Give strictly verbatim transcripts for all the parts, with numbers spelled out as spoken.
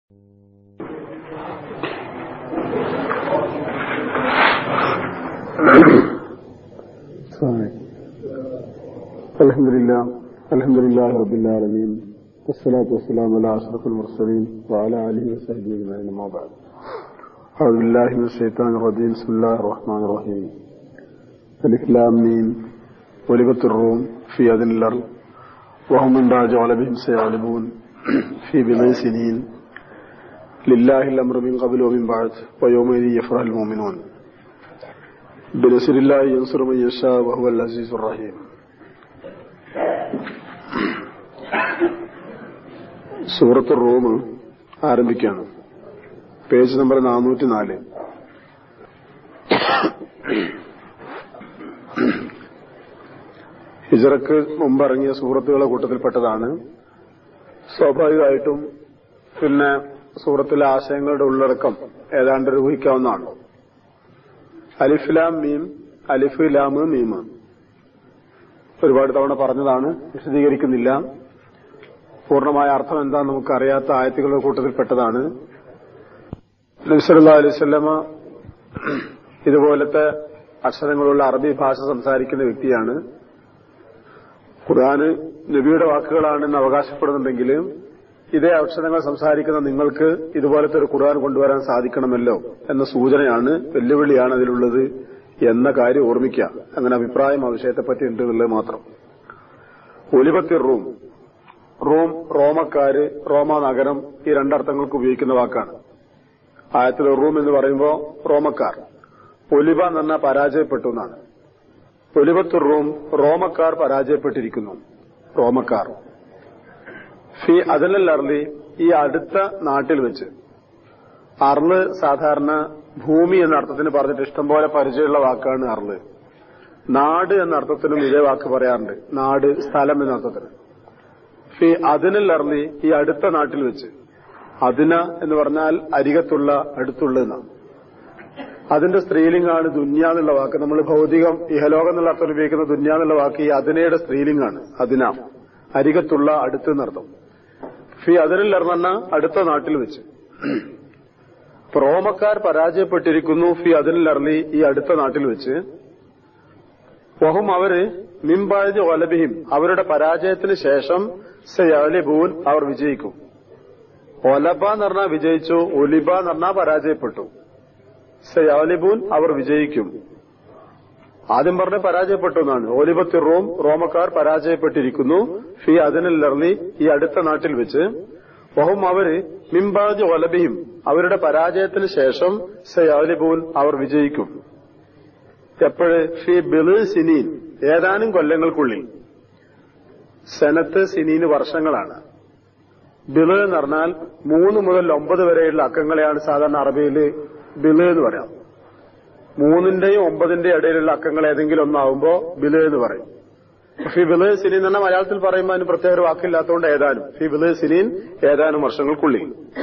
Alhamdulillah, alhamdulillah rabbil alamin. Wassalatu wassalamu ala ashrafil mursalin wa ala alihi wa sahbihi ajma'in. Amma ba'd. A'udhu billahi minash shaitanir rajim. Bismillahir rahmanir rahim. Alif lam mim. Ghulibatir rum fi adnil ard wa hum min ba'di ghalabihim sayaghlibun fi bid'i sinin. Lillahi al-amru min qablu wa min ba'd wa yawma idhin yafrahul mu'minun. Binasrillahi yansuru man yasha wa huwal azizur rahim. സൂറത്ത് റൂം ആരംഭിക്കുകയാണ്. Page number നാനൂറ്റി നാല്. ഹിജറക്ക് മുമ്പിറങ്ങിയ സൂറത്തുകളുടെ കൂട്ടത്തിൽപ്പെട്ടതാണ്. സ്വാഭാവികമായിട്ടും പിന്നെ സൂറത്തിലെ ആശയങ്ങളുടെ ഉള്ളടക്കം ഏതാണ്ട് ഊഹിക്കാവുന്നതാണ്. അലിഫ് ലാം മീം, അലിഫ് ലാം മീം ഒരുപാട് തവണ പറഞ്ഞതാണ്, വിശദീകരിക്കുന്നില്ല. പൂർണ്ണമായ അർത്ഥം എന്താണെന്ന് നമുക്ക് അറിയാത്ത ആയത്തുകളുടെ കൂട്ടത്തിൽപ്പെട്ടതാണ്. നബി സല്ലല്ലാഹു അലൈഹി വസല്ലമ ഇതുപോലത്തെ അക്ഷരങ്ങളുള്ള അറബി ഭാഷ സംസാരിക്കുന്ന വ്യക്തിയാണ്. ഖുർആന് നബിയുടെ വാക്കുകളാണെന്ന് അവകാശപ്പെടുന്നുണ്ടെങ്കിൽ ഇതേ അക്ഷരങ്ങൾ സംസാരിക്കുന്ന നിങ്ങൾക്ക് ഇതുപോലത്തെ ഒരു ഖുർആൻ കൊണ്ടുവരാൻ സാധിക്കണമല്ലോ എന്ന സൂചനയാണ്, വെല്ലുവിളിയാണ് അതിലുള്ളത് എന്ന കാര്യം ഓർമ്മിക്കുക. അങ്ങനെ അഭിപ്രായം ആ വിഷയത്തെപ്പറ്റി ഉണ്ട് എന്നുള്ളത് മാത്രം. ഒലിബത്തിർ റൂം, റോം, റോമക്കാര്, റോമ നഗരം, ഈ രണ്ടർത്ഥങ്ങൾക്ക് ഉപയോഗിക്കുന്ന വാക്കാണ്. ആയത്തിൽ റൂം എന്ന് പറയുമ്പോൾ റോമക്കാർ, ഒലിബ എന്ന് പറഞ്ഞാൽ പരാജയപ്പെട്ടു എന്നാണ്. ഒലിബത്തുർ റൂം, റോമക്കാർ പരാജയപ്പെട്ടിരിക്കുന്നു. റോമക്കാർ ഫി അദനൽ അർളി, ഈ അടുത്ത നാട്ടിൽ വെച്ച്. അർള് സാധാരണ ഭൂമി എന്ന അർത്ഥത്തിന് പറഞ്ഞിട്ട് ഇഷ്ടംപോലെ പരിചയമുള്ള വാക്കാണ് അർള്. നാട് എന്ന അർത്ഥത്തിനും ഇതേ വാക്ക് പറയാറുണ്ട്, നാട്, സ്ഥലം എന്ന അർത്ഥത്തിന്. ഫി അദനൽ അർളി, ഈ അടുത്ത നാട്ടിൽ വെച്ച്. അദിന എന്ന് പറഞ്ഞാൽ അരികത്തുള്ള, അടുത്തുള്ള എന്നാണ്. അതിന്റെ സ്ത്രീലിംഗാണ് ദുന്യ എന്നുള്ള വാക്ക്. നമ്മൾ ഭൗതികം, ഇഹലോകം എന്നുള്ള അർത്ഥം ഉപയോഗിക്കുന്ന ദുന്യ എന്നുള്ള വാക്ക് ഈ അദിനയുടെ സ്ത്രീലിംഗാണ്. അദിന, അരികത്തുള്ള, അടുത്ത് എന്നർത്ഥം. ഫി അദനൽ അർളി എന്ന അടുത്ത നാട്ടിൽ വെച്ച്. റോമക്കാർ പരാജയപ്പെട്ടിരിക്കുന്നു ഫി അദനൽ അർളി, ഈ അടുത്ത നാട്ടിൽ വെച്ച്. വഹും, അവര് മിംബഅദി ഗലബിഹിം, അവരുടെ പരാജയത്തിന് ശേഷം സയഗ്ലിബൂൻ, അവർ വിജയിക്കും. ഒലബ എന്ന് പറഞ്ഞാൽ വിജയിച്ചു, ഒലിബ എന്ന് പറഞ്ഞാൽ പരാജയപ്പെട്ടു. സയഗ്ലിബൂൻ, അവർ വിജയിക്കും. ആദ്യം പറഞ്ഞ പരാജയപ്പെട്ടു എന്നാണ്. ഒലിബത്തിർ റൂം, റോമക്കാർ പരാജയപ്പെട്ടിരിക്കുന്നു ഫി അദനൽ അർളി, ഈ അടുത്ത നാട്ടിൽ വെച്ച്. വഹും, അവര് മിംബഅദി ഗലബിഹിം, അവരുടെ പരാജയത്തിന് ശേഷം സയഗ്ലിബൂൻ, അവർ വിജയിക്കും. എപ്പോഴ്? ഫി ബിള് സിനീൻ, ഏതാനും കൊല്ലങ്ങൾക്കുള്ളിൽ. സനത്ത്, സിനീന് വർഷങ്ങളാണ്. ബിള് എന്ന് പറഞ്ഞാൽ മൂന്ന് മുതൽ ഒമ്പത് വരെയുള്ള അക്കങ്ങളെയാണ് സാധാരണ അറബിയിൽ ബിള് എന്ന് പറയാം. മൂന്നിന്റെയും ഒമ്പതിന്റെയും ഇടയിലുള്ള അക്കങ്ങൾ ഏതെങ്കിലും ഒന്നാവുമ്പോ ബിള് എന്ന് പറയും. ഫി ബിള് സിനീൻ എന്ന മലയാളത്തിൽ പറയുമ്പോൾ അതിന് പ്രത്യേക ഒരു വാക്കില്ലാത്തതുകൊണ്ട് ഏതാനും. ഫി ബിള് സിനീൻ, ഏതാനും വർഷങ്ങൾക്കുള്ളിൽ.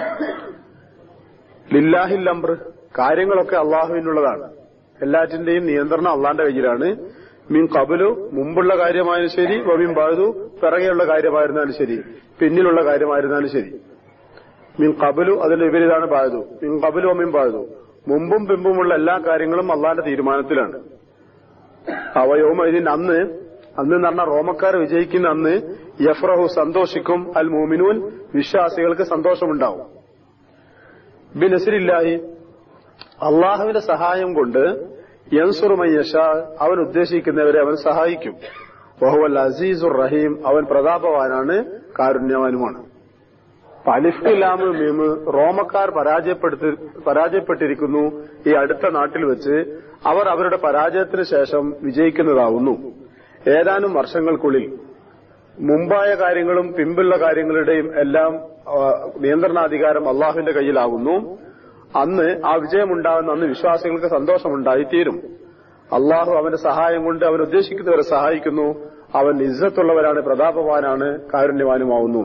ലില്ലാഹിൽ അംർ, കാര്യങ്ങളൊക്കെ അള്ളാഹുവിനുള്ളതാണ്. എല്ലാറ്റിന്റെയും നിയന്ത്രണം അള്ളാന്റെ കയ്യിലാണ്. മീൻ കബലു, മുമ്പുള്ള കാര്യമായാലും ശരി, വമീൻ ബാദു, പിറകെയുള്ള കാര്യമായിരുന്നാലും ശരി, പിന്നിലുള്ള കാര്യമായിരുന്നാലും ശരി. മീൻ കബലു, അതിന്റെ വിപരീതമാണ് ബാദു. മീൻ കബലു വമീൻ ബാദു, മുമ്പും പിമ്പുമുള്ള എല്ലാ കാര്യങ്ങളും അള്ളാന്റെ തീരുമാനത്തിലാണ്. അവയോമ ഇതിന് അന്ന്, അന്ന് എന്ന് പറഞ്ഞാൽ റോമക്കാർ വിജയിക്കുന്ന അന്ന്, യഫ്രഹു, സന്തോഷിക്കും, അൽ മുഅ്മിനൂൻ, വിശ്വാസികൾക്ക് സന്തോഷമുണ്ടാവും. ബിനസ്രില്ലാഹി, അള്ളാഹുവിന്റെ സഹായം കൊണ്ട്, യൻസുറു മൻ യശാ, അവൻ ഉദ്ദേശിക്കുന്നവരെ അവൻ സഹായിക്കും. വഹുവൽ അസീസുർ റഹീം, അവൻ പ്രതാപവാനാണ്, കാരുണ്യവാനുമാണ്. അലിഫ് ലാം മീം, റോമക്കാർ പരാജയപ്പെടുത്തി പരാജയപ്പെട്ടിരിക്കുന്നു ഈ അടുത്ത നാട്ടിൽ വെച്ച്. അവർ അവരുടെ പരാജയത്തിന് ശേഷം വിജയിക്കുന്നതാവുന്നു. ഏതാനും വർഷങ്ങൾക്കുള്ളിൽ. മുമ്പായ കാര്യങ്ങളും പിമ്പുള്ള കാര്യങ്ങളുടെയും എല്ലാം നിയന്ത്രണാധികാരം അള്ളാഹുവിന്റെ കയ്യിലാകുന്നു. അന്ന് ആ വിജയമുണ്ടാകുന്ന അന്ന് വിശ്വാസികൾക്ക് സന്തോഷമുണ്ടായിത്തീരും. അള്ളാഹു അവന്റെ സഹായം കൊണ്ട് അവൻ ഉദ്ദേശിക്കുന്നവരെ സഹായിക്കുന്നു. അവൻ ഇസ്സത്തുള്ളവരാണ്, പ്രതാപവാനാണ്, കാരുണ്യവാനുമാവുന്നു.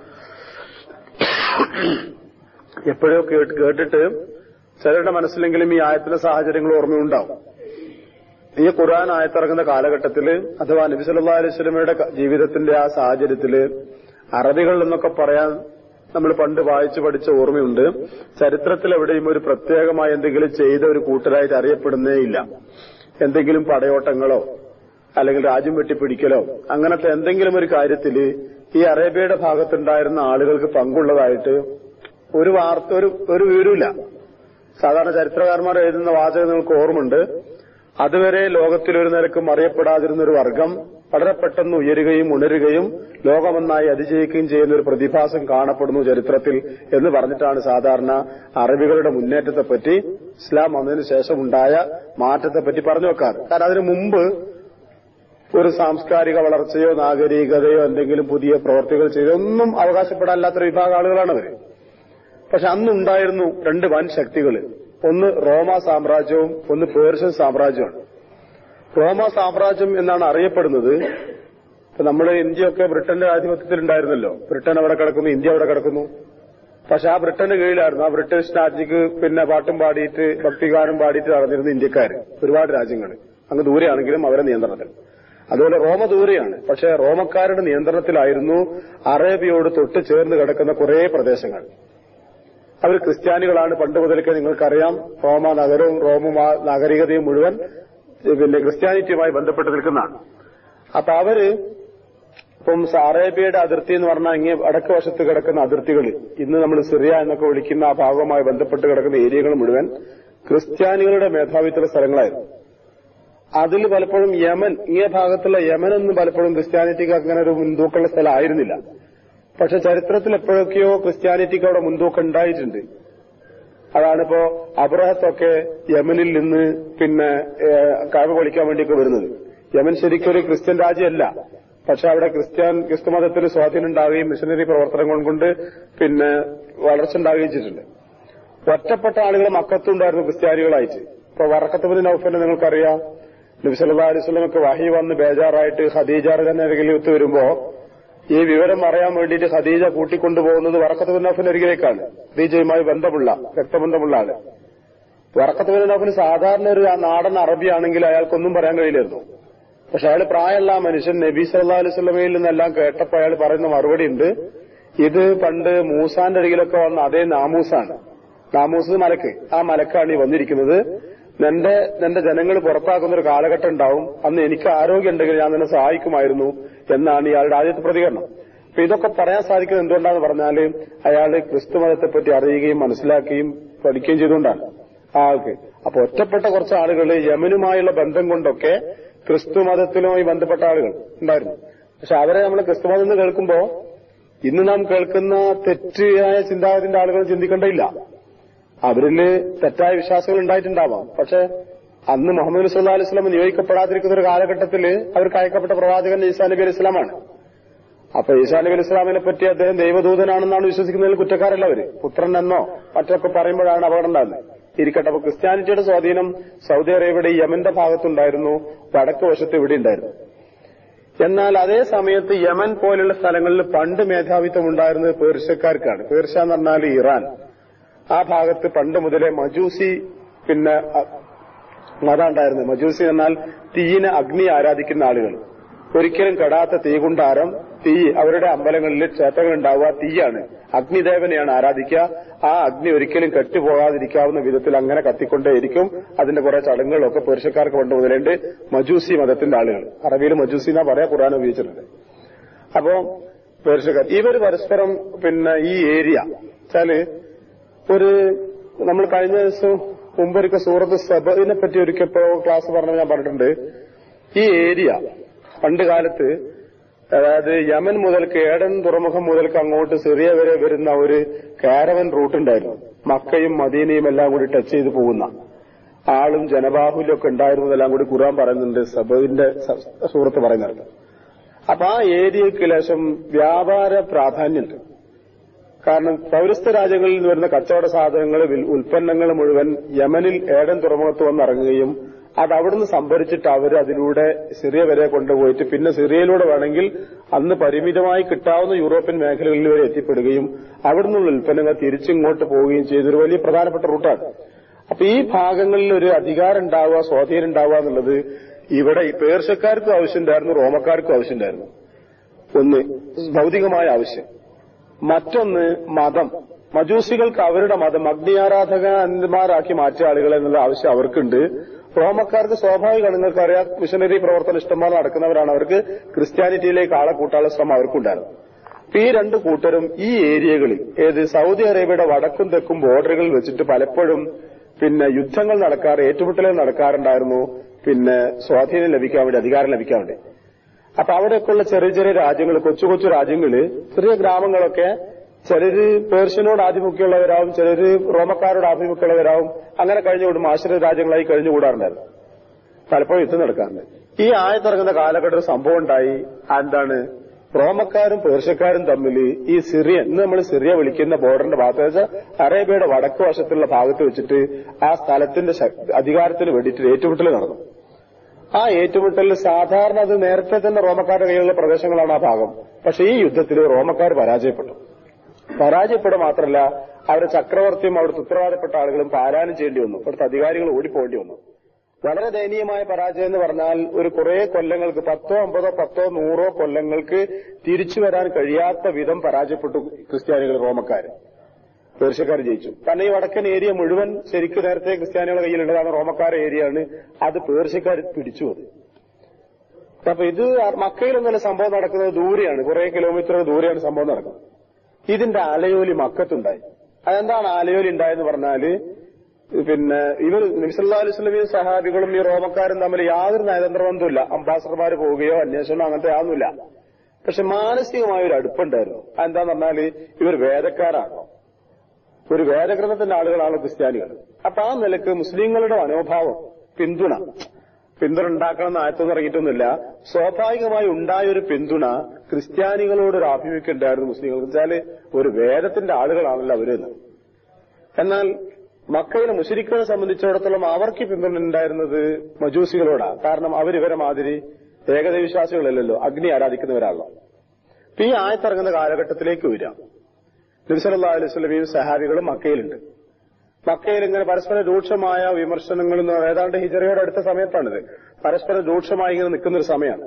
എപ്പോഴോ കേട്ടിട്ട് ചിലരുടെ മനസ്സിലെങ്കിലും ഈ ആയത്തിലെ സാഹചര്യങ്ങൾ ഓർമ്മയുണ്ടാവും. ഈ ഖുർആൻ ആയത്തിറങ്ങുന്ന കാലഘട്ടത്തില്, അഥവാ നബി സല്ലല്ലാഹു അലൈഹി വസല്ലമയുടെ ജീവിതത്തിന്റെ ആ സാഹചര്യത്തില് അറബികൾ എന്നൊക്കെ പറയാൻ നമ്മൾ പണ്ട് വായിച്ചു പഠിച്ച ഓർമ്മയുണ്ട്. ചരിത്രത്തിൽ എവിടെയും ഒരു പ്രത്യേകമായ എന്തെങ്കിലും ചെയ്ത ഒരു കൂട്ടരായിട്ട് അറിയപ്പെടുന്നേ ഇല്ല. എന്തെങ്കിലും പടയോട്ടങ്ങളോ അല്ലെങ്കിൽ രാജ്യം വെട്ടിപ്പിടിക്കലോ അങ്ങനത്തെ എന്തെങ്കിലും ഒരു കാര്യത്തിൽ ഈ അറേബ്യയുടെ ഭാഗത്തുണ്ടായിരുന്ന ആളുകൾക്ക് പങ്കുള്ളതായിട്ട് ഒരു വാർത്ത ഒരു ഒരു വിവരമില്ല. സാധാരണ ചരിത്രകാരന്മാർ എഴുതുന്ന വാചകം നിങ്ങൾക്ക് ഓർമ്മയുണ്ട്. അതുവരെ ലോകത്തിലൊരു നിരക്കും അറിയപ്പെടാതിരുന്ന ഒരു വർഗം വളരെ പെട്ടെന്ന് ഉയരുകയും ഉണരുകയും ലോകമൊന്നായി അതിജയിക്കുകയും ചെയ്യുന്ന ഒരു പ്രതിഭാസം കാണപ്പെടുന്നു ചരിത്രത്തിൽ എന്ന് പറഞ്ഞിട്ടാണ് സാധാരണ അറബികളുടെ മുന്നേറ്റത്തെപ്പറ്റി, ഇസ്ലാം വന്നതിന് ശേഷം ഉണ്ടായ മാറ്റത്തെപ്പറ്റി പറഞ്ഞു വെക്കാറ്. കാരണം അതിനു മുമ്പ് ഒരു സാംസ്കാരിക വളർച്ചയോ നാഗരികതയോ എന്തെങ്കിലും പുതിയ പ്രവർത്തികൾ ചെയ്തോ ഒന്നും അവകാശപ്പെടാനില്ലാത്തൊരു വിഭാഗം ആളുകളാണ് അവർ. പക്ഷെ അന്നുണ്ടായിരുന്നു രണ്ട് വൻ ശക്തികൾ. ഒന്ന് റോമ സാമ്രാജ്യവും ഒന്ന് പേർഷ്യൻ സാമ്രാജ്യമാണ്. റോമ സാമ്രാജ്യം എന്നാണ് അറിയപ്പെടുന്നത്. ഇപ്പൊ നമ്മൾ ഇന്ത്യയൊക്കെ ബ്രിട്ടന്റെ ആധിപത്യത്തിലുണ്ടായിരുന്നല്ലോ. ബ്രിട്ടൻ അവിടെ കിടക്കുന്നു, ഇന്ത്യ അവിടെ കിടക്കുന്നു. പക്ഷെ ആ ബ്രിട്ടന്റെ കീഴിലായിരുന്നു. ആ ബ്രിട്ടീഷ് രാജ്യക്ക് പിന്നെ പാട്ടും പാടിയിട്ട് ഭക്തിഗാനം പാടിയിട്ട് നടന്നിരുന്ന ഇന്ത്യക്കാർ ഒരുപാട് രാജ്യങ്ങൾ അങ്ങ് ദൂരെയാണെങ്കിലും അവരെ നിയന്ത്രണത്തിൽ. അതുപോലെ റോമ ദൂരെയാണ്. പക്ഷെ റോമക്കാരുടെ നിയന്ത്രണത്തിലായിരുന്നു അറേബ്യയോട് തൊട്ട് ചേർന്ന് കിടക്കുന്ന കുറേ പ്രദേശങ്ങൾ. അവർ ക്രിസ്ത്യാനികളാണ്. പണ്ട് മുതലൊക്കെ നിങ്ങൾക്കറിയാം, റോമ നഗരവും റോമും നാഗരികതയും മുഴുവൻ പിന്നെ ക്രിസ്ത്യാനിറ്റിയുമായി ബന്ധപ്പെട്ട് നിൽക്കുന്നതാണ്. അപ്പൊ അവര് ഇപ്പം അറേബ്യയുടെ അതിർത്തി എന്ന് പറഞ്ഞാൽ ഇങ്ങനെ വടക്ക് വശത്ത് കിടക്കുന്ന അതിർത്തികൾ, ഇന്ന് നമ്മൾ സിറിയ എന്നൊക്കെ വിളിക്കുന്ന ആ ഭാഗവുമായി ബന്ധപ്പെട്ട് കിടക്കുന്ന ഏരിയകൾ മുഴുവൻ ക്രിസ്ത്യാനികളുടെ മേധാവിത്വ സ്ഥലങ്ങളായിരുന്നു. അതിൽ പലപ്പോഴും യമൻ, ഇങ്ങേ ഭാഗത്തുള്ള യമൻ ഒന്നും പലപ്പോഴും ക്രിസ്ത്യാനിറ്റിക്ക് അങ്ങനെ ഒരു മുൻതൂക്കമുള്ള സ്ഥലമായിരുന്നില്ല. പക്ഷെ ചരിത്രത്തിൽ എപ്പോഴൊക്കെയോ ക്രിസ്ത്യാനിറ്റിക്ക് അവിടെ മുൻതൂക്കം ഉണ്ടായിട്ടുണ്ട്. അതാണിപ്പോ അബ്രഹത്തൊക്കെ യമനിൽ നിന്ന് പിന്നെ കഅബ പൊളിക്കാൻ വേണ്ടിയൊക്കെ വരുന്നത്. യമൻ ശരിക്കൊരു ക്രിസ്ത്യൻ രാജ്യമല്ല. പക്ഷെ അവിടെ ക്രിസ്ത്യൻ ക്രിസ്തുമതത്തിന് സ്വാധീനം ഉണ്ടാവുകയും മിഷനറി പ്രവർത്തനങ്ങൾ കൊണ്ട് പിന്നെ വളർച്ച ഉണ്ടാവുകയും ചെയ്തിട്ടുണ്ട്. ഒറ്റപ്പെട്ട ആളുകൾ മക്കത്തുണ്ടായിരുന്നു ക്രിസ്ത്യാനികളായിട്ട്. ഇപ്പൊ വറഖത്ത് ബിൻ നൗഫലിനെ നിങ്ങൾക്കറിയാം. നബി സല്ലല്ലാഹു അലൈഹി വസല്ലമക്ക് വഹി വന്ന് ബേജാറായിട്ട് ഖദീജ റളിയല്ലാഹു വരുമ്പോ ഈ വിവരം അറിയാൻ വേണ്ടിയിട്ട് ഖദീജ കൂട്ടിക്കൊണ്ടുപോകുന്നത് വറഖത്ത് ബിൻ നൗഫലിന്റെ അരികിലേക്കാണ്. ഖദീജയുമായി ബന്ധമുള്ള രക്തബന്ധമുള്ള ആള്. വറഖത്ത് ബിൻ നൗഫൽ സാധാരണ ഒരു നാടൻ അറബിയാണെങ്കിൽ അയാൾക്കൊന്നും പറയാൻ കഴിയില്ലായിരുന്നു. പക്ഷെ അയാൾ പ്രായമുള്ള മനുഷ്യൻ നബി സല്ലല്ലാഹു അലൈഹി വസല്ലമയിൽ നിന്നെല്ലാം കേട്ടപ്പോൾ അയാൾ പറയുന്ന മറുപടി ഉണ്ട്. ഇത് പണ്ട് മൂസാന്റെ അരികിലൊക്കെ വന്ന അതേ നാമൂസാണ്. നാമൂസ് മലക്ക്, ആ മലക്കാണ് ഈ വന്നിരിക്കുന്നത്. നിന്റെ നിന്റെ ജനങ്ങൾ പുറത്താക്കുന്ന ഒരു കാലഘട്ടം ഉണ്ടാവും. അന്ന് എനിക്ക് ആരോഗ്യം ഉണ്ടെങ്കിൽ ഞാൻ നിന്നെ സഹായിക്കുമായിരുന്നു എന്നാണ് ഇയാളുടെ ആദ്യത്തെ പ്രതികരണം. അപ്പൊ ഇതൊക്കെ പറയാൻ സാധിക്കുന്നത് എന്തുകൊണ്ടാന്ന് പറഞ്ഞാല് അയാൾ ക്രിസ്തുമതത്തെപ്പറ്റി അറിയുകയും മനസ്സിലാക്കുകയും പഠിക്കുകയും ചെയ്തുകൊണ്ടാണ് ആ ആൾക്ക്. അപ്പൊ ഒറ്റപ്പെട്ട കുറച്ച് ആളുകൾ യമനുമായുള്ള ബന്ധം കൊണ്ടൊക്കെ ക്രിസ്തുമതത്തിലുമായി ബന്ധപ്പെട്ട ആളുകൾ ഉണ്ടായിരുന്നു. പക്ഷെ അവരെ നമ്മൾ ക്രിസ്തുമതം എന്ന് കേൾക്കുമ്പോ ഇന്ന് നാം കേൾക്കുന്ന തെറ്റായ ചിന്താഗതിന്റെ ആളുകൾ ചിന്തിക്കേണ്ടയില്ല. അവരില് തെറ്റായ വിശ്വാസങ്ങൾ ഉണ്ടായിട്ടുണ്ടാവാം. പക്ഷെ അന്ന് മുഹമ്മദ് സല്ലല്ലാഹു അലൈഹി വസല്ലം നിയോഗിക്കപ്പെടാതിരിക്കുന്ന ഒരു കാലഘട്ടത്തിൽ അവർക്ക് അയക്കപ്പെട്ട പ്രവാചകൻ ഈസാ നബി അലൈഹി ഇസ്ലാമാണ്. അപ്പൊ ഈസാ നബി അലൈഹി ഇസ്ലാമിനെ പറ്റി അദ്ദേഹം ദൈവദൂതനാണെന്നാണ് വിശ്വസിക്കുന്നതിൽ കുറ്റക്കാരല്ല അവര്. പുത്രൻ എന്നോ മറ്റൊക്കെ പറയുമ്പോഴാണ് അപകടം ഉണ്ടാകുന്നത്. ഇരിക്കട്ടെ. അപ്പൊ ക്രിസ്ത്യാനിറ്റിയുടെ സ്വാധീനം സൗദി അറേബ്യയുടെ യമന്റെ ഭാഗത്തുണ്ടായിരുന്നു, വടക്ക് വശത്ത് ഇവിടെ ഉണ്ടായിരുന്നു. എന്നാൽ അതേ സമയത്ത് യമൻ പോലുള്ള സ്ഥലങ്ങളിൽ പണ്ട് മേധാവിത്വം ഉണ്ടായിരുന്നത് പേർഷ്യക്കാർക്കാണ്. പേർഷ്യ എന്ന് പറഞ്ഞാൽ ഇറാൻ. ആ ഭാഗത്ത് പണ്ട് മുതലേ മജൂസി പിന്നെ മതം ഉണ്ടായിരുന്നു. മജൂസി എന്നാൽ തീയിനെ അഗ്നി ആരാധിക്കുന്ന ആളുകൾ. ഒരിക്കലും കെടാത്ത തീകുണ്ടാരം, തീ അവരുടെ അമ്പലങ്ങളിൽ ക്ഷേത്രങ്ങൾ ഉണ്ടാവുക തീയാണ്. അഗ്നിദേവനെയാണ് ആരാധിക്കുക. ആ അഗ്നി ഒരിക്കലും കെട്ടുപോകാതിരിക്കാവുന്ന വിധത്തിൽ അങ്ങനെ കത്തിക്കൊണ്ടേയിരിക്കും. അതിന്റെ കുറെ ചടങ്ങുകളൊക്കെ പേർഷ്യക്കാർക്ക് കൊണ്ട് മുതലുണ്ട്. മജൂസി മതത്തിന്റെ ആളുകൾ, അറബിയിൽ മജൂസി എന്നാ പറയാ, ഖുർആൻ ഉപയോഗിച്ചിട്ടുണ്ട്. അപ്പോ പേർഷ്യക്കാർ ഇവർ പരസ്പരം പിന്നെ ഈ ഏരിയ വെച്ചാല് ഒരു നമ്മൾ കഴിഞ്ഞ ദിവസം മുമ്പൊരിക്കൽ സൂറത്ത് സബഇനെ പറ്റി ഒരിക്കപ്പോ ക്ലാസ് പറഞ്ഞ ഞാൻ പറഞ്ഞിട്ടുണ്ട്. ഈ ഏരിയ പണ്ട് കാലത്ത്, അതായത് യമൻ മുതൽക്ക് ഏഡൻ തുറമുഖം മുതൽക്ക് അങ്ങോട്ട് സിറിയ വരെ വരുന്ന ഒരു കാരവൻ റൂട്ട് ഉണ്ടായിരുന്നു. മക്കയും മദീനയും എല്ലാം കൂടി ടച്ച് ചെയ്ത് പോകുന്ന ആളും ജനബാഹുല്യം ഒക്കെ ഉണ്ടായിരുന്നതെല്ലാം കൂടി ഖുർആൻ പറയുന്നുണ്ട്, സബഇന്റെ സൂറത്ത് പറയുന്നുണ്ട്. അപ്പൊ ആ ഏരിയക്ക് ലേശം വ്യാപാര പ്രാധാന്യമുണ്ട്. കാരണം പൗരസ്ത്യ രാജ്യങ്ങളിൽ നിന്ന് വരുന്ന കച്ചവട സാധനങ്ങൾ, ഉൽപ്പന്നങ്ങൾ മുഴുവൻ യമനിൽ ഏഡൻ തുറമുഖത്ത് വന്നിറങ്ങുകയും അത് അവിടുന്ന് സംഭരിച്ചിട്ട് അവർ അതിലൂടെ സിറിയ വരെ കൊണ്ടുപോയിട്ട് പിന്നെ സിറിയയിലൂടെ വേണമെങ്കിൽ അന്ന് പരിമിതമായി കിട്ടാവുന്ന യൂറോപ്യൻ മേഖലകളിൽ വരെ എത്തിപ്പെടുകയും അവിടുന്നുള്ള ഉൽപ്പന്നങ്ങൾ തിരിച്ചിങ്ങോട്ട് പോവുകയും ചെയ്തൊരു വലിയ പ്രധാനപ്പെട്ട റൂട്ടാണ്. അപ്പൊ ഈ ഭാഗങ്ങളിൽ ഒരു അധികാരം ഉണ്ടാവുക, സ്വാധീനം ഉണ്ടാവുക എന്നുള്ളത് ഇവിടെ പേർഷ്യക്കാർക്കും ആവശ്യമുണ്ടായിരുന്നു, റോമക്കാർക്കും ആവശ്യമുണ്ടായിരുന്നു. ഒന്ന് ഭൗതികമായ ആവശ്യം, മറ്റൊന്ന് മതം. മജൂസികൾക്ക് അവരുടെ മതം അഗ്നിയാരാധകന്മാരാക്കി മാറ്റിയ ആളുകൾ എന്നുള്ള ആവശ്യം അവർക്കുണ്ട്. റോമക്കാർക്ക് സ്വാഭാവികമാണ്, നിങ്ങൾക്കറിയാം, മിഷനറി പ്രവർത്തനം ഇഷ്ടംപോലെ നടക്കുന്നവരാണ്. അവർക്ക് ക്രിസ്ത്യാനിറ്റിയിലേക്ക് ആളെ കൂട്ടാനുള്ള ശ്രമം അവർക്കുണ്ടായിരുന്നു. ഈ രണ്ട് കൂട്ടരും ഈ ഏരിയകളിൽ, ഏത് സൗദി അറേബ്യയുടെ വടക്കും തെക്കും ബോർഡറുകളിൽ വെച്ചിട്ട് പലപ്പോഴും പിന്നെ യുദ്ധങ്ങൾ നടക്കാറ്, ഏറ്റുമുട്ടലുകൾ നടക്കാറുണ്ടായിരുന്നു. പിന്നെ സ്വാധീനം ലഭിക്കാൻ വേണ്ടി, അധികാരം ലഭിക്കാൻ വേണ്ടി. അപ്പൊ അവിടെയൊക്കെയുള്ള ചെറിയ ചെറിയ രാജ്യങ്ങൾ, കൊച്ചു കൊച്ചു രാജ്യങ്ങള്, ചെറിയ ഗ്രാമങ്ങളൊക്കെ ചിലര് പേർഷ്യനോട് ആഭിമുഖ്യമുള്ളവരാവും, ചിലര് റോമക്കാരോട് ആഭിമുഖ്യമുള്ളവരാവും. അങ്ങനെ കഴിഞ്ഞുകൂടും ആശ്രിത രാജ്യങ്ങളായി കഴിഞ്ഞുകൂടാറുണ്ടായിരുന്നു. പലപ്പോഴും യുദ്ധം നടക്കാറുണ്ട്. ഈ ആയത്തിറങ്ങുന്ന കാലഘട്ടത്തിൽ സംഭവം ഉണ്ടായി. എന്താണ്? റോമക്കാരും പേർഷ്യക്കാരും തമ്മിൽ ഈ സിറിയൻ, ഇന്ന് നമ്മൾ സിറിയ വിളിക്കുന്ന ബോർഡറിന്റെ ഭാഗത്ത് വെച്ചാൽ അറേബ്യയുടെ വടക്ക് വശത്തുള്ള ഭാഗത്ത് വെച്ചിട്ട് ആ സ്ഥലത്തിന്റെ അധികാരത്തിന് വേണ്ടിയിട്ട് ഏറ്റുമുട്ടൽ നടന്നു. ആ ഏറ്റുമുട്ടലിൽ സാധാരണ അത് നേരത്തെ തന്നെ റോമക്കാരുടെ കയ്യിലുള്ള പ്രദേശങ്ങളാണ് ആ ഭാഗം. പക്ഷെ ഈ യുദ്ധത്തിൽ റോമക്കാർ പരാജയപ്പെട്ടു. പരാജയപ്പെടുക മാത്രമല്ല, അവരുടെ ചക്രവർത്തിയും അവിടുത്തെ ഉത്തരവാദപ്പെട്ട ആളുകളും പാലായനം ചെയ്യേണ്ടി വന്നു. അവിടുത്തെ അധികാരികൾ ഓടിപ്പോകേണ്ടി വന്നു. വളരെ ദയനീയമായ പരാജയം എന്ന് പറഞ്ഞാൽ ഒരു കുറെ കൊല്ലങ്ങൾക്ക്, പത്തോ അമ്പതോ പത്തോ നൂറോ കൊല്ലങ്ങൾക്ക് തിരിച്ചു വരാൻ കഴിയാത്ത വിധം പരാജയപ്പെട്ടു ക്രിസ്ത്യാനികൾ. റോമക്കാര് പേർഷ്യക്കാർ ജയിച്ചു. കാരണം ഈ വടക്കൻ ഏരിയ മുഴുവൻ ശരിക്കും നേരത്തെ ക്രിസ്ത്യാനികളുടെ കയ്യിലുള്ളതാണ്. റോമക്കാരുടെ ഏരിയയാണ്, അത് പേർഷ്യക്കാർ പിടിച്ചു. അത് അപ്പൊ ഇത് മക്കയിലൊന്നല്ല സംഭവം നടക്കുന്നത്, ദൂരെയാണ്, കുറെ കിലോമീറ്റർ ദൂരെയാണ് സംഭവം നടക്കുന്നത്. ഇതിന്റെ അലയോലി മക്കത്തുണ്ടായി. അതെന്താണ് ആലയോലി ഉണ്ടായെന്ന് പറഞ്ഞാല്, പിന്നെ ഇവർ നബി സല്ലല്ലാഹു അലൈഹി വസല്ലമയും സഹാബികളും ഈ റോമക്കാരും തമ്മിൽ യാതൊരു നയതന്ത്ര ബന്ധമില്ല. അംബാസഡർമാർ പോവുകയോ അന്വേഷണം അങ്ങനത്തെ യാതൊന്നുമില്ല. പക്ഷെ മാനസികമായ ഒരു അടുപ്പുണ്ടായിരുന്നു. അതെന്താന്ന് പറഞ്ഞാല് ഇവർ വേദക്കാരാണോ, ഒരു വേദഗ്രന്ഥത്തിന്റെ ആളുകളാണ് ക്രിസ്ത്യാനികൾ. അപ്പൊ ആ നിലക്ക് മുസ്ലിങ്ങളുടെ മനോഭാവം, പിന്തുണ പിന്തുണ ഉണ്ടാക്കണമെന്ന് ആയത്തൊന്നും ഇറങ്ങിയിട്ടൊന്നുമില്ല. സ്വാഭാവികമായി ഉണ്ടായ ഒരു പിന്തുണ ക്രിസ്ത്യാനികളോടൊരു ആഭിമുഖ്യം ഉണ്ടായിരുന്നു മുസ്ലിങ്ങൾക്ക്. വെച്ചാല് ഒരു വേദത്തിന്റെ ആളുകളാണല്ലോ അവരെന്ന്. എന്നാൽ മക്കയിലെ മുശ്രിക്കുകളെ സംബന്ധിച്ചിടത്തോളം അവർക്ക് പിന്തുണ ഉണ്ടായിരുന്നത് മജൂസികളോടാണ്. കാരണം അവരിവരെ മാതിരി ഏകദൈവവിശ്വാസികളല്ലല്ലോ, അഗ്നി ആരാധിക്കുന്നവരാണല്ലോ. ഈ ആയത്തിറങ്ങുന്ന കാലഘട്ടത്തിലേക്ക് വരാം. നബി സല്ലല്ലാഹു അലൈഹി വസല്ലമയും സഹാബികളും മക്കയിലുണ്ട്. മക്കയിൽ ഇങ്ങനെ പരസ്പരം രൂക്ഷമായ വിമർശനങ്ങൾ, ഏതാണ്ട് ഹിജറയുടെ അടുത്ത സമയത്താണിത്. പരസ്പരം രൂക്ഷമായി ഇങ്ങനെ നിൽക്കുന്ന ഒരു സമയമാണ്.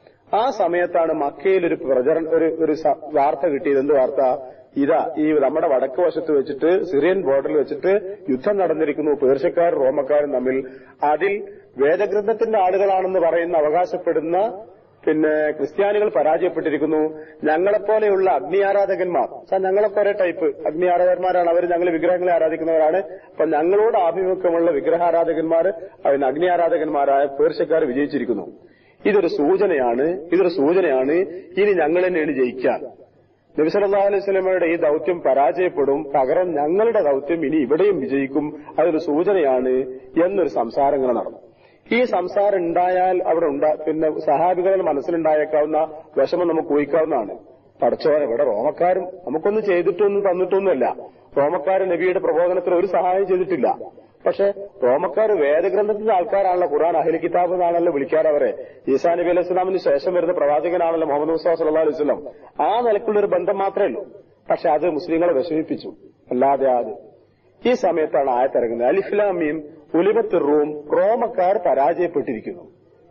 ആ സമയത്താണ് മക്കയിൽ ഒരു പ്രചരണ ഒരു ഒരു വാർത്ത കിട്ടിയത്. എന്ത് വാർത്ത? ഇതാ ഈ നമ്മുടെ വടക്ക് വശത്ത് വെച്ചിട്ട് സിറിയൻ ബോർഡറിൽ വെച്ചിട്ട് യുദ്ധം നടന്നിരിക്കുന്നു, പേർഷ്യക്കാരും റോമക്കാരും തമ്മിൽ. അതിൽ വേദഗ്രന്ഥത്തിന്റെ ആളുകളാണെന്ന് പറയുന്ന അവകാശപ്പെടുന്ന പിന്നെ ക്രിസ്ത്യാനികൾ പരാജയപ്പെട്ടിരിക്കുന്നു. ഞങ്ങളെപ്പോലെയുള്ള അഗ്നി ആരാധകന്മാർ, ഞങ്ങളൊക്കെ ഒരേ ടൈപ്പ് അഗ്നി ആരാധകന്മാരാണ് അവർ, ഞങ്ങൾ വിഗ്രഹങ്ങളെ ആരാധിക്കുന്നവരാണ്. അപ്പൊ ഞങ്ങളോട് ആഭിമുഖ്യമുള്ള വിഗ്രഹാരാധകന്മാർ, അതിന് അഗ്നി ആരാധകന്മാരായ പേർഷ്യക്കാർ വിജയിച്ചിരിക്കുന്നു. ഇതൊരു സൂചനയാണ് ഇതൊരു സൂചനയാണ് ഇനി ഞങ്ങൾ തന്നെയാണ് ജയിക്കാൻ. നബി സല്ലല്ലാഹു അലൈഹി വസല്ലമയുടെ ഈ ദൌത്യം പരാജയപ്പെടും, പകരം ഞങ്ങളുടെ ദൌത്യം ഇനി ഇവിടെയും വിജയിക്കും, അതൊരു സൂചനയാണ് എന്നൊരു സംസാരങ്ങൾ നടന്നു. ഈ സംസാരം ഉണ്ടായാൽ അവിടെ ഉണ്ടാ പിന്നെ സഹാബികളുടെ മനസ്സിലുണ്ടായേക്കാവുന്ന വിഷമം നമുക്ക് ഊഹിക്കാവുന്നതാണ്. പടച്ചോനെ, ഇവിടെ റോമക്കാരും നമുക്കൊന്നും ചെയ്തിട്ടൊന്നും തന്നിട്ടൊന്നുമല്ല. റോമക്കാർ നബിയുടെ പ്രബോധനത്തിന് ഒരു സഹായം ചെയ്തിട്ടില്ല. പക്ഷെ റോമക്കാർ വേദഗ്രന്ഥത്തിന്റെ ആൾക്കാരാണല്ലോ, ഖുർആൻ അഹ്ലി കിതാബ് എന്നാണല്ലോ വിളിക്കാറവരെ. ഈസാ നബി അലൈഹി സ്വലാമിന് ശേഷം വരുന്ന പ്രവാചകനാണല്ലോ മുഹമ്മദ് മുസ്തഫ സല്ലല്ലാഹു അലൈഹി വസല്ലം. ആ നിലക്കുള്ളൊരു ബന്ധം മാത്രമേ ഉള്ളൂ. പക്ഷെ അത് മുസ്ലിങ്ങളെ വിഷമിപ്പിച്ചു, അല്ലാതെ അത്. ഈ സമയത്താണ് ആയത്തിറങ്ങുന്നത്. അലിഫ് ലാം മീം ഉലിബത്ത് റൂം, റോമക്കാർ പരാജയപ്പെട്ടിരിക്കുന്നു.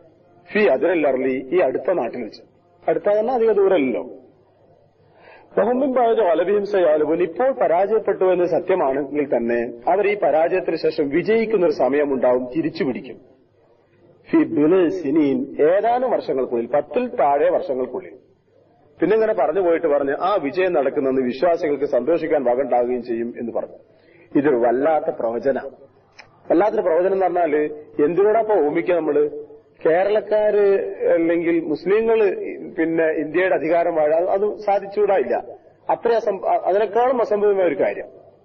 ഫി അദ്റൽ അർളി, ഈ അടുത്ത നാട്ടിൽ വെച്ച്. അടുത്ത തന്നെ അധിക ദൂരമല്ലോ. മുഹമ്മദ് ബാജ് വലബിഹിംസയാലുബുൻ, ഇപ്പോൾ പരാജയപ്പെട്ടു എന്ന് സത്യമാണെങ്കിൽ തന്നെ അവർ ഈ പരാജയത്തിന് ശേഷം വിജയിക്കുന്ന ഒരു സമയമുണ്ടാവും, തിരിച്ചു പിടിക്കും. ഫി ബിൽ സിനീൻ, ഏതാനും വർഷങ്ങൾക്കുള്ളിൽ, പത്തിൽ താഴെ വർഷങ്ങൾക്കുള്ളിൽ. പിന്നെ ഇങ്ങനെ പറഞ്ഞു പോയിട്ട് പറഞ്ഞ് ആ വിജയം നടക്കുന്നെന്ന് വിശ്വാസികൾക്ക് സന്തോഷിക്കാൻ വകണ്ടാവുകയും ചെയ്യും എന്ന് പറഞ്ഞു. ഇതൊരു വല്ലാത്ത പ്രവചന വല്ലാത്തൊരു പ്രവചനം എന്ന് പറഞ്ഞാല് എന്തിനോടൊപ്പം ഓമിക്കുക നമ്മള്? കേരളക്കാര് അല്ലെങ്കിൽ മുസ്ലിങ്ങൾ പിന്നെ ഇന്ത്യയുടെ അധികാരം വാഴ അത് സാധിച്ചുകൂടായില്ല. അത്ര അതിനേക്കാളും അസംഭവമായ ഒരു കാര്യം.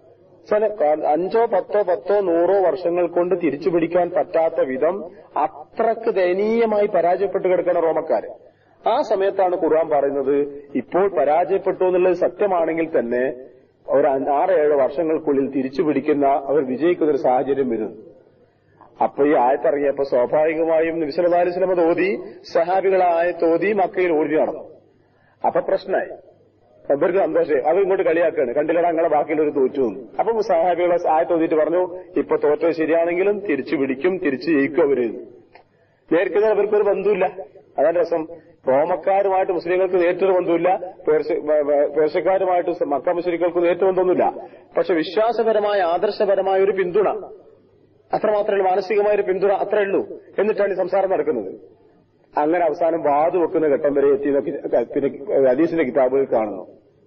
അഞ്ചോ പത്തോ പത്തോ നൂറോ വർഷങ്ങൾ കൊണ്ട് തിരിച്ചു പിടിക്കാൻ പറ്റാത്ത വിധം അത്രക്ക് ദയനീയമായി പരാജയപ്പെട്ട് കിടക്കുന്ന റോമക്കാര്. ആ സമയത്താണ് ഖുർആൻ പറയുന്നത്, ഇപ്പോൾ പരാജയപ്പെട്ടു എന്നുള്ളത് സത്യമാണെങ്കിൽ തന്നെ ഒരു ആറേഴ് വർഷങ്ങൾക്കുള്ളിൽ തിരിച്ചു പിടിക്കുന്ന, അവർ വിജയിക്കുന്ന ഒരു സാഹചര്യം വരുന്നു. അപ്പൊ ഈ ആയത്തിറങ്ങിയപ്പോ സ്വാഭാവികമായും നബി സല്ലല്ലാഹു അലൈഹി വസല്ലം ഓതി, സഹാബികളെ ആയത്തോതി മക്കയിൽ ഓടി നടന്നു. അപ്പൊ പ്രശ്നമായി. അവർക്ക് സന്തോഷം, അവർ ഇങ്ങോട്ട് കളിയാക്കാണ്, കണ്ടില്ലടാ ഞങ്ങളെ ബാക്കിയുള്ളൊരു തോറ്റു എന്ന്. അപ്പൊ സഹാബികളെ ആയത്തോതിയിട്ട് പറഞ്ഞു, ഇപ്പൊ തോറ്റത് ശരിയാണെങ്കിലും തിരിച്ചു പിടിക്കും, തിരിച്ചു ജയിക്കും അവര്. നേരിട്ട് അവർക്കൊരു ബന്ധമില്ല, അതാണ് രസം. റോമക്കാരുമായിട്ട് മുസ്ലിങ്ങൾക്ക് നേരിട്ടൊരു ബന്ധമില്ല, പേർഷ്യക്കാരുമായിട്ട് മക്ക മുസ്ലിങ്ങൾക്ക് നേരിട്ട് ബന്ധമൊന്നുമില്ല. പക്ഷെ വിശ്വാസപരമായ ആദർശപരമായ ഒരു പിന്തുണ അത്രമാത്രമേ, മാനസികമായ ഒരു പിന്തുണ അത്രേ ഉള്ളൂ. എന്നിട്ടാണ് ഈ സംസാരം നടക്കുന്നത്. അങ്ങനെ അവസാനം വാതു വെക്കുന്ന ഘട്ടം വരെ എത്തി. പിന്നെ ഹദീസിന്റെ കിതാബുകൾ കാണുന്നു.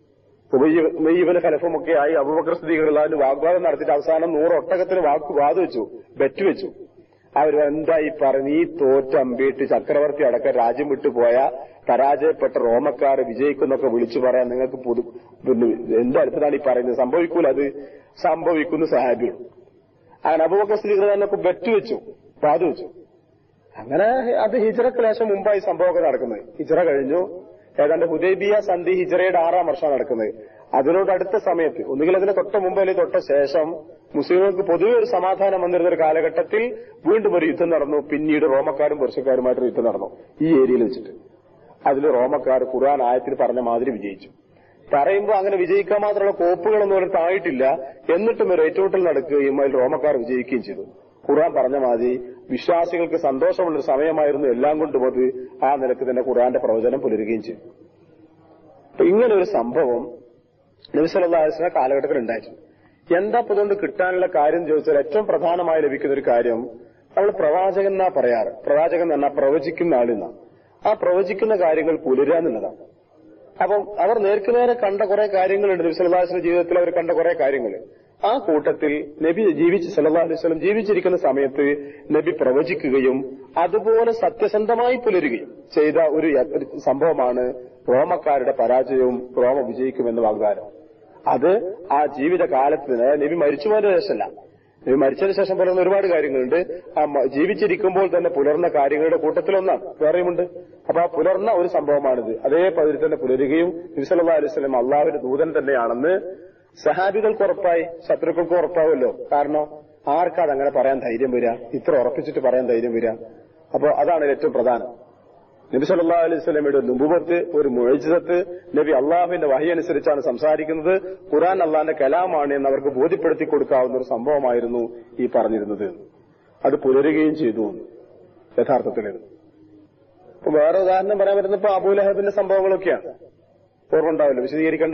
ഉബയ്യബിന് ഖലഫും ഒക്കെ ആയി അബൂബക്കർ സിദ്ദീഖ് വാഗ്വാദം നടത്തിയിട്ട് അവസാനം നൂറ് ഒട്ടകത്തിന് വാക്ക് വാതു വെച്ചു, ബെറ്റ് വെച്ചു. അവർ എന്തായി പറഞ്ഞ് ഈ തോറ്റ അമ്പേറ്റ് ചക്രവർത്തി അടക്കം രാജ്യം വിട്ടുപോയ പരാജയപ്പെട്ട റോമക്കാർ വിജയിക്കുന്നൊക്കെ വിളിച്ചു പറയാൻ നിങ്ങൾക്ക് പൊതു പിന്നെ എന്ത് അടുത്തതാണ് ഈ പറയുന്നത്? സംഭവിക്കൂല, അത് സംഭവിക്കുന്ന സഹാബികൾ. അങ്ങനെ അബൂബക്കർ സിദ്ദീഖ് എന്നൊക്കെ ബെറ്റ് വെച്ചു, വാതു വെച്ചു. അങ്ങനെ അത് ഹിജ്റക്ക് ലേശം മുമ്പായി സംഭവമൊക്കെ നടക്കുന്നത്. ഹിജ്റ കഴിഞ്ഞു, ഏതാണ്ട് ഹുദൈബിയ സന്ധി ഹിജ്റയുടെ ആറാം വർഷമാണ് നടക്കുന്നത്. അതിനോട് അടുത്ത സമയത്ത്, ഒന്നുകിൽ അതിന് തൊട്ട മുമ്പ് അല്ലെങ്കിൽ തൊട്ട ശേഷം മുസ്ലിങ്ങൾക്ക് പൊതുവെ ഒരു സമാധാനം വന്നിരുന്ന ഒരു കാലഘട്ടത്തിൽ വീണ്ടും ഒരു യുദ്ധം നടന്നു. പിന്നീട് റോമക്കാരും പെർഷ്യക്കാരുമായിട്ടൊരു യുദ്ധം നടന്നു ഈ ഏരിയയിൽ വെച്ചിട്ട്. അതിൽ റോമക്കാർ ഖുർആൻ ആയത്തിൽ പറഞ്ഞ മാതിരി വിജയിച്ചു. പറയുമ്പോൾ അങ്ങനെ വിജയിക്കാൻ മാത്രമുള്ള കോപ്പുകളൊന്നും അവർക്ക് ആയിട്ടില്ല. എന്നിട്ടും ഒരു ഏറ്റുമുട്ടൽ നടക്കുകയും അതിൽ റോമക്കാർ വിജയിക്കുകയും ചെയ്തു. ഖുർആൻ പറഞ്ഞ മാതിരി വിശ്വാസികൾക്ക് സന്തോഷമുള്ളൊരു സമയമായിരുന്നു. എല്ലാം കൊണ്ടും അത് ആ നിലക്ക് തന്നെ ഖുർആന്റെ പ്രവചനം പുലരുകയും ചെയ്തു. അപ്പൊ ഇങ്ങനെ ഒരു സംഭവം നബി സല്ലല്ലാഹു അലൈഹി വസല്ലം കാലഘട്ടത്തിൽ ഉണ്ടായിരുന്നു. എന്താ അതുകൊണ്ട് കിട്ടാനുള്ള കാര്യം ചോദിച്ചാൽ ഏറ്റവും പ്രധാനമായി ലഭിക്കുന്ന ഒരു കാര്യം, അവൾ പ്രവാചകൻ എന്നാ പറയാറ്. പ്രവാചകൻ എന്നാ പ്രവചിക്കുന്ന ആളെന്നാ. ആ പ്രവചിക്കുന്ന കാര്യങ്ങൾ പുലരുക എന്നുള്ളതാണ്. അപ്പം അവർ നേർക്കുനേരെ കണ്ട കുറെ കാര്യങ്ങളുണ്ട്. നബി സല്ലല്ലാഹു അലൈഹി വസല്ലം ജീവിതത്തിൽ അവർ കണ്ട കുറെ കാര്യങ്ങൾ. ആ കൂട്ടത്തിൽ നബി ജീവിച്ച് സല്ലല്ലാഹു അലൈഹി വസല്ലം ജീവിച്ചിരിക്കുന്ന സമയത്ത് നബി പ്രവചിക്കുകയും അതുപോലെ സത്യസന്ധമായി പുലരുകയും ചെയ്ത ഒരു സംഭവമാണ് റോമക്കാരുടെ പരാജയവും റോമ വിജയിക്കുമെന്ന വാഗ്ദാനം. അത് ആ ജീവിതകാലത്ത് നബി മരിച്ചുപോയതിനു ശേഷമല്ല, നബി മരിച്ചതിന് ശേഷം പറയുന്ന ഒരുപാട് കാര്യങ്ങളുണ്ട്. ആ ജീവിച്ചിരിക്കുമ്പോൾ തന്നെ പുലർന്ന കാര്യങ്ങളുടെ കൂട്ടത്തിലൊന്നാണ്, വേറെയുമുണ്ട്. അപ്പൊ ആ പുലർന്ന ഒരു സംഭവമാണിത്. അതേ പതിൽ തന്നെ പുലരുകയും നബി സല്ലല്ലാഹു അലൈഹി വസല്ലം അള്ളാഹുവിന്റെ ദൂതൻ തന്നെയാണെന്ന് സഹാബികൾക്ക് ഉറപ്പായി, ശത്രുക്കൾക്ക് ഉറപ്പാവുമല്ലോ. കാരണം ആർക്കാത് അങ്ങനെ പറയാൻ ധൈര്യം വരിക, ഇത്ര ഉറപ്പിച്ചിട്ട് പറയാൻ ധൈര്യം വരിക? അപ്പൊ അതാണ് ഏറ്റവും പ്രധാനം. നബി സല്ലല്ലാഹു അലൈഹി വസല്ലമയുടെ നുബുവത്ത് ഒരു മുഅ്ജിസത്ത്, നബി അള്ളാഹുവിന്റെ വഹി അനുസരിച്ചാണ് സംസാരിക്കുന്നത്, ഖുർആൻ അള്ളാഹിന്റെ കലാമാണ് എന്ന് അവർക്ക് ബോധ്യപ്പെടുത്തി കൊടുക്കാവുന്ന ഒരു സംഭവമായിരുന്നു ഈ പറഞ്ഞിരുന്നത്. അത് പുലരുകയും ചെയ്തു യഥാർത്ഥത്തിലിരുന്നു. ഇപ്പൊ വേറെ ഉദാഹരണം പറയാൻ പറ്റുന്നപ്പോ അബൂലഹബിന്റെ സംഭവങ്ങളൊക്കെയാണ്. ഓർമ്മ ഉണ്ടാവില്ല, വിശദീകരിക്കണ്ട.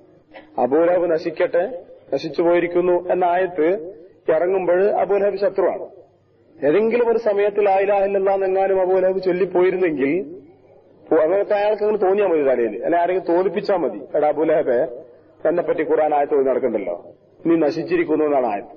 അബൂലഹബ് നശിക്കട്ടെ, നശിച്ചു പോയിരിക്കുന്നു എന്ന ആയത്ത് ഇറങ്ങുമ്പോൾ അബൂലഹബ് ശത്രുവാണ്. ഏതെങ്കിലും ഒരു സമയത്ത് ലാ ഇലാഹ ഇല്ലല്ലാഹ് എന്നെങ്ങാനും അബൂലഹബ് ചൊല്ലിപ്പോയിരുന്നെങ്കിൽ അങ്ങനത്തെ അയാൾക്ക് അങ്ങനെ തോന്നിയാൽ മതി തലയിൽ, അല്ലെ ആരെങ്കിലും തോന്നിപ്പിച്ചാൽ മതി. എടാ അബൂലഹബെ, എന്നെപ്പറ്റി ഖുർആൻ ആയത്ത് പോയി നടക്കണ്ടല്ലോ, നീ നശിച്ചിരിക്കുന്നു എന്നാണ് ആയത്ത്.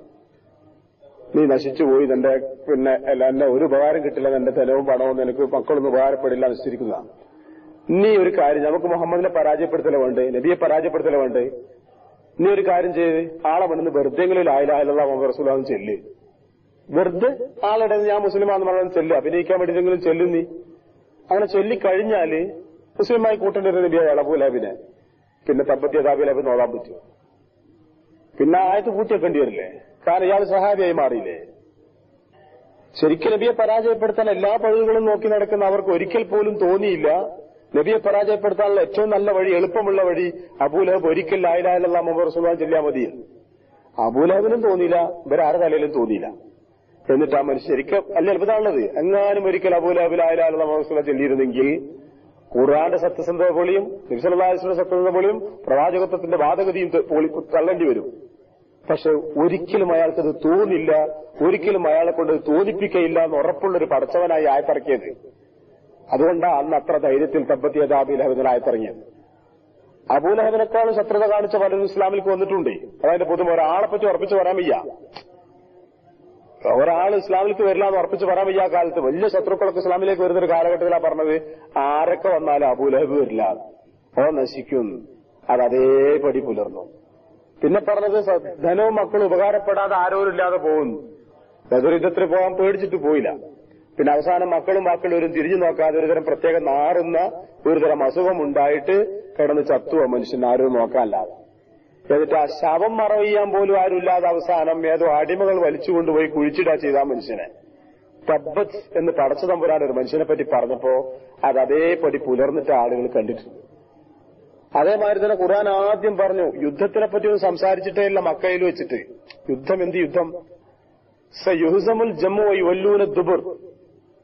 നീ നശിച്ചുപോയി, നിന്റെ പിന്നെ എന്നെ ഒരു ഉപകാരം കിട്ടില്ല, നിന്റെ തെലവും പണവും നിനക്ക് മക്കളൊന്നും ഉപകാരപ്പെടില്ല, നശിച്ചിരിക്കുന്നതാണ്. നീ ഒരു കാര്യം, നമുക്ക് മുഹമ്മദിനെ പരാജയപ്പെടുത്തല വേണ്ടേ, നബിയെ പരാജയപ്പെടുത്തല വേണ്ടേ? നീ ഒരു കാര്യം ചെയ്ത് ആളെ വന്ന് വെറുതെങ്കിലും ലാ ഇലാഹ ഇല്ലല്ലാഹ് മുഹമ്മദ് റസൂലുള്ളാഹി ചെല്ല്. വെറുതെ ആളുടെ ഞാൻ മുസ്ലിമാന്ന് പറഞ്ഞാൽ ചെല്ല്, അഭിനയിക്കാൻ വേണ്ടിയിട്ടെങ്കിലും ചെല്ലും. നീ അങ്ങനെ ചൊല്ലിക്കഴിഞ്ഞാല് മുസ്ലിമായി കൂട്ടേണ്ടി ഒരു നബിയായ അബൂലഹബിനെ പിന്നെ തബ്ബത്ത് യദാ അബീ ലഹബ് നോക്കാൻ പറ്റുമോ? പിന്നെ ആയത്ത് കൂട്ടിവെക്കേണ്ടി വരില്ലേ? കാരണം ഇയാൾ സഹാബിയായി മാറിയില്ലേ? ശരിക്കും നബിയെ പരാജയപ്പെടുത്താൻ എല്ലാ പഴുതുകളും നോക്കി നടക്കുന്ന അവർക്ക് ഒരിക്കൽ പോലും തോന്നിയില്ല നബിയെ പരാജയപ്പെടുത്താനുള്ള ഏറ്റവും നല്ല വഴി, എളുപ്പമുള്ള വഴി അബൂലഹബ് ഒരിക്കൽ ലാ ഇലാഹ ഇല്ലല്ലാഹ് മുഹമ്മദ് റസൂലുള്ളാഹി ചൊല്ലിയാൽ മതി. അബൂലഹബിനും തോന്നിയില്ല, ഇവരാരുടെ തലയിലും തോന്നിയില്ല. എന്നിട്ട് ആ മനുഷ്യൻ ശരിക്കും അല്ല അത്ഭുതമാണത്. എങ്ങാനും ഒരിക്കൽ അബൂലഹബ് ലാ ഇലാഹ ഇല്ലല്ലാഹ് മുഹമ്മദ് റസൂലുള്ളാഹി ചൊല്ലിയിരുന്നെങ്കിൽ ഖുർആന്റെ സത്യസന്ധത പൊളിയും, നബി സല്ലല്ലാഹു അലൈഹി വസല്ലം സത്യസന്ധത പൊളിയും, പ്രവാചകത്വത്തിന്റെ വാദഗതിയും തള്ളേണ്ടി വരും. പക്ഷെ ഒരിക്കലും അയാൾക്കത് തോന്നില്ല, ഒരിക്കലും അയാളെ കൊണ്ട് തോന്നിപ്പിക്കയില്ല എന്ന് ഉറപ്പുള്ളൊരു പടച്ചവനായി ആയത്തിറക്കിയത്. അതുകൊണ്ടാണ് അന്ന് അത്ര ധൈര്യത്തിൽ തബ്ബത്ത് യദാ അബീ ലഹബിന് ആയത്തിറങ്ങിയത്. അബൂലഹബിനേക്കാളും ശത്രുത കാണിച്ച പലരും ഇസ്ലാമിലേക്ക് വന്നിട്ടുണ്ട്. അതായത് പൊതുവെ ഒരാളെ പറ്റി ഉറപ്പിച്ച് പറയാൻ വയ്യ, ഒരാൾ ഇസ്ലാമിലേക്ക് വരില്ല എന്ന് ഉറപ്പിച്ച് പറയാൻ വയ്യ. കാലത്ത് വലിയ ശത്രുക്കളൊക്കെ ഇസ്ലാമിലേക്ക് വരുന്നൊരു കാലഘട്ടത്തിലാണ് പറഞ്ഞത് ആരൊക്കെ വന്നാലും അബൂലഹബ് വരില്ല, ഓ നശിക്കും. അത് അതേപടി പുലർന്നു. പിന്നെ പറഞ്ഞത് ധനവും മക്കളും ഉപകാരപ്പെടാതെ ആരോരും ഇല്ലാതെ പോകുന്നു. ബദർ പോകാൻ പേടിച്ചിട്ട് പോയില്ല. പിന്നെ അവസാനം മക്കളും മക്കളും തിരിഞ്ഞു നോക്കാതെ ഒരുതരം പ്രത്യേക നാറുന്ന ഒരുതരം അസുഖം ഉണ്ടായിട്ട് കിടന്ന് ചത്തുവോ മനുഷ്യൻ, ആരും നോക്കാനല്ലാതെ. എന്നിട്ട് ആ ശവം മറവ് ചെയ്യാൻ പോലും ആരുമില്ലാതെ അവസാനം ഏതോ അടിമകൾ വലിച്ചുകൊണ്ടുപോയി കുഴിച്ചിടാ ചെയ്ത മനുഷ്യനെ. തബ്ബത്ത് എന്ന് പടച്ചു തമ്പുരാൻ ഒരു മനുഷ്യനെ പറ്റി പറഞ്ഞപ്പോ അത് അതേപടി പുലർന്നിട്ട് ആളുകൾ കണ്ടിട്ടുണ്ട്. അതേമാതിരി തന്നെ ഖുർആൻ ആദ്യം പറഞ്ഞു യുദ്ധത്തിനെ പറ്റി ഒന്നും സംസാരിച്ചിട്ടേ ഇല്ല മക്കയിൽ വെച്ചിട്ട്. യുദ്ധം എന്ത് യുദ്ധം? സയുഹ്സമുൽ ജംഉ വയുവല്ലൂന ദുബുർ.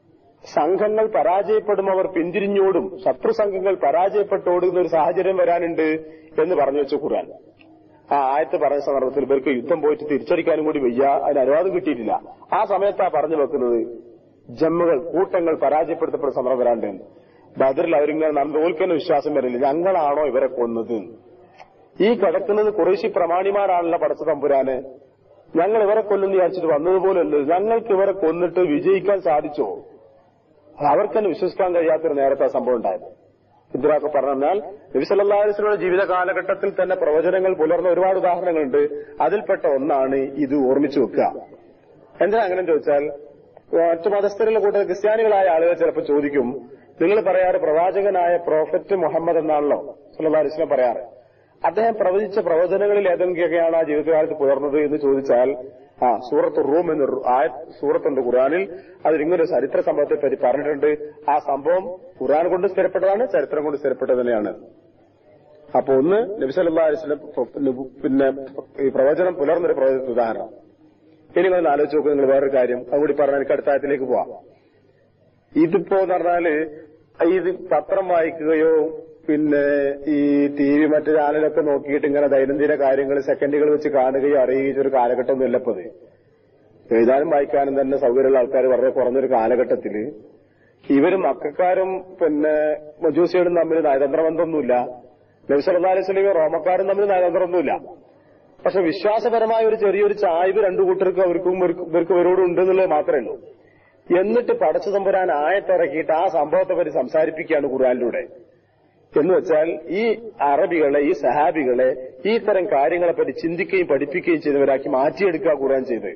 സംഘങ്ങൾ പരാജയപ്പെടും, അവർ പിന്തിരിഞ്ഞോടും, ശത്രു സംഘങ്ങൾ പരാജയപ്പെട്ടോടുന്ന ഒരു സാഹചര്യം വരാനുണ്ട് എന്ന് പറഞ്ഞു വെച്ചു ഖുർആൻ. ആ ആയത്ത് പറഞ്ഞ സന്ദർഭത്തിൽ ഇവർക്ക് യുദ്ധം പോയിട്ട് തിരിച്ചടിക്കാനും കൂടി വയ്യ, അതിന് അനുവാദം കിട്ടിയിട്ടില്ല. ആ സമയത്താ പറഞ്ഞു വെക്കുന്നത് ജമ്മുകൾ കൂട്ടങ്ങൾ പരാജയപ്പെടുത്തപ്പെടുന്ന സന്ദർഭം വരാണ്ട്. ബദറിൽ അവരിങ്ങനെ തോൽക്കുന്ന വിശ്വാസം വരില്ല, ഞങ്ങളാണോ ഇവരെ കൊന്നത്? ഈ കിടക്കുന്നത് ഖുറൈശി പ്രമാണിമാരാണല്ലോ പടച്ച തമ്പുരാന്, ഞങ്ങൾ ഇവരെ കൊല്ലുന്ന വിചാരിച്ചിട്ട് വന്നതുപോലല്ലോ, ഞങ്ങൾക്ക് ഇവരെ കൊന്നിട്ട് വിജയിക്കാൻ സാധിച്ചോ? അവർക്ക് തന്നെ വിശ്വസിക്കാൻ കഴിയാത്തൊരു നേരത്തെ സംഭവം ഉണ്ടായത്. ഇതിനൊക്കെ പറഞ്ഞാൽ നബി സല്ലല്ലാഹു അലൈഹി വസല്ലമയുടെ ജീവിത കാലഘട്ടത്തിൽ തന്നെ പ്രവചനങ്ങൾ പുലർന്ന ഒരുപാട് ഉദാഹരണങ്ങളുണ്ട്. അതിൽപ്പെട്ട ഒന്നാണ് ഇത്. ഓർമ്മിച്ചു വെക്കുക. എന്തിനാ അങ്ങനെ ചോദിച്ചാൽ, മറ്റു മതസ്ഥരുടെ കൂട്ടത്തിൽ ക്രിസ്ത്യാനികളായ ആളുകൾ ചിലപ്പോൾ ചോദിക്കും, നിങ്ങൾ പറയാറ് പ്രവാചകനായ പ്രോഫറ്റ് മുഹമ്മദ് എന്നാണല്ലോ സല്ലല്ലാഹു അലൈഹി വസല്ലം പറയാറ്, അദ്ദേഹം പ്രവചിച്ച പ്രവചനങ്ങളിൽ ഏതെങ്കിലൊക്കെയാണ് ആ ജീവിതകാലത്ത് പുലർന്നത് എന്ന് ചോദിച്ചാൽ, ആ സൂറത്ത് റൂം എന്ന സൂറത്തുണ്ട് ഖുർആനിൽ. അതിലിങ്ങനൊരു ചരിത്ര സംഭവത്തെ പറ്റി പറഞ്ഞിട്ടുണ്ട്. ആ സംഭവം ഖുർആൻ കൊണ്ട് സ്ഥിരപ്പെട്ടതാണ്, ചരിത്രം കൊണ്ട് സ്ഥിരപ്പെട്ടത് തന്നെയാണ്. അപ്പൊ ഒന്ന് നബി സല്ലല്ലാഹു അലൈഹി വസല്ലം പിന്നെ ഈ പ്രവചനം പുലർന്നൊരു പ്രവചന ഉദാഹരണം. ഇനി നിങ്ങൾ ആലോചിച്ച് നോക്കുക. നിങ്ങൾ വേറൊരു കാര്യം അതുകൂടി പറഞ്ഞാൽ എനിക്ക് അടുത്ത ആയത്തിലേക്ക് പോവാം. ഇതിപ്പോ എന്ന് പറഞ്ഞാല് ഇത് പത്രം വായിക്കുകയോ പിന്നെ ഈ ടി വി മറ്റു ചാനലൊക്കെ നോക്കിയിട്ട് ഇങ്ങനെ ദൈനംദിന കാര്യങ്ങൾ സെക്കൻഡുകൾ വെച്ച് കാണുകയോ അറിയുകയോ ഒരു കാലഘട്ടമൊന്നും ഇല്ലപ്പത്. എഴുതാനും വായിക്കാനും തന്നെ സൗകര്യമുള്ള ആൾക്കാർ വളരെ കുറഞ്ഞൊരു കാലഘട്ടത്തില് ഇവരും മക്കാരും പിന്നെ മജൂസികളും തമ്മിൽ നയതന്ത്രബന്ധമൊന്നുമില്ല. നബി സല്ലല്ലാഹു അലൈഹി വസല്ലം റോമക്കാരും തമ്മിൽ നയതന്ത്രമൊന്നുമില്ല. പക്ഷെ വിശ്വാസപരമായ ഒരു ചെറിയൊരു ചായ്വ് രണ്ടു കൂട്ടർക്കും അവർക്കും ഇവർക്ക് ഇവരോടും ഉണ്ടെന്നുള്ളത് മാത്രമേ ഉള്ളൂ. എന്നിട്ട് പടച്ചു തമ്പുരാൻ ആയത്തിറക്കിയിട്ട് ആ സംഭവത്തെ പറ്റി സംസാരിപ്പിക്കുകയാണ് ഖുർആനിലൂടെ. എന്ന് വെച്ചാൽ ഈ അറബികളെ, ഈ സഹാബികളെ ഈ തരം കാര്യങ്ങളെപ്പറ്റി ചിന്തിക്കുകയും പഠിപ്പിക്കുകയും ചെയ്തവരാക്കി മാറ്റിയെടുക്കുക ഖുർആൻ ചെയ്ത്.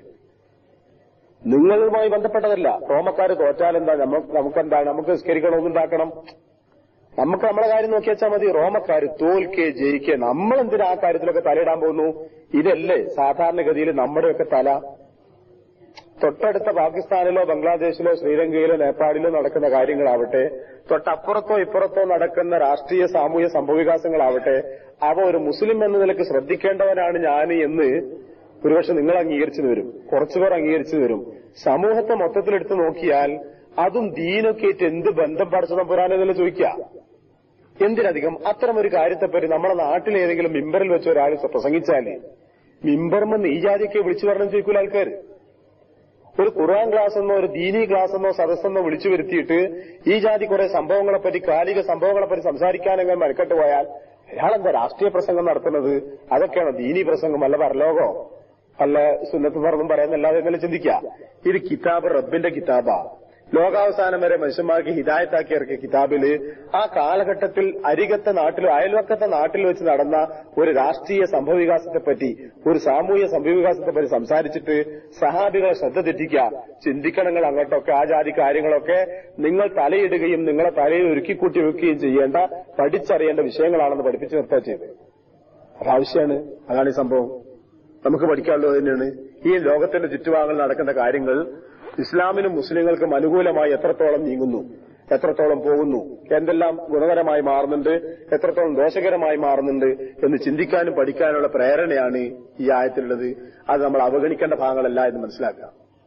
നിങ്ങളുമായി ബന്ധപ്പെട്ടതല്ല. റോമക്കാര് തോറ്റാലെന്താ, നമുക്കെന്താണ്, നമുക്ക് നിസ്കരിക്കണമെന്നുണ്ടാക്കണം, നമുക്ക് നമ്മളെ കാര്യം നോക്കി വെച്ചാൽ മതി. റോമക്കാര് തോൽക്കേ ജയിക്കേ, നമ്മളെന്തിനാ ആ കാര്യത്തിലൊക്കെ തലയിടാൻ പോകുന്നു? ഇതല്ലേ സാധാരണഗതിയിൽ നമ്മുടെയൊക്കെ തല. തൊട്ടടുത്ത പാകിസ്ഥാനിലോ ബംഗ്ലാദേശിലോ ശ്രീലങ്കയിലോ നേപ്പാളിലോ നടക്കുന്ന കാര്യങ്ങളാവട്ടെ, തൊട്ടപ്പുറത്തോ ഇപ്പുറത്തോ നടക്കുന്ന രാഷ്ട്രീയ സാമൂഹ്യ സംഭവവികാസങ്ങളാവട്ടെ, അവ ഒരു മുസ്ലിം എന്ന നിലയ്ക്ക് ശ്രദ്ധിക്കേണ്ടവനാണ് ഞാൻ എന്ന് ഒരുപക്ഷെ നിങ്ങൾ അംഗീകരിച്ചു വരും, കുറച്ചുപേർ അംഗീകരിച്ചു വരും. സമൂഹത്തെ മൊത്തത്തിലെടുത്ത് നോക്കിയാൽ അതും ദീനൊക്കെ ആയിട്ട് എന്ത് ബന്ധം പഠിച്ച തമ്പുരാനെന്നല്ല ചോദിക്കുക. എന്തിനധികം അത്തരമൊരു കാര്യത്തെപ്പറ്റി നമ്മുടെ നാട്ടിൽ ഏതെങ്കിലും മിമ്പറിൽ വെച്ച് ഒരാൾ പ്രസംഗിച്ചാല് മിമ്പർമെന്ന് ഈ ജാതിയൊക്കെ വിളിച്ചു പറഞ്ഞു ചോദിക്കൂല ആൾക്കാർ. ഒരു ഖുർആൻ ക്ലാസ് എന്നോ ഒരു ദീനി ക്ലാസ് എന്നോ സദസ്സെന്നോ വിളിച്ചു വരുത്തിയിട്ട് ഈ ജാതി കുറെ സംഭവങ്ങളെപ്പറ്റി, കാലിക സംഭവങ്ങളെപ്പറ്റി സംസാരിക്കാനെങ്കിൽ മെനക്കെട്ട് പോയാൽ അയാളെന്താ രാഷ്ട്രീയ പ്രസംഗം നടത്തുന്നത്? അതൊക്കെയാണോ ദീനി പ്രസംഗം? അല്ല പരലോകോ അല്ല സുന്നത്ത് ഫർദും പറയുന്നല്ലാതെ എന്നല്ല ചിന്തിക്കുക. ഇത് കിതാബ് റബ്ബിന്റെ കിതാബാ. ലോകാവസാനം വരെ മനുഷ്യന്മാർക്ക് ഹിദായത്താക്കി ഇറക്കിയ കിതാബില് ആ കാലഘട്ടത്തിൽ അരികത്തെ നാട്ടിലോ അയൽവക്കത്തെ നാട്ടിൽ വെച്ച് നടന്ന ഒരു രാഷ്ട്രീയ സംഭവവികാസത്തെപ്പറ്റി, ഒരു സാമൂഹ്യ സംഭവവികാസത്തെപ്പറ്റി സംസാരിച്ചിട്ട് സഹാബികളെ ശ്രദ്ധ തെറ്റിക്കുക, ചിന്തിക്കണങ്ങൾ അങ്ങോട്ടൊക്കെ ആ ജാതി കാര്യങ്ങളൊക്കെ നിങ്ങൾ തലയിടുകയും നിങ്ങളെ തലയിൽ ഒരുക്കിക്കൂട്ടി വെക്കുകയും ചെയ്യേണ്ട, പഠിച്ചറിയേണ്ട വിഷയങ്ങളാണെന്ന് പഠിപ്പിച്ചു നിർത്തുക ചെയ്ത്. അതാവശ്യമാണ്. അതാണ് ഈ സംഭവം. നമുക്ക് പഠിക്കാനുള്ളത് തന്നെയാണ്. ഈ ലോകത്തിന്റെ ചുറ്റുഭാഗങ്ങളിൽ നടക്കുന്ന കാര്യങ്ങൾ ഇസ്ലാമിനും മുസ്ലിങ്ങൾക്കും അനുകൂലമായി എത്രത്തോളം നീങ്ങുന്നു, എത്രത്തോളം പോകുന്നു, എന്തെല്ലാം ഗുണകരമായി മാറുന്നുണ്ട്, എത്രത്തോളം ദോഷകരമായി മാറുന്നുണ്ട് എന്ന് ചിന്തിക്കാനും പഠിക്കാനുള്ള പ്രേരണയാണ് ഈ ആയത്തിലുള്ളത്. അത് നമ്മൾ അവഗണിക്കേണ്ട ഭാഗങ്ങളല്ല എന്ന് മനസ്സിലാക്കുക.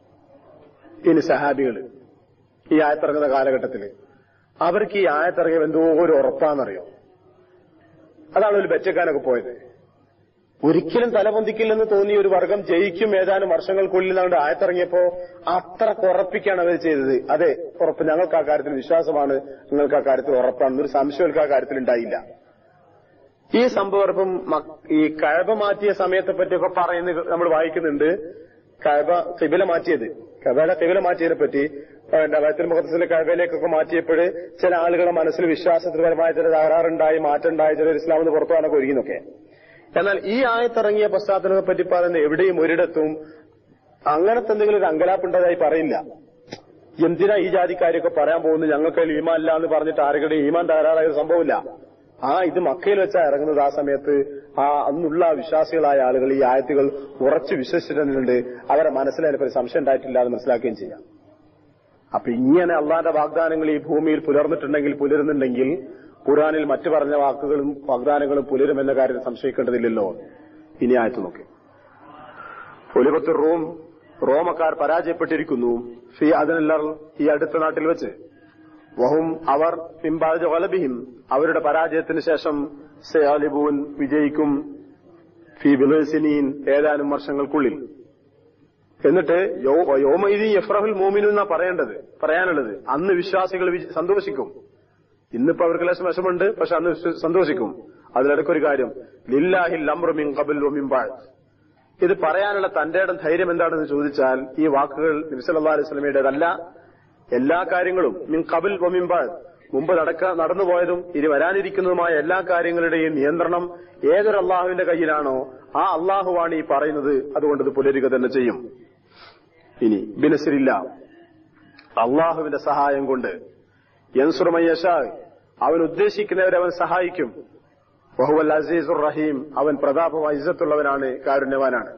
ഇനി സഹാബികള് ഈ ആയത്തിറങ്ങുന്ന കാലഘട്ടത്തിൽ അവർക്ക് ഈ ആയത്തിറങ്ങിയ എന്തോ ഒരു ഉറപ്പാണെന്നറിയോ? അതാണ് ഒരു ബെച്ചക്കാനൊക്കെ പോയത്. ഒരിക്കലും തലപൊന്തിക്കില്ലെന്ന് തോന്നിയ ഒരു വർഗം ജയിക്കും ഏതാനും വർഷങ്ങൾക്കുള്ളിൽ നമ്മുടെ ആയത്തിറങ്ങിയപ്പോ അത്ര ഉറപ്പിക്കാണ് അവർ ചെയ്തത്. അതെ, ഉറപ്പ്, ഞങ്ങൾക്ക് ആ കാര്യത്തിൽ വിശ്വാസമാണ്, നിങ്ങൾക്ക് ആ കാര്യത്തിൽ ഉറപ്പാണ്, ഒരു സംശയമൊക്കെ ആ കാര്യത്തിൽ ഉണ്ടായില്ല. ഈ സംഭവം ഈ കഅബ മാറ്റിയ സമയത്തെ പറ്റിയൊക്കെ പറയുന്ന നമ്മൾ വായിക്കുന്നുണ്ട്. കഅബ ഖിബല മാറ്റിയത്, കഅബയുടെ ഖിബല മാറ്റിയതിനെ പറ്റി ബൈത്തുൽ മുഖദ്ദസിലെ കഅബയിലേക്കൊക്കെ മാറ്റിയപ്പോൾ ചില ആളുകളുടെ മനസ്സിൽ വിശ്വാസപരമായ ചില തകരാറുണ്ടായി, മാറ്റമുണ്ടായി, ചിലർ ഇസ്ലാമിന് പുറത്തു പോകാനൊക്കെ ഒരുങ്ങിന്നൊക്കെ. എന്നാൽ ഈ ആയത്തിറങ്ങിയ പശ്ചാത്തലത്തെ പറ്റി പറയുന്ന എവിടെയും ഒരിടത്തും അങ്ങനത്തെ എന്തെങ്കിലും ഒരു അങ്കലാപ്പുണ്ടതായി പറയില്ല. എന്തിനാ ഈ ജാതിക്കാരൊക്കെ പറയാൻ പോകുന്നത്, ഞങ്ങൾക്ക് ഈമാൻ ഇല്ല എന്ന് പറഞ്ഞിട്ട് ആരുടെയും ഈമാൻ തകരാറായ സംഭവമില്ല. ആ ഇത് മക്കയിൽ വെച്ചാ ഇറങ്ങുന്നത്. ആ സമയത്ത് ആ അന്നുള്ള വിശ്വാസികളായ ആളുകൾ ഈ ആയത്തുകൾ ഉറച്ചു വിശ്വസിച്ചിട്ടുണ്ട്. അവരെ മനസ്സിലതിനെപ്പറ്റി സംശയം ഉണ്ടായിട്ടില്ല എന്ന് മനസ്സിലാക്കുകയും ചെയ്യാം. അപ്പൊ ഇങ്ങനെ അള്ളാന്റെ വാഗ്ദാനങ്ങൾ ഈ ഭൂമിയിൽ പുലർന്നിട്ടുണ്ടെങ്കിൽ, പുലരുന്നുണ്ടെങ്കിൽ ഖുർആനിൽ മറ്റു പറഞ്ഞ വാക്കുകളും വാഗ്ദാനങ്ങളും പുലരുമെന്ന കാര്യത്തിൽ സംശയിക്കേണ്ടതില്ലല്ലോ. ഇനി ആയത്ത് നോക്കി. ഒലിബത്ത് റൂം റോമക്കാർ പരാജയപ്പെട്ടിരിക്കുന്നു ഫി അദനൽ ഈ അടുത്ത നാട്ടിൽ വെച്ച്. വഹും അവർ പിമ്പാജ വലബിഹിം അവരുടെ പരാജയത്തിന് ശേഷം സയാലിബൂൻ വിജയിക്കും ഫി ബിലസിനീൻ ഏതാനും വർഷങ്ങൾക്കുള്ളിൽ. എന്നിട്ട് യോമൈദി യഫ്രഹുൽ മോമിനു എന്നാ പറയേണ്ടത് പറയാനുള്ളത്. അന്ന് വിശ്വാസികൾ സന്തോഷിക്കും. ഇന്നിപ്പോ അവർക്ക് ലേശം വിഷമുണ്ട്, പക്ഷെ അന്ന് സന്തോഷിക്കും. അതിലിടയ്ക്കൊരു കാര്യം, ലില്ലാഹിൽ അംറു മിൻ ഖബൽ വമിൻ ബഅദ്. ഇത് പറയാനുള്ള തന്റെ ഇടം ധൈര്യം എന്താണെന്ന് ചോദിച്ചാൽ ഈ വാക്കുകൾ നബി സല്ലല്ലാഹു അലൈഹി വസല്ലമയുടേതല്ല. എല്ലാ കാര്യങ്ങളും മിൻ ഖബൽ വമിൻ ബഅദ് മുമ്പ് നടക്ക നടന്നുപോയതും ഇനി വരാനിരിക്കുന്നതുമായ എല്ലാ കാര്യങ്ങളുടെയും നിയന്ത്രണം ഏതൊരു അള്ളാഹുവിന്റെ കയ്യിലാണോ ആ അള്ളാഹുവാണ് ഈ പറയുന്നത്. അതുകൊണ്ട് ഇത് പുലരുക തന്നെ ചെയ്യും. ഇനി ബിനസ്രില്ല അള്ളാഹുവിന്റെ സഹായം കൊണ്ട് യൻസുറു മൻ യശാ അവൻ ഉദ്ദേശിക്കുന്നവരെ അവൻ സഹായിക്കും. വഹുവൽ അസീസുർ റഹീം അവൻ പ്രതാപമായ ഇസ്സത്തുള്ളവനാണ്, കാരുണ്യവാനാണ്.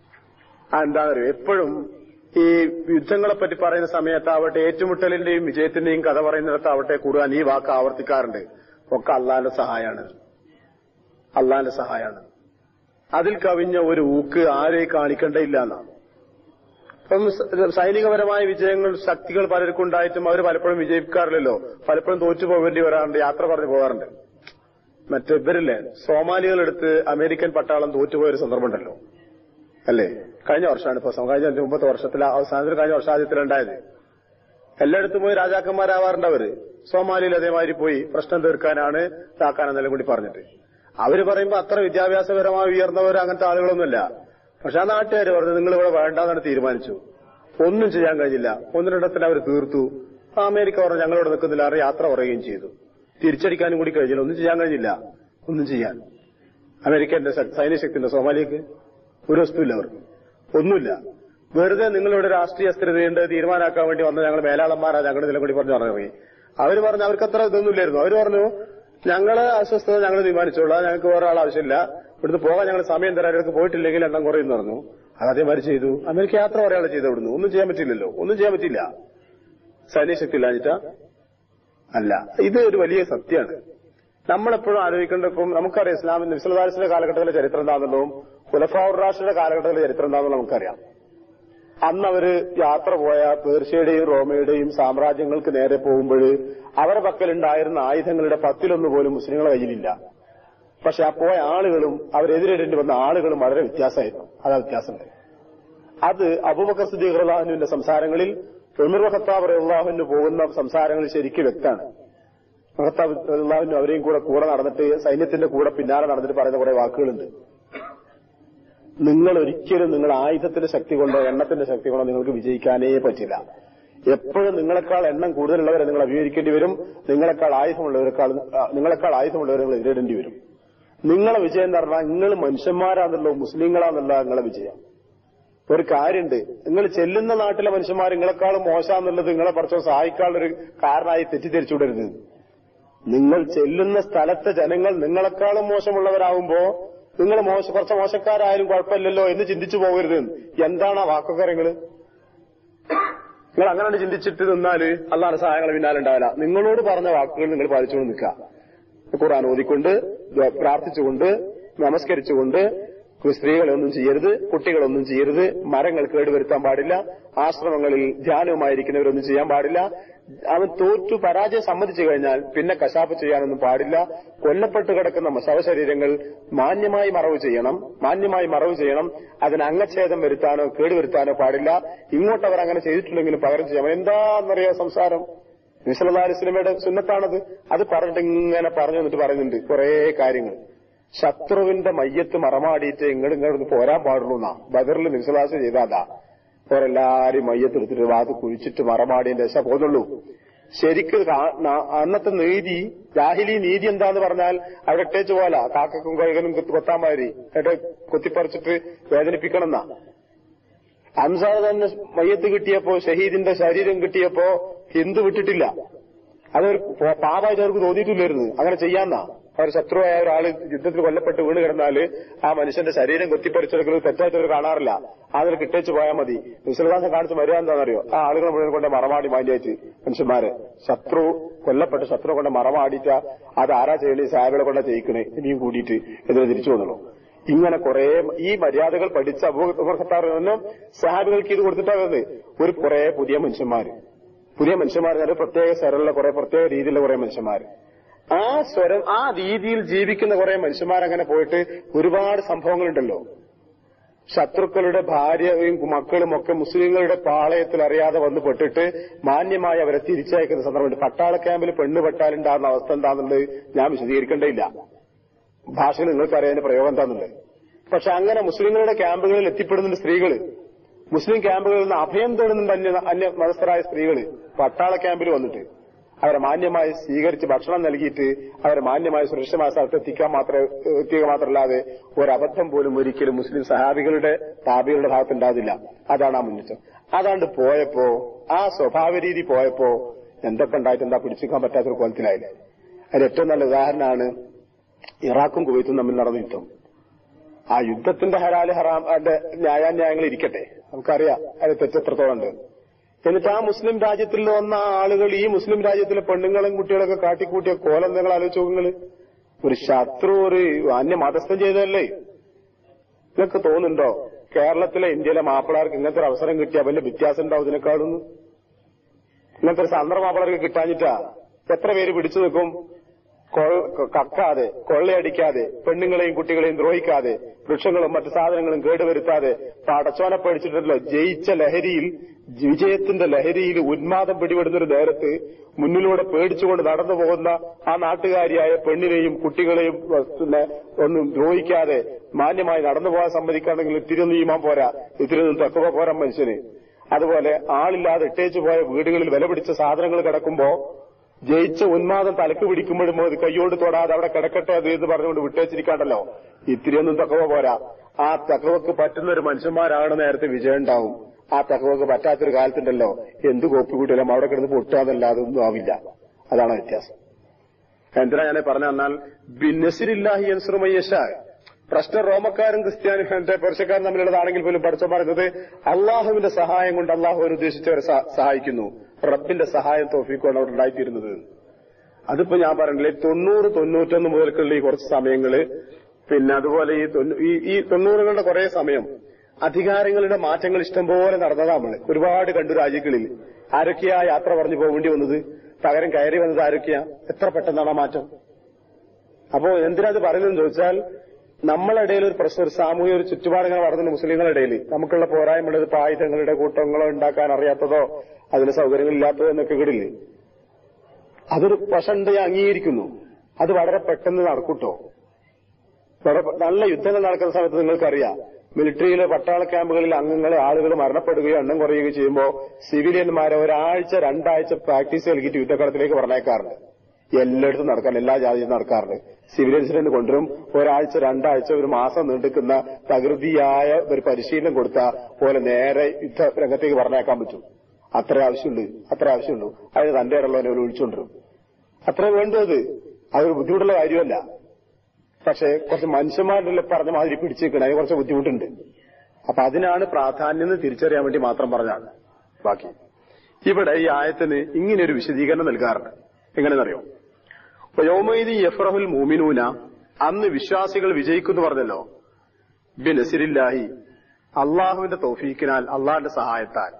എന്താ പറയുക, എപ്പോഴും ഈ യുദ്ധങ്ങളെപ്പറ്റി പറയുന്ന സമയത്താവട്ടെ ഏറ്റുമുട്ടലിന്റെയും വിജയത്തിന്റെയും കഥ പറയുന്നിടത്താവട്ടെ ഖുർആൻ ഈ വാക്ക് ആവർത്തിക്കാറുണ്ട്. ഒക്കെ അള്ളാന്റെ സഹായാണ്, അള്ളാന്റെ സഹായാണ്. അതിൽ കവിഞ്ഞ ഒരു ഊക്ക് ആരെ കാണിക്കേണ്ടയില്ല എന്നാണ്. ഇപ്പം സൈനികപരമായ വിജയങ്ങൾ ശക്തികൾ പലർക്കും ഉണ്ടായിട്ടും അവർ പലപ്പോഴും വിജയിക്കാറില്ലല്ലോ. പലപ്പോഴും തോറ്റു പോകേണ്ടി വരാറുണ്ട്, യാത്ര പറഞ്ഞു പോകാറുണ്ട്. മറ്റേ ഇവരില്ലേ സോമാലികളെടുത്ത് അമേരിക്കൻ പട്ടാളം തോറ്റുപോയൊരു സന്ദർഭമുണ്ടല്ലോ, അല്ലേ? കഴിഞ്ഞ വർഷമാണ് ഇപ്പൊ കഴിഞ്ഞ മുമ്പത്തെ വർഷത്തിൽ അവസാനത്തിൽ കഴിഞ്ഞ വർഷാദ്യത്തിലുണ്ടായത്. എല്ലായിടത്തും പോയി രാജാക്കന്മാരാവാറുണ്ട് അവര്. സോമാലിയിൽ അതേമാതിരി പോയി പ്രശ്നം തീർക്കാനാണ് താക്കാനെന്നെല്ലാം കൂടി പറഞ്ഞിട്ട് അവര് പറയുമ്പോ അത്ര വിദ്യാഭ്യാസപരമായി ഉയർന്നവർ അങ്ങനത്തെ ആളുകളൊന്നുമല്ല. പക്ഷെ ആ നാട്ടുകാർ പറഞ്ഞു നിങ്ങൾ ഇവിടെ വേണ്ടാന്നാണ് തീരുമാനിച്ചു. ഒന്നും ചെയ്യാൻ കഴിഞ്ഞില്ല. ഒന്ന് രണ്ടത്തിന് അവർ തീർത്തു. അമേരിക്ക പറഞ്ഞു ഞങ്ങളിവിടെ നിൽക്കുന്നില്ല, അവർ യാത്ര പറയുകയും ചെയ്തു. തിരിച്ചടിക്കാനും കൂടി കഴിഞ്ഞില്ല, ഒന്നും ചെയ്യാൻ കഴിഞ്ഞില്ല. ഒന്നും ചെയ്യാൻ അമേരിക്കന്റെ സൈന്യശക്തിന്റെ സോമാലിയക്ക് ഒരു വസ്തുവില്ല, അവർക്ക് ഒന്നുമില്ല. വെറുതെ നിങ്ങളിവിടെ രാഷ്ട്രീയ സ്ഥിരതയുണ്ട് തീരുമാനമാക്കാൻ വേണ്ടി വന്ന ഞങ്ങൾ മേലാളന്മാരാ ഞങ്ങളുടെ ഇതിലും കൂടി പറഞ്ഞു പറഞ്ഞു. അവര് പറഞ്ഞു അവർക്ക് അത്ര ഇതൊന്നുമില്ലായിരുന്നു. അവര് പറഞ്ഞു ഞങ്ങള് അസ്വസ്ഥത ഞങ്ങൾ തീരുമാനിച്ചോളാം, ഞങ്ങൾക്ക് വേറെ ആൾ ആവശ്യമില്ല, ഇവിടുന്ന് പോകാൻ ഞങ്ങൾ സമയം തരാൻ അവർക്ക് പോയിട്ടില്ലെങ്കിൽ എണ്ണം കുറയുന്നു പറഞ്ഞു. അത് അതേമാതിരി ചെയ്തു. അമേരിക്ക യാത്ര പറയാനുള്ള ചെയ്ത് ഇവിടുന്ന് ഒന്നും ചെയ്യാൻ പറ്റില്ലല്ലോ, ഒന്നും ചെയ്യാൻ പറ്റില്ല. സൈന്യശക്തി ഇല്ലാഞ്ഞിട്ടാ അല്ല, ഇത് ഒരു വലിയ സത്യമാണ്. നമ്മളെപ്പോഴും ആലോചിക്കേണ്ടപ്പം നമുക്കറിയാം ഇസ്ലാമിന്റെ നബിസ്വല്ലല്ലാഹു കാലഘട്ടത്തിലെ ചരിത്രം എന്താണെന്നുള്ളതും ഖുലഫാഉർ റാഷിദുടെ കാലഘട്ടത്തിലെ ചരിത്രം എന്താണെന്നുള്ള നമുക്കറിയാം. അന്ന് അവര് യാത്ര പോയ പേർഷ്യയുടെയും റോമയുടെയും സാമ്രാജ്യങ്ങൾക്ക് നേരെ പോകുമ്പോൾ അവരുടെ പക്കലുണ്ടായിരുന്ന ആയുധങ്ങളുടെ പത്തിലൊന്ന് പോലും മുസ്ലിങ്ങളുടെ കയ്യിലില്ല. പക്ഷെ ആ പോയ ആളുകളും അവരെതിരേണ്ടി വന്ന ആളുകളും വളരെ വ്യത്യാസമായിരുന്നു. അതാ വ്യത്യാസമുണ്ട്. അത് അബൂബക്കർ സിദ്ദീഖ് റളിയല്ലാഹുവിന്റെ സംസാരങ്ങളിൽ ഉമർ ഖത്താബ് റളിയല്ലാഹുവിന് പോകുന്ന സംസാരങ്ങളിൽ ശരിക്കും വ്യക്തമാണ്. ഖത്താബ് റളിയല്ലാഹുവിന് അവരെയും കൂടെ കൂടെ നടന്നിട്ട് സൈന്യത്തിന്റെ കൂടെ പിന്നാലെ നടന്നിട്ട് പറയുന്ന കുറെ വാക്കുകളുണ്ട്. നിങ്ങൾ ഒരിക്കലും നിങ്ങൾ ആയുധത്തിന്റെ ശക്തി കൊണ്ടോ എണ്ണത്തിന്റെ ശക്തി കൊണ്ടോ നിങ്ങൾക്ക് വിജയിക്കാനേ പറ്റില്ല. എപ്പോഴും നിങ്ങളെക്കാൾ എണ്ണം കൂടുതലുള്ളവരെ നിങ്ങൾ അഭിമുഖീകരിക്കേണ്ടി വരും. നിങ്ങളെക്കാൾ ആയുധമുള്ളവരെക്കാൾ നിങ്ങളെക്കാൾ ആയുധമുള്ളവരെ നിങ്ങൾ എതിരിടേണ്ടി വരും. നിങ്ങളെ വിജയം എന്ന് പറഞ്ഞാൽ നിങ്ങൾ മനുഷ്യന്മാരാണല്ലോ, മുസ്ലിങ്ങളാണല്ലോ നിങ്ങളെ വിജയം. ഒരു കാര്യമുണ്ട്, നിങ്ങൾ ചെല്ലുന്ന നാട്ടിലെ മനുഷ്യന്മാർ നിങ്ങളെക്കാളും മോശമാണെന്നുള്ളത് നിങ്ങളെ കുറച്ചോ സഹായിക്കാനുള്ളൊരു കാരണമായി തെറ്റിദ്ധരിച്ചുവിടരുത്. നിങ്ങൾ ചെല്ലുന്ന സ്ഥലത്തെ ജനങ്ങൾ നിങ്ങളെക്കാളും മോശമുള്ളവരാകുമ്പോ നിങ്ങൾ മോശ കുറച്ച് മോശക്കാരായാലും കുഴപ്പമില്ലല്ലോ എന്ന് ചിന്തിച്ചു പോകരുത്. എന്താണ് ആ വാക്കൊക്കെ നിങ്ങള് നിങ്ങൾ അങ്ങനെ ചിന്തിച്ചിട്ട് നിന്നാല് അള്ളാഹുവിന്റെ സഹായങ്ങൾ പിന്നാലെ ഉണ്ടാവില്ല. നിങ്ങളോട് പറഞ്ഞ വാക്കുകൾ നിങ്ങൾ പാലിച്ചുകൊണ്ട് നിൽക്കുക. ഖുർആൻ ഓതിക്കൊണ്ട് പ്രാർത്ഥിച്ചുകൊണ്ട് നമസ്കരിച്ചുകൊണ്ട് സ്ത്രീകളൊന്നും ചെയ്യരുത്, കുട്ടികളൊന്നും ചെയ്യരുത്, മരങ്ങൾ കേടുവരുത്താൻ പാടില്ല, ആശ്രമങ്ങളിൽ ധ്യാനവുമായിരിക്കുന്നവരൊന്നും ചെയ്യാൻ പാടില്ല. അവൻ തോറ്റു പരാജയം സമ്മതിച്ചു കഴിഞ്ഞാൽ പിന്നെ കശാപ്പ് ചെയ്യാനൊന്നും പാടില്ല. കൊല്ലപ്പെട്ട് കിടക്കുന്ന ശവശരീരങ്ങൾ മാന്യമായി മറവ് ചെയ്യണം, മാന്യമായി മറവ് ചെയ്യണം. അതിന് അംഗച്ഛേദം വരുത്താനോ കേടുവരുത്താനോ പാടില്ല. ഇങ്ങോട്ടവർ അങ്ങനെ ചെയ്തിട്ടുണ്ടെങ്കിലും പകരം ചെയ്യാം. എന്താണെന്നറിയോ സംസാരം? നബി സല്ലല്ലാഹു അലൈഹി വസല്ലമയുടെ സുന്നത്താണത്. അത് പറഞ്ഞിട്ട് ഇങ്ങനെ പറഞ്ഞു എന്നിട്ട് പറയുന്നുണ്ട് കുറെ കാര്യങ്ങൾ. ശത്രുവിന്റെ മയ്യത്ത് മറമാടിയിട്ട് ഇങ്ങോട്ട് ഇങ്ങോട്ട് പോരാൻ പാടുള്ളൂ എന്നാ ബദറിൽ നബി സല്ലല്ലാഹു അലൈഹി വസല്ലം ചെയ്താതാ. അവരെല്ലാരും മയ്യത്ത് എടുത്തിട്ട് വാത് കുഴിച്ചിട്ട് മറമാടിയതിന്റെ ദശ പോകുന്നുള്ളൂ. ശരിക്ക് അന്നത്തെ നീതി, ജാഹിലി നീതി എന്താന്ന് പറഞ്ഞാൽ അവിടെ ഇട്ടേച്ചു പോല കാക്കക്കും കഴുകനും കൊത്താൻ മാതിരി എന്നിട്ട് കൊത്തിപ്പറിച്ചിട്ട് വേദനിപ്പിക്കണം എന്നാ. ഹംസാദ് തന്നെ മയ്യത്ത് കിട്ടിയപ്പോ, ഷഹീദിന്റെ ശരീരം കിട്ടിയപ്പോ ഹിന്ദു വിട്ടിട്ടില്ല. അതൊരു പാപമായിട്ട് അവർക്ക് തോന്നിയിട്ടില്ലായിരുന്നു അങ്ങനെ ചെയ്യാന്നാ. അവർ ശത്രുവായ ഒരാള് യുദ്ധത്തിൽ കൊല്ലപ്പെട്ട് വീണ് കിടന്നാല് ആ മനുഷ്യന്റെ ശരീരം കൊത്തിപ്പറിച്ചെടുക്കുന്നത് തെറ്റായിട്ട് അവർ കാണാറില്ല. അതിൽ കിട്ടേച്ച് പോയാൽ മതി. വിശ്വാസം കാണിച്ച് വരിക എന്താണെന്നറിയോ? ആ ആളുകൾ മുഴുവൻ കൊണ്ട് മറമാടി മാറ്റിയായിട്ട് മനുഷ്യന്മാരെ ശത്രു കൊല്ലപ്പെട്ട് ശത്രു കൊണ്ട് മറമാടിച്ച അത് ആരാ ചെയ്യണേ? സാഹബികളെ കൊണ്ടാ ചെയ്യിക്കണേ ഇനിയും കൂടിയിട്ട് എതിരെ തിരിച്ചു വന്നുള്ളൂ. ഇങ്ങനെ കുറെ ഈ മര്യാദകൾ പഠിച്ച അബൂബക്കർ ഖത്താബിന് സഹാബികൾക്ക് ഇത് കൊടുത്തിട്ടാകുന്നത് ഒരു കുറെ പുതിയ മനുഷ്യന്മാര് പുതിയ മനുഷ്യന്മാർ പ്രത്യേക സ്വരമുള്ള കുറെ പ്രത്യേക രീതിയിലുള്ള കുറെ മനുഷ്യന്മാര് ആ സ്വരം ആ രീതിയിൽ ജീവിക്കുന്ന കുറെ മനുഷ്യന്മാരങ്ങനെ പോയിട്ട് ഒരുപാട് സംഭവങ്ങളുണ്ടല്ലോ. ശത്രുക്കളുടെ ഭാര്യയും മക്കളും ഒക്കെ മുസ്ലിങ്ങളുടെ പാളയത്തിൽ അറിയാതെ വന്ന് പെട്ടിട്ട് മാന്യമായി അവരെ തിരിച്ചയക്കുന്ന സന്ദർഭമുണ്ട്. പട്ടാള ക്യാമ്പിൽ പെണ്ണ് പെട്ടാലുണ്ടാകുന്ന അവസ്ഥ എന്താണെന്നുള്ളത് ഞാൻ വിശദീകരിക്കേണ്ടയില്ല. ഭാഷയിൽ നിങ്ങൾക്കറിയാൻ പ്രയോഗം എന്താണെന്നുള്ളത്. പക്ഷെ അങ്ങനെ മുസ്ലിങ്ങളുടെ ക്യാമ്പുകളിൽ എത്തിപ്പെടുന്നുണ്ട് സ്ത്രീകള്. മുസ്ലിം ക്യാമ്പുകളിൽ നിന്ന് അഭയം തേടുന്നുണ്ട് അന്യ അന്യ മതസ്ഥരായ സ്ത്രീകള് പട്ടാള ക്യാമ്പിൽ വന്നിട്ട് അവരെ മാന്യമായി സ്വീകരിച്ച് ഭക്ഷണം നൽകിയിട്ട് അവരെ മാന്യമായി സുരക്ഷിതമായ സ്ഥലത്ത് എത്തിക്കാൻ മാത്രമേ എത്തിക്കുക മാത്രമല്ലാതെ ഒരബദ്ധം പോലും ഒരിക്കലും മുസ്ലിം സഹാബികളുടെ താബികളുടെ ഭാഗത്തുണ്ടാകുന്നില്ല. അതാണ് ആ മുന്നേറ്റം. അതാണ്ട് പോയപ്പോ ആ സ്വഭാവ രീതി പോയപ്പോ എന്തൊക്കെ ഉണ്ടായിട്ട് എന്താ പിടിച്ചിരിക്കാൻ പറ്റാത്തൊരു കോലത്തിലായില്ലേ. അതിന് ഏറ്റവും നല്ല ഉദാഹരണമാണ് ഇറാഖും കുവൈത്തും തമ്മിൽ നടന്ന യുദ്ധം. ആ യുദ്ധത്തിന്റെ ഹലാല് ഹറാം അതിന്റെ ന്യായാന്യായങ്ങൾ ഇരിക്കട്ടെ, നമുക്കറിയാം അത് തെറ്റെത്രത്തോളം ഉണ്ട്. എന്നിട്ട് ആ മുസ്ലിം രാജ്യത്തിൽ വന്ന ആളുകൾ ഈ മുസ്ലിം രാജ്യത്തിലെ പെണ്ണുങ്ങളും കുട്ടികളൊക്കെ കാട്ടിക്കൂട്ടിയ കോലം നിങ്ങൾ ആലോചിച്ച് നോക്കുങ്ങള്. ഒരു ശത്രു ഒരു അന്യ മതസ്ഥം ചെയ്തതല്ലേ. നിങ്ങൾക്ക് തോന്നുന്നുണ്ടോ കേരളത്തിലെ ഇന്ത്യയിലെ മാപ്പിളാർക്ക് ഇങ്ങനത്തെ ഒരു അവസരം കിട്ടിയാൽ വലിയ വ്യത്യാസം ഉണ്ടാവും ഇതിനെക്കാളൊന്നും? ഇങ്ങനത്തെ ഒരു സന്ദർഭ മാപ്പിളാർക്ക് കിട്ടാഞ്ഞിട്ടാ എത്ര പേര് പിടിച്ചു നിൽക്കും? കക്കാതെ കൊള്ളയടിക്കാതെ പെണ്ണുങ്ങളെയും കുട്ടികളെയും ദ്രോഹിക്കാതെ വൃക്ഷങ്ങളും മറ്റു സാധനങ്ങളും കേടുവരുത്താതെ പടച്ചോനെ പഠിച്ചിട്ടുണ്ടല്ലോ. ജയിച്ച ലഹരിയിൽ വിജയത്തിന്റെ ലഹരിയിൽ ഉന്മാദം പിടിപെടുന്നൊരു നേരത്ത് മുന്നിലൂടെ പേടിച്ചുകൊണ്ട് നടന്നു പോകുന്ന ആ നാട്ടുകാരിയായ പെണ്ണിനെയും കുട്ടികളെയും ഒന്നും ദ്രോഹിക്കാതെ മാന്യമായി നടന്നു പോകാൻ സമ്മതിക്കാണെങ്കിൽ ഇത്തിരിയൊന്നും ഈമാൻ പോരാ, ഇത്തിരിയൊന്നും തക്കവ പോരാ മനുഷ്യന്. അതുപോലെ ആളില്ലാതെ ഇട്ടേച്ചു പോയ വീടുകളിൽ വില പിടിച്ച സാധനങ്ങൾ കിടക്കുമ്പോ ജയിച്ച ഉന്മാദം തലക്ക് പിടിക്കുമ്പോഴും അത് കൈയോട് തൊടാതെ അവിടെ കിടക്കട്ടെ അത് എന്ന് പറഞ്ഞുകൊണ്ട് വിട്ടേച്ചിരിക്കാണ്ടല്ലോ. ഇത്തിരിയൊന്നും തക്കവ പോരാ. ആ തക്കവക്ക് പറ്റുന്ന ഒരു മനുഷ്യന്മാരാണ് നേരത്തെ വിജയം ഉണ്ടാവും. ആ തക്കവക്ക് പറ്റാത്തൊരു കാലത്തുണ്ടല്ലോ എന്ത് കോപ്പി കൂട്ടിയാലും അവിടെ കിടന്ന് പൊട്ടാന്നല്ലാതെ ഒന്നും ആവില്ല. അതാണ് വ്യത്യാസം. എന്തിനാ ഞാൻ പറഞ്ഞു തന്നാൽ ബിന്നസിരില്ലാഹി യൻസുറുമയ്യശ. പ്രശ്നം റോമക്കാരും ക്രിസ്ത്യാനും പെർഷ്യക്കാരും തമ്മിലുള്ളതാണെങ്കിൽ പോലും പഠിച്ച പറയുന്നത് അള്ളാഹുവിന്റെ സഹായം കൊണ്ട് അള്ളാഹു ഉദ്ദേശിച്ചവരെ സഹായിക്കുന്നു. റബ്ബിന്റെ സഹായം തോഫീക്കാണ് അവിടെ ഉണ്ടായിത്തീരുന്നത്. അതിപ്പോ ഞാൻ പറഞ്ഞില്ലേ തൊണ്ണൂറ് തൊണ്ണൂറ്റൊന്ന് മുതൽക്കുള്ള ഈ കുറച്ച് സമയങ്ങള്, പിന്നെ അതുപോലെ ഈ ഈ തൊണ്ണൂറുകളുടെ കുറെ സമയം അധികാരങ്ങളുടെ മാറ്റങ്ങൾ ഇഷ്ടംപോലെ നടന്നതാ നമ്മള് ഒരുപാട് കണ്ടു രാജ്യങ്ങളിൽ. ആരൊക്കെയാ യാത്ര പറഞ്ഞു പോകേണ്ടി വന്നത്? പകരം കയറി വന്നത് ആരൊക്കെയാ? എത്ര പെട്ടെന്നാണ് ആ മാറ്റം. അപ്പോ എന്തിനാ അത് പറയുന്നതെന്ന് ചോദിച്ചാൽ നമ്മളെ ഇടയിൽ ഒരു പ്രശ്നം, ഒരു സാമൂഹിക ഒരു ചുറ്റുപാടുകൾ വളർന്ന മുസ്ലിങ്ങളുടെ ഇടയിൽ നമുക്കുള്ള പോരായ്മയുള്ളത് ഇപ്പൊ ആയുധങ്ങളുടെ കൂട്ടങ്ങളോ ഉണ്ടാക്കാൻ അറിയാത്തതോ അതിന് സൗകര്യങ്ങളില്ലാത്തതോ എന്നൊക്കെ ഇടില്ലേ. അതൊരു വശണ്ട് അംഗീകരിക്കുന്നു. അത് വളരെ പെട്ടെന്ന് നടക്കൂട്ടോ. നല്ല യുദ്ധങ്ങൾ നടക്കുന്ന സമയത്ത് നിങ്ങൾക്കറിയാം മിലിറ്ററിയിലെ പട്ടാള ക്യാമ്പുകളിൽ അംഗങ്ങൾ ആളുകൾ മരണപ്പെടുകയോ എണ്ണം കുറയുകയോ ചെയ്യുമ്പോൾ സിവിലിയന്മാരെ ഒരാഴ്ച രണ്ടാഴ്ച പ്രാക്ടീസ് നൽകിയിട്ട് യുദ്ധക്കളത്തിലേക്ക് പറഞ്ഞേക്കാറുണ്ട്. എല്ലായിടത്തും നടക്കാൻ എല്ലാ ജാതിയും നടക്കാറുണ്ട്. സിവിലിയൻസിനെ കൊണ്ടുവരും. ഒരാഴ്ച രണ്ടാഴ്ച ഒരു മാസം നീണ്ടുക്കുന്ന തകൃതിയായ ഒരു പരിശീലനം കൊടുത്ത പോലെ നേരെ യുദ്ധ രംഗത്തേക്ക് പറഞ്ഞേക്കാൻ പറ്റും. അത്ര ആവശ്യമുള്ളൂ അത്ര ആവശ്യമുള്ളൂ അതിന് തന്റെ ഇടമുള്ളവനെ ഒരു ഒഴിച്ചുകൊണ്ടിരും. അത്രേ വേണ്ടു. അത് അതൊരു ബുദ്ധിമുട്ടുള്ള കാര്യമല്ല. പക്ഷെ കുറച്ച് മനുഷ്യന്മാരുടെ പറഞ്ഞ മാതിരി പിടിച്ചേക്കണം, അതിന് കുറച്ച് ബുദ്ധിമുട്ടുണ്ട്. അപ്പൊ അതിനാണ് പ്രാധാന്യം എന്ന് തിരിച്ചറിയാൻ വേണ്ടി മാത്രം പറഞ്ഞാണ്. ബാക്കി ഇവിടെ ഈ ആയത്തിന് ഇങ്ങനെയൊരു വിശദീകരണം നൽകാറുണ്ട്. എങ്ങനെയെന്നറിയോ? യൗമൈദി യഫ്റഹുൽ മുഅ്മിനൂന, അന്ന് വിശ്വാസികൾ വിജയിക്കുന്നു പറഞ്ഞല്ലോ. ബിനസ്രില്ലാഹി, അള്ളാഹുവിന്റെ തൗഫീക്കിനാൽ, അള്ളാഹിന്റെ സഹായത്താൽ.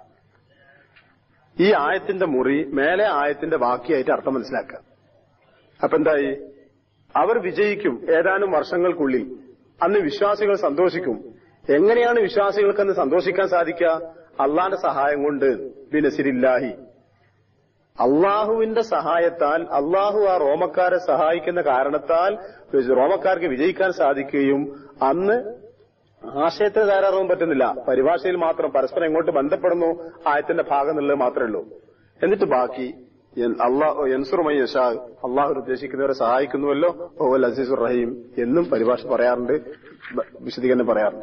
ഈ ആയത്തിന്റെ മുറി മേലെ ആയത്തിന്റെ ബാക്കിയായിട്ട് അർത്ഥം മനസ്സിലാക്കുക. അപ്പൊ എന്തായി? അവർ വിജയിക്കും ഏതാനും വർഷങ്ങൾക്കുള്ളിൽ. അന്ന് വിശ്വാസികൾ സന്തോഷിക്കും. എങ്ങനെയാണ് വിശ്വാസികൾക്കന്ന് സന്തോഷിക്കാൻ സാധിക്കുക? അള്ളാഹിന്റെ സഹായം കൊണ്ട്. ബിനസ്രില്ലാഹി, അള്ളാഹുവിന്റെ സഹായത്താൽ, അള്ളാഹു ആ റോമക്കാരെ സഹായിക്കുന്ന കാരണത്താൽ റോമക്കാർക്ക് വിജയിക്കാൻ സാധിക്കുകയും അന്ന് ആശയത്തിന് ധാരാളവും പറ്റുന്നില്ല, പരിഭാഷയിൽ മാത്രം പരസ്പരം എങ്ങോട്ട് ബന്ധപ്പെടുന്നു ആയത്തിന്റെ ഭാഗം എന്നുള്ളത് മാത്രമേ ഉള്ളൂ. എന്നിട്ട് ബാക്കി അള്ളാഹു യൻസുറുമയ്യശാ, അള്ളാഹു ഉദ്ദേശിക്കുന്നവരെ സഹായിക്കുന്നുവല്ലോ, ഓവൽ അസീസുർ റഹീം എന്നും പരിഭാഷ പറയാറുണ്ട്, വിശദീകരണം പറയാറുണ്ട്.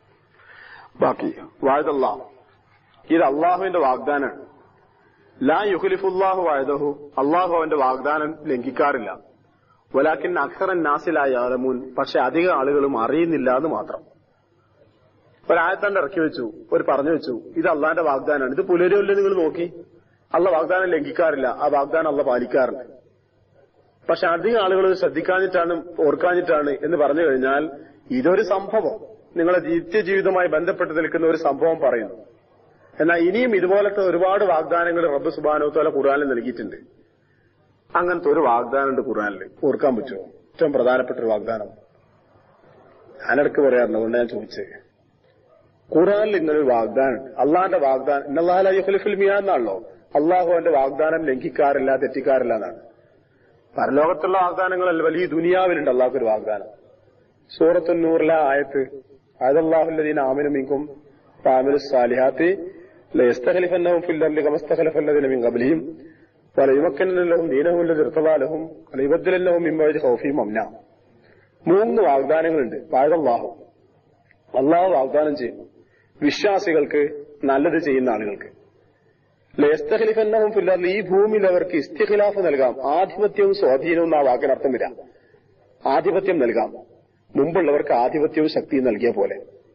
ബാക്കി വാഴതല്ലാ, ഇത് അള്ളാഹുവിന്റെ വാഗ്ദാനാണ്. ലാ യുഖ്ലിഫുല്ലാഹു വഅദഹു, അള്ളാഹു അവന്റെ വാഗ്ദാനം ലംഘിക്കാറില്ല. വലാകിൻ അക്സറൻ നാസി ലാ യഅലമൂൻ, പക്ഷെ അധിക ആളുകളും അറിയുന്നില്ല എന്ന് മാത്രം. ഒരായത്താണ്ട് ഇറക്കി വെച്ചു, ഒരു പറഞ്ഞു വെച്ചു, ഇത് അള്ളാന്റെ വാഗ്ദാനാണ്, ഇത് പുലരുമല്ലേ നിങ്ങൾ നോക്കി, അള്ള വാഗ്ദാനം ലംഘിക്കാറില്ല, ആ വാഗ്ദാനം അള്ള പാലിക്കാറുണ്ട്. പക്ഷെ അധികം ആളുകൾ ശ്രദ്ധിക്കാഞ്ഞിട്ടാണ് ഓർക്കാഞ്ഞിട്ടാണ് എന്ന് പറഞ്ഞു കഴിഞ്ഞാൽ ഇതൊരു സംഭവം, നിങ്ങളെ നിത്യജീവിതവുമായി ബന്ധപ്പെട്ട് നിൽക്കുന്ന ഒരു സംഭവം പറയുന്നു. എന്നാൽ ഇനിയും ഇതുപോലത്തെ ഒരുപാട് വാഗ്ദാനങ്ങൾ റബ്ബ് സുബ്ഹാനഹു വതആല ഖുർആനിൽ നൽകിയിട്ടുണ്ട്. അങ്ങനത്തെ ഒരു വാഗ്ദാനമുണ്ട് ഖുർആനിൽ, ഓർക്കാൻ പറ്റുമോ? ഏറ്റവും പ്രധാനപ്പെട്ട ഒരു വാഗ്ദാനം ഞാനിടക്ക് പറയാറുണ്ട്, അതുകൊണ്ട് ഞാൻ ചോദിച്ചത്. ഖുർആനിൽ ഇങ്ങനൊരു വാഗ്ദാനം, അള്ളാന്റെ വാഗ്ദാനം, ഇന്നല്ലാഹു ലാ യുഖ്ലിഫുൽ മിആദ് എന്നാണല്ലോ. അള്ളാഹു അവന്റെ വാഗ്ദാനം ലംഘിക്കാറില്ല, തെറ്റിക്കാറില്ല എന്നാണ്. പരലോകത്തുള്ള വാഗ്ദാനങ്ങളല്ല, വലിയ ദുനിയാവിലുണ്ട് അള്ളാഹുക്കൊരു വാഗ്ദാനം. സൂറത്തുൻ നൂറിലെ ആയത്ത്, അഅദല്ലാഹുല്ലദീന ആമനൂ മിൻകും വഅമിലുസ് സാലിഹാത്തി ലയസ്തഖ്ലിഫന്നഹും ഫിൽ അർളി കമാ ഇസ്തഖ്ലഫല്ലദീന മിൻ ഖബ്ലിഹിം വലയുമക്കിന്നന്ന ലഹും ദീനഹും അല്ലദീ ഇർതദാ ലഹും വലയുബദ്ദിലന്നഹും മിൻ ബഅദി ഖൗഫിഹിം അംനാ. മൂന്ന് വാഗ്ദാനങ്ങളുണ്ട്. വഅദല്ലാഹു, അള്ളാഹു വാഗ്ദാനം ചെയ്യും വിശ്വാസികൾക്ക്, നല്ലത് ചെയ്യുന്ന ആളുകൾക്ക്. ലയസ്തഖ്ലിഫന്നഹും ഫിൽ അർളി, ഈ ഭൂമിയിൽ അവർക്ക് ഇസ്തിഖ്ലാഫ് നൽകാം. ആധിപത്യവും സ്വാധീനവും ആ വാക്കിന് അർത്ഥം വരാം. ആധിപത്യം നൽകാം, മുമ്പുള്ളവർക്ക് ആധിപത്യവും ശക്തിയും നൽകിയ പോലെ.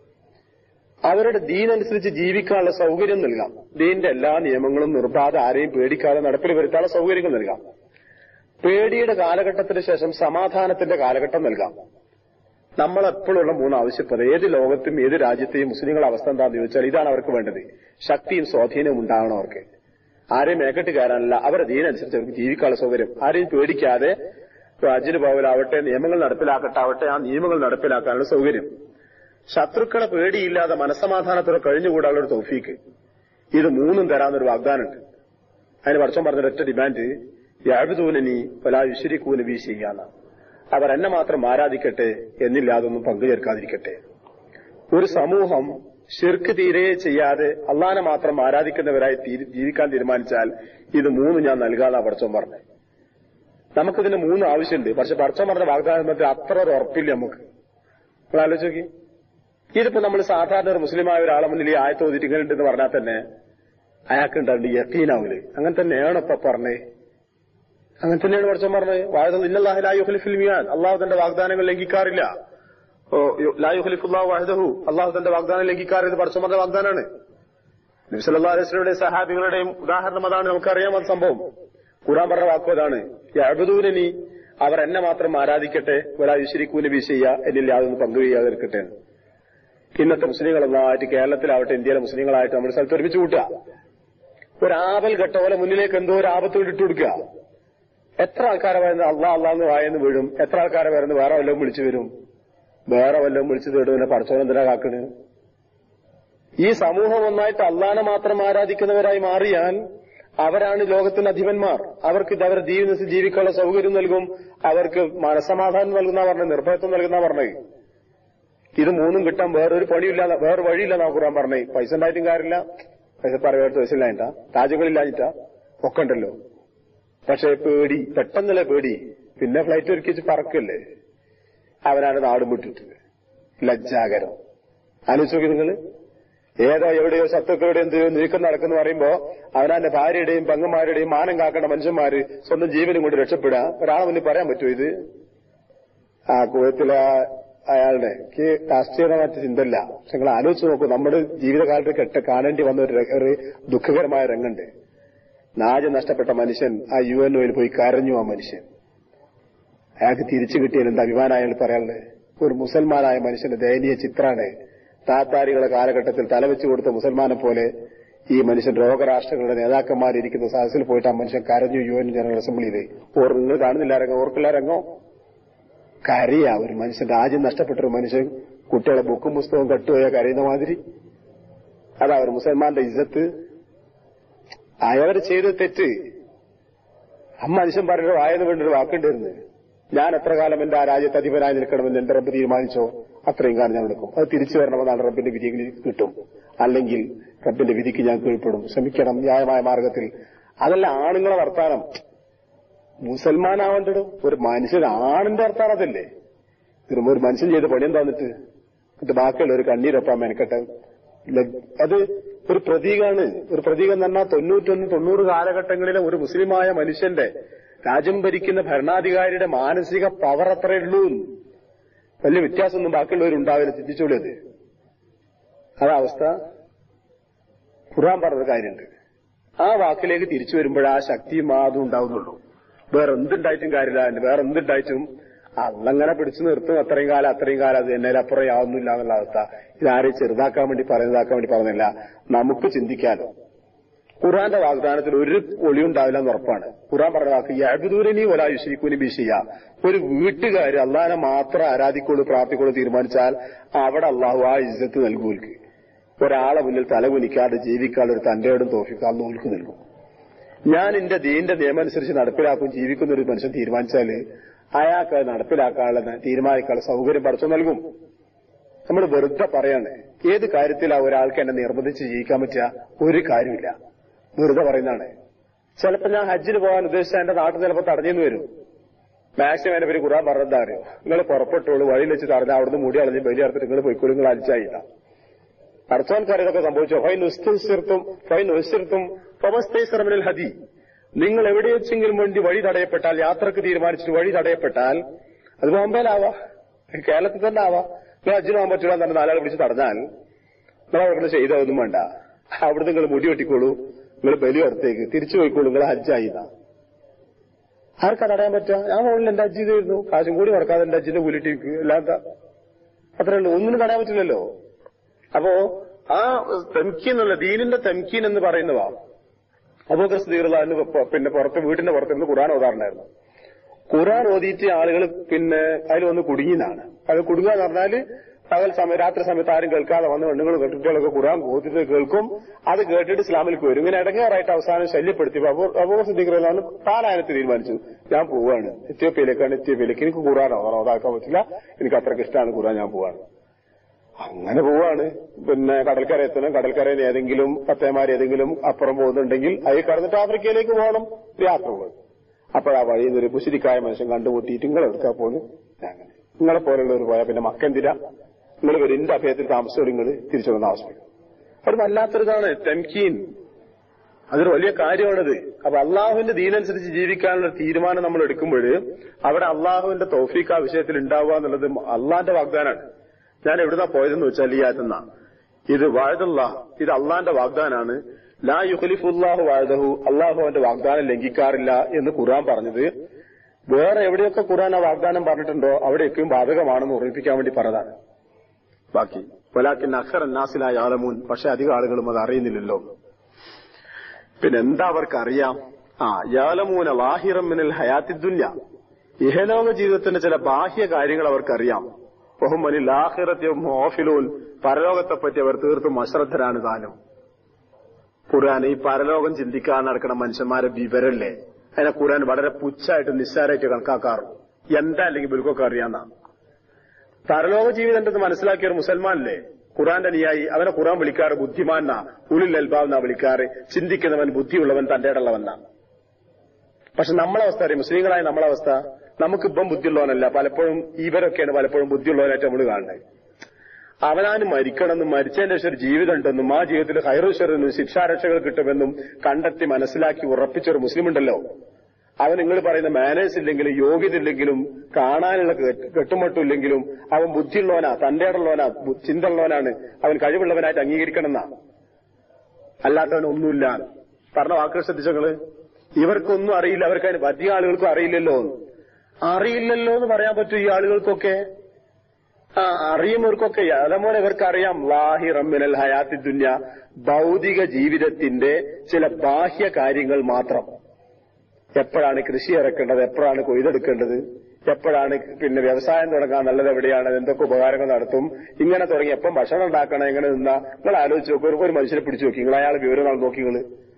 അവരുടെ ദീനനുസരിച്ച് ജീവിക്കാനുള്ള സൗകര്യം നൽകാം. ദീന്റെ എല്ലാ നിയമങ്ങളും നിർബാധ ആരെയും പേടിക്കാതെ നടപ്പിൽ വരുത്താനുള്ള സൗകര്യങ്ങൾ നൽകാം. പേടിയുടെ കാലഘട്ടത്തിന് ശേഷം സമാധാനത്തിന്റെ കാലഘട്ടം നൽകാം. നമ്മളെപ്പോഴുള്ള മൂന്ന് ആവശ്യപ്പെട ഏത് ലോകത്തും ഏത് രാജ്യത്തെയും മുസ്ലിങ്ങളുടെ അവസ്ഥ എന്താണെന്ന് ചോദിച്ചാൽ ഇതാണ് അവർക്ക് വേണ്ടത്. ശക്തിയും സ്വാധീനവും ഉണ്ടാവണം അവർക്ക്. ആരെയും മേക്കെട്ട് കയറാനല്ല, അവരുടെ ദീനനുസരിച്ച് അവർക്ക് ജീവിക്കാനുള്ള സൗകര്യം. ആരെയും പേടിക്കാതെ ഹജ്ജിന് പോകലാവട്ടെ, നിയമങ്ങൾ നടപ്പിലാക്കട്ടാവട്ടെ, ആ നിയമങ്ങൾ നടപ്പിലാക്കാനുള്ള സൗകര്യം. ശത്രുക്കളെ പേടിയില്ലാതെ മനസ്സമാധാനത്തോടെ കഴിഞ്ഞുകൂടാനുള്ള ഒരു തൗഫീക്ക്. ഇത് മൂന്നും തരാന്നൊരു വാഗ്ദാനമുണ്ട്. അതിന് പടച്ചോൻ പറഞ്ഞ ഒറ്റ ഡിമാൻഡ്, യഅ്ബുദൂനനി വലാ യുശ്രികൂന ബി ശൈഅ, അവർ എന്നെ മാത്രം ആരാധിക്കട്ടെ, എന്നില്ലാതൊന്നും പങ്കുചേർക്കാതിരിക്കട്ടെ. ഒരു സമൂഹം ശിർക്ക് തീരെ ചെയ്യാതെ അള്ളാനെ മാത്രം ആരാധിക്കുന്നവരായി ജീവിക്കാൻ തീരുമാനിച്ചാൽ ഇത് മൂന്ന് ഞാൻ നൽകാതാ പടച്ചോൻ പറഞ്ഞത്. നമുക്കിതിന് മൂന്ന് ആവശ്യമുണ്ട്. പക്ഷെ പടച്ചോൻ പറഞ്ഞ വാഗ്ദാനത്തിൽ അത്ര ഒരു ഉറപ്പില്ല നമുക്ക്. നിങ്ങൾ ആലോചിച്ച് നോക്കി, ഇതിപ്പോ നമ്മൾ സാധാരണ ഒരു മുസ്ലിമായ ഒരാളെ മുന്നിൽ ഈ ആയത്ത് ഓതിയിട്ട് ഇങ്ങനെ ഉണ്ടെന്ന് പറഞ്ഞാൽ തന്നെ അയാൾക്ക് ഉണ്ടാവില്ല, യഖീനാവൂല്. അങ്ങനെ തന്നെയാണ് ഇപ്പൊ പറഞ്ഞേ, അങ്ങനെ തന്നെയാണ് പടച്ചോൻ പറഞ്ഞത്. വാഴ ഇന്നല്ലാഹു ലാ യുഖ്ലിഫുൽ മിആദ്, അള്ളാഹു തന്റെ വാഗ്ദാനങ്ങൾ ലംഘിക്കാറില്ല. ലാ യുഖ്ലിഫുല്ലാഹു വഹ്ദഹു, അള്ളാഹു തന്റെ വാഗ്ദാനം ലംഘിക്കാറില്ല, പടച്ചോൻ പറഞ്ഞ വാഗ്ദാനാണ്. നബി സല്ലല്ലാഹു അലൈഹി വസല്ലമയുടെ സഹാബികളുടെയും ഉദാഹരണം അതാണ്. നമുക്കറിയാം അത് സംഭവം. ഖുർആൻ പറഞ്ഞ വാക്കും അതാണ്, യഅ്ബുദൂനനി, അവർ എന്നെ മാത്രം ആരാധിക്കട്ടെ, വലാ യുശ്രികൂന ബി ശൈഅ, എന്നിൽ യാതൊന്നും പങ്കുചെയ്യാതിരിക്കട്ടെ. ഇന്നത്തെ മുസ്ലിങ്ങളായിട്ട്, കേരളത്തിലാവട്ടെ ഇന്ത്യയിലെ മുസ്ലിങ്ങളായിട്ട് നമ്മുടെ സ്ഥലത്ത് ഒരുമിച്ച് കൂട്ടുക, ഒരാപൽ ഘട്ട പോലെ മുന്നിലേക്ക് എന്തോ ഒരു ആപത്തോട് ഇട്ടു കൊടുക്കുക. എത്ര ആൾക്കാരെ വരുന്നത് അള്ളാ അള്ളാന്ന് വായെന്ന് വീഴും, എത്ര ആൾക്കാരെ വരുന്നത് വേറെ വല്ലതും വിളിച്ചു വരും, വേറെ വല്ലതും വിളിച്ചു തേടുവിനെ പടച്ചോൻ എന്തിനാ കാക്കണ്? ഈ സമൂഹം ഒന്നായിട്ട് അള്ളാനെ മാത്രം ആരാധിക്കുന്നവരായി മാറിയാൽ അവരാണ് ലോകത്തിന്റെ അധിപന്മാർ. അവർക്ക് ഇത് അവരുടെ ജീവിതത്തിൽ ജീവിക്കാനുള്ള സൗകര്യം നൽകും, അവർക്ക് മനസ്സമാധാനം നൽകുന്ന പറഞ്ഞത്, നിർഭയത്വം നൽകുന്ന പറഞ്ഞത്. ഇത് മൂന്നും കിട്ടാൻ വേറൊരു പണിയില്ല, വേറെ വഴിയില്ല നാ ഖുർആൻ പറഞ്ഞേ. പൈസ ഉണ്ടായിട്ടും കാര്യമില്ല, പൈസ പറയാത്ത പൈസ ഇല്ലാഞ്ഞിട്ടാ, താജുകളില്ലാഞ്ഞിട്ടാ, ഒക്കെ ഉണ്ടല്ലോ. പക്ഷെ പേടി, പെട്ടെന്നല്ല പേടി, പിന്നെ ഫ്ലൈറ്റ് ഒരുക്കി വെച്ച് പറക്കല്ലേ അവനാണ് നാടും വിട്ടിട്ട്. ലജ്ജാകരം. ആലോചിച്ച് നോക്കി നിങ്ങള്, ഏതോ എവിടെയോ ശത്രുക്കളുടെ എന്തെയോ നീക്കം നടക്കുന്നു പറയുമ്പോ അവനാന്റെ ഭാര്യയുടെയും പെങ്ങന്മാരുടെയും മാനം കാക്കേണ്ട മനുഷ്യന്മാര് സ്വന്തം ജീവനും കൊണ്ട് രക്ഷപ്പെടുക. ഒരാളെ മുന്നിൽ പറയാൻ പറ്റുമോ ഇത്? ആ കുവൈത്തിലെ അയാളുടെ എനിക്ക് രാഷ്ട്രീയമായിട്ട് ചിന്തയില്ല, പക്ഷെ നിങ്ങൾ ആലോചിച്ച് നോക്കൂ, നമ്മുടെ ജീവിതകാലത്ത് കെട്ട് കാണേണ്ടി വന്ന ഒരു ദുഃഖകരമായ രംഗുണ്ട്. നാജ് നഷ്ടപ്പെട്ട മനുഷ്യൻ ആ യു എൻ ഒയിൽ പോയി കരഞ്ഞു. ആ മനുഷ്യൻ, അയാൾക്ക് തിരിച്ചു കിട്ടിയാൽ എന്താ അഭിമാനം അയാൾ പറയാനുള്ളത്? ഒരു മുസൽമാനായ മനുഷ്യന്റെ ദയനീയ ചിത്രാണ്. താത്താരികളുടെ കാലഘട്ടത്തിൽ തലവെച്ചു കൊടുത്ത മുസൽമാനെ പോലെ ഈ മനുഷ്യൻ ലോകരാഷ്ട്രങ്ങളുടെ നേതാക്കന്മാരിയ്ക്കുന്ന സദസ്സിൽ പോയിട്ട് ആ മനുഷ്യൻ കരഞ്ഞു യു എൻ ജനറൽ അസംബ്ലിയിൽ. ഓർ നിങ്ങൾ കാണുന്നില്ല രംഗം, ഓർക്കില്ല രംഗം? കരയാ ഒരു മനുഷ്യൻ, രാജ്യം നഷ്ടപ്പെട്ടൊരു മനുഷ്യൻ കുട്ടികളെ ബുക്കും പുസ്തകവും കട്ടുപോയ കരയുന്ന മാതിരി. അതാ ഒരു മുസൽമാന്റെ ഇജ്ജത്ത്. അയാൾ ചെയ്ത തെറ്റ് ആ മനുഷ്യൻ പറഞ്ഞൊരു വായന വേണ്ടൊരു വാക്കുണ്ടായിരുന്നു, ഞാൻ എത്ര കാലം എന്റെ ആ രാജ്യത്ത് അധിപനായി നിൽക്കണമെന്ന് എന്റെ റബ്ബ് തീരുമാനിച്ചോ അത്രയും കാലം ഞാൻ നിൽക്കും. അത് തിരിച്ചു വരണമെന്നാണ് റബ്ബിന്റെ വിധിക്ക് കിട്ടും, അല്ലെങ്കിൽ റബ്ബിന്റെ വിധിക്ക് ഞാൻ കീഴ്പ്പെടും. ശ്രമിക്കണം ന്യായമായ മാർഗത്തിൽ. അതല്ല ആണുങ്ങളെ വർത്താനം. മുസൽമാനാവേണ്ടത് ഒരു മനുഷ്യൻ, ആണിന്റെ വർത്താനം അതല്ലേ. ഒരു മനുഷ്യൻ ചെയ്ത പണി എന്താന്നിട്ട് എന്നിട്ട് ബാക്കിയുള്ള ഒരു കണ്ണീരൊപ്പാൻ മെനക്കെട്ടെ. അത് ഒരു പ്രതീകമാണ്. ഒരു പ്രതീകം എന്ന് പറഞ്ഞാൽ തൊണ്ണൂറ്റൊന്ന് തൊണ്ണൂറ് കാലഘട്ടങ്ങളിലെ ഒരു മുസ്ലിമായ മനുഷ്യന്റെ, രാജ്യം ഭരിക്കുന്ന ഭരണാധികാരിയുടെ മാനസിക പവർ അത്രയേ ഉള്ളൂ. വലിയ വ്യത്യാസമൊന്നും ബാക്കിയുള്ളവരുണ്ടാവില്ല. ചിന്തിച്ചോളൂ. അത് അതാവസ്ഥ. ഖുർആൻ പറഞ്ഞ കാര്യമുണ്ട്. ആ വാക്കിലേക്ക് തിരിച്ചു വരുമ്പോൾ ആ ശക്തിയും അതും ഉണ്ടാവുന്നുള്ളൂ. വേറെ എന്തുണ്ടായിട്ടും കാര്യമില്ല. വേറെ എന്തുണ്ടായിട്ടും അന്നങ്ങനെ പിടിച്ചു നിർത്തും അത്രയും കാലം അത്രയും കാലം അത് എന്നതിൽ അപ്പുറം യാതൊന്നുമില്ല എന്നുള്ള അവസ്ഥ. ഇതാരെയും ചെറുതാക്കാൻ വേണ്ടി പറയുന്നതാക്കാൻ വേണ്ടി പറഞ്ഞില്ല. നമുക്ക് ചിന്തിക്കാലോ. ഖുർആന്റെ വാഗ്ദാനത്തിൽ ഒരു ഒളിയുണ്ടാവില്ല എന്ന് ഉറപ്പാണ്. ഖുർആൻ പറഞ്ഞ വാക്ക് യഅ്ബുദൂനനി വലാ യുശ്രികൂനി ബി ശൈഅ. ഒരു വീട്ടുകാർ അള്ളാഹിനെ മാത്രം ആരാധിക്കുള്ളൂ പ്രാർത്ഥിക്കുള്ളൂ തീരുമാനിച്ചാൽ അവിടെ അള്ളാഹു ആ ഇസ്സത്ത് നൽകുവൽക്ക്. ഒരാളെ മുന്നിൽ തലകുനിക്കാതെ ജീവിക്കാനുള്ള ഒരു തന്റെയോടും തോഫിക്ക് അള്ളാഹുക്ക് നൽകും. ഞാൻ എന്റെ ദീന്റെ നിയമം അനുസരിച്ച് നടപ്പിലാക്കും ജീവിക്കുന്ന ഒരു മനുഷ്യൻ തീരുമാനിച്ചാല് അയാൾക്ക് അത് നടപ്പിലാക്കാനുള്ള തീരുമാനിക്കാനുള്ള സൗകര്യം പഠിച്ചു നൽകും. നമ്മൾ വെറുതെ പറയാണ്. ഏത് കാര്യത്തിലാ ഒരാൾക്ക് എന്നെ നിർബന്ധിച്ച് ജീവിക്കാൻ പറ്റുക? ഒരു കാര്യമില്ല, വെറുതെ പറയുന്നതാണ്. ചിലപ്പോ ഞാൻ ഹജ്ജിന് പോകാൻ ഉദ്ദേശിച്ച എന്റെ നാട്ടിൽ ചിലപ്പോൾ തടഞ്ഞെന്ന് വരും. മാക്സിമം എന്റെ പേര് ഖുർആൻ പറഞ്ഞെന്താ അറിയോ? നിങ്ങൾ പുറപ്പെട്ടോളൂ, വഴിയിൽ വെച്ച് തടഞ്ഞ അവിടുന്ന് മുടി അളഞ്ഞ് ബലി അറുത്തിട്ട് നിങ്ങൾ പോയിക്കോളൂ, നിങ്ങൾ അടിച്ചായില്ല. അർച്ചോൻകാർ ഇതൊക്കെ സംഭവിച്ചോ? Fine ഉസ്തിർത്തും fine ഉസ്തിർത്തും ഫമസ്തൈസറമിനൽ ഹദി. നിങ്ങൾ എവിടെ വെച്ചെങ്കിലും വേണ്ടി വഴി തടയപ്പെട്ടാൽ, യാത്രക്ക് തീരുമാനിച്ചിട്ട് വഴി തടയപ്പെട്ടാൽ, അത് ബോംബെയിലാവാ, കേരളത്തിൽ തന്നെ ആവാ, നിങ്ങൾ ഹജ്ജിന് പോകാൻ പറ്റില്ല തന്നെ നാലാളെ പിടിച്ച് തടഞ്ഞാൽ നിങ്ങൾ അവിടെ ചെയ്തൊന്നും വേണ്ട, അവിടുന്ന് നിങ്ങൾ മുടി വെട്ടിക്കോളൂ, നിങ്ങൾ ബലി അടുത്തേക്ക് തിരിച്ചു പോയിക്കോളൂ, നിങ്ങൾ ഹജ്ജായില്ല. ആർക്കാ തടയാൻ പറ്റുക? ഞാൻ മുകളിൽ എന്റെ ഹജ്ജ് ചെയ്തിരുന്നു, കാശും കൂടി മുടക്കാതെ എന്റെ ഹജ്ജിന്റെ കൂലിട്ട് അല്ലാത്ത അത്രേ ഉള്ളൂ. ഒന്നിനും തടയാൻ പറ്റില്ലല്ലോ. അപ്പോ ആ തെംക്കീൻ എന്നുള്ള ദീനിന്റെ തെംക്കീൻ എന്ന് പറയുന്നവാ അബൂബക്കർ സിദ്ദീഖ് റളിയല്ലാഹു അൻഹു പിന്നെ പുറത്ത് വീട്ടിന്റെ പുറത്തുനിന്ന് ഖുർആൻ ഓതാറുണ്ടായിരുന്നു. ഖുർആൻ ഓതിയിട്ട് ആളുകൾ പിന്നെ അതിൽ വന്ന് കുടുങ്ങിയതാണ്. അത് കുടുങ്ങുക എന്ന് പറഞ്ഞാല് പകൽ സമയം രാത്രി സമയത്ത് ആരും കേൾക്കാതെ വന്ന് പെണ്ണുങ്ങൾ കുട്ടികളൊക്കെ ഖുർആൻ ഓതിട്ട് കേൾക്കും. അത് കേട്ടിട്ട് ഇസ്ലാമിലേക്ക് വരും. ഇങ്ങനെ ഇടങ്ങേറായിട്ട് അവസാനം ശല്യപ്പെടുത്തി അബൂബക്കർ സിദ്ദീഖ് റളിയല്ലാഹു അൻഹു കാലായനത്ത് തീരുമാനിച്ചു, ഞാൻ പോവാണ് എത്യോപ്യയിലേക്കാണ്, എത്യോപ്യയിലേക്ക് എനിക്ക് ഖുർആൻ ഓതാക്കാൻ പറ്റില്ല, എനിക്ക് അത്രയ്ക്ക് ഇഷ്ടമാണ് ഖുർആൻ, ഞാൻ പോവാണ്. അങ്ങനെ പോവാണ്. പിന്നെ കടൽക്കര എത്തണം, കടൽക്കരയിൽ ഏതെങ്കിലും പത്തേമാർ ഏതെങ്കിലും അപ്പുറം പോകുന്നുണ്ടെങ്കിൽ അത് കടന്നിട്ട് ആഫ്രിക്കയിലേക്ക് പോകണം, യാത്ര പോകും. അപ്പോഴാ വഴിയിൽ നിന്നൊരു മുശ്രിക്കായ മനുഷ്യൻ കണ്ടുമുട്ടിയിട്ട് നിങ്ങൾ എടുക്കാ പോകുന്നു. അങ്ങനെ നിങ്ങളെ പോലുള്ളവർ പോയാൽ പിന്നെ മക്കെന്തിര, നിങ്ങൾ ഒരു എന്റെ അഭയത്തിൽ താമസിച്ചോട് നിങ്ങൾ തിരിച്ചു വന്ന ആവശ്യമില്ല. അത് വല്ലാത്തൊരിതാണ് തെംക്കീൻ. അതൊരു വലിയ കാര്യമാണത്. അപ്പൊ അള്ളാഹുവിന്റെ ദീനനുസരിച്ച് ജീവിക്കാനുള്ള തീരുമാനം നമ്മൾ എടുക്കുമ്പോൾ അവിടെ അള്ളാഹുവിന്റെ തൗഫീഖ് ആ വിഷയത്തിൽ ഉണ്ടാവുക എന്നുള്ളത് അള്ളാന്റെ വാഗ്ദാനാണ്. ഞാൻ എവിടുന്നാ പോയതെന്ന് വെച്ചാൽ ഈ ആയത്തുന്ന ഇത് വാഴതുള്ള ഇത് അള്ളാന്റെ വാഗ്ദാനാണ്. ലാ യുഖ്ലിഫുല്ലാഹു വഅദഹു, അള്ളാഹു അവന്റെ വാഗ്ദാനം ലംഘിക്കാറില്ല എന്ന് ഖുർആൻ പറഞ്ഞത് വേറെ എവിടെയൊക്കെ ഖുർആൻ ആ വാഗ്ദാനം പറഞ്ഞിട്ടുണ്ടോ അവിടെയൊക്കെയും ബാധകമാണെന്ന് ഓർമ്മിപ്പിക്കാൻ വേണ്ടി പറഞ്ഞതാണ്. ബാക്കി വലാകിൻ അക്സറൻ നാസി ലാ യഅലമൂൻ, പക്ഷെ അധികം ആളുകളും അത് അറിയുന്നില്ലല്ലോ. പിന്നെ എന്താ അവർക്ക് അറിയാം? ആ യഅലമൂന ളാഹിറൻ മിനൽ ഹയാത്തിദ് ദുനിയ, ഇഹലോക ജീവിതത്തിന്റെ ചില ബാഹ്യ കാര്യങ്ങൾ അവർക്കറിയാം. വഹുമനിൽ ആഖിറത്തും ഗാഫിലൂൻ, പരലോകത്തെപ്പറ്റി അവർ തീർത്തും അശ്രദ്ധരാണ് താനും. ഖുർആൻ ഈ പരലോകം ചിന്തിക്കാൻ നടക്കുന്ന മനുഷ്യന്മാരെ വിവരല്ലേ, അതിനെ ഖുർആൻ വളരെ പുച്ഛായിട്ട് നിസ്സാരമായിട്ട് കണക്കാക്കാറും. എന്താ അല്ലെങ്കിൽ ഇവർക്കൊക്കെ അറിയാന്ന പരലോക ജീവിതം ഉണ്ടെന്ന് മനസ്സിലാക്കിയ ഒരു മുസൽമാനല്ലേ ഖുർആന്റെ അനുയായി, അവനെ ഖുർആൻ വിളിക്കാറ് ബുദ്ധിമാനാ, ഉലുൽ അൽബാബ് എന്നാ വിളിക്കാറ്, ചിന്തിക്കുന്നവൻ, ബുദ്ധിയുള്ളവൻ, തന്റെ ഇടമുള്ളവനാ. പക്ഷെ നമ്മളവസ്ഥ അറിയാം, മുസ്ലിങ്ങളായ നമ്മളവസ്ഥ, നമുക്കിപ്പം ബുദ്ധിയുള്ളവനല്ല, പലപ്പോഴും ഇവരൊക്കെയാണ് പലപ്പോഴും ബുദ്ധിയുള്ളവനായിട്ട് നമ്മൾ കാണുന്നത്. അവനാന് മരിക്കണമെന്നും മരിച്ചതിന്റെ ശേഷം ഒരു ജീവിതം ഉണ്ടെന്നും ആ ജീവിതത്തിൽ ഹൈറുഷറിനും ശിക്ഷാരക്ഷകൾ കിട്ടുമെന്നും കണ്ടെത്തി മനസ്സിലാക്കി ഉറപ്പിച്ചൊരു മുസ്ലിം ഉണ്ടല്ലോ, അവൻ നിങ്ങൾ പറയുന്ന മാനേഴ്സ് ഇല്ലെങ്കിലും യോഗ്യത ഇല്ലെങ്കിലും കാണാനുള്ള കെട്ടുമട്ടുമില്ലെങ്കിലും അവൻ ബുദ്ധിയുള്ളവനാ, തന്റെ ഇടമുള്ളവനാ, ചിന്തയുള്ളവനാണ്, അവൻ കഴിവുള്ളവനായിട്ട് അംഗീകരിക്കണമെന്നാ. അല്ലാത്തവൻ ഒന്നുമില്ല. പറഞ്ഞ വാക്കുകൾ ശ്രദ്ധിച്ചങ്ങള്. ഇവർക്കൊന്നും അറിയില്ല, അവർക്ക് അതിന് പറ്റിയ ആളുകൾക്കും അറിയില്ലല്ലോ. അറിയില്ലല്ലോ എന്ന് പറയാൻ പറ്റും ഈ ആളുകൾക്കൊക്കെ? ആ അറിയുന്നവർക്കൊക്കെ അതേപോലെ ഇവർക്കറിയാം ലാഹിറൻ മിനൽ ഹയാത്തി ദുനിയ, ഭൗതിക ജീവിതത്തിന്റെ ചില ബാഹ്യ കാര്യങ്ങൾ മാത്രം. എപ്പോഴാണ് കൃഷി ഇറക്കേണ്ടത്, എപ്പോഴാണ് കൊയ്തെടുക്കേണ്ടത്, എപ്പോഴാണ് പിന്നെ വ്യവസായം തുടങ്ങാൻ നല്ലത് എവിടെയാണ്, എന്തൊക്കെ ഉപകാരങ്ങൾ നടത്തും, ഇങ്ങനെ തുടങ്ങി എപ്പം ഭക്ഷണം ഉണ്ടാക്കണം, എങ്ങനെ നിന്നാ നിങ്ങൾ ആലോചിച്ച് നോക്കും. ഒരു മനുഷ്യനെ പിടിച്ചു നോക്കി നിങ്ങൾ, അയാളെ വിവരങ്ങൾ നോക്കി നിങ്ങൾ.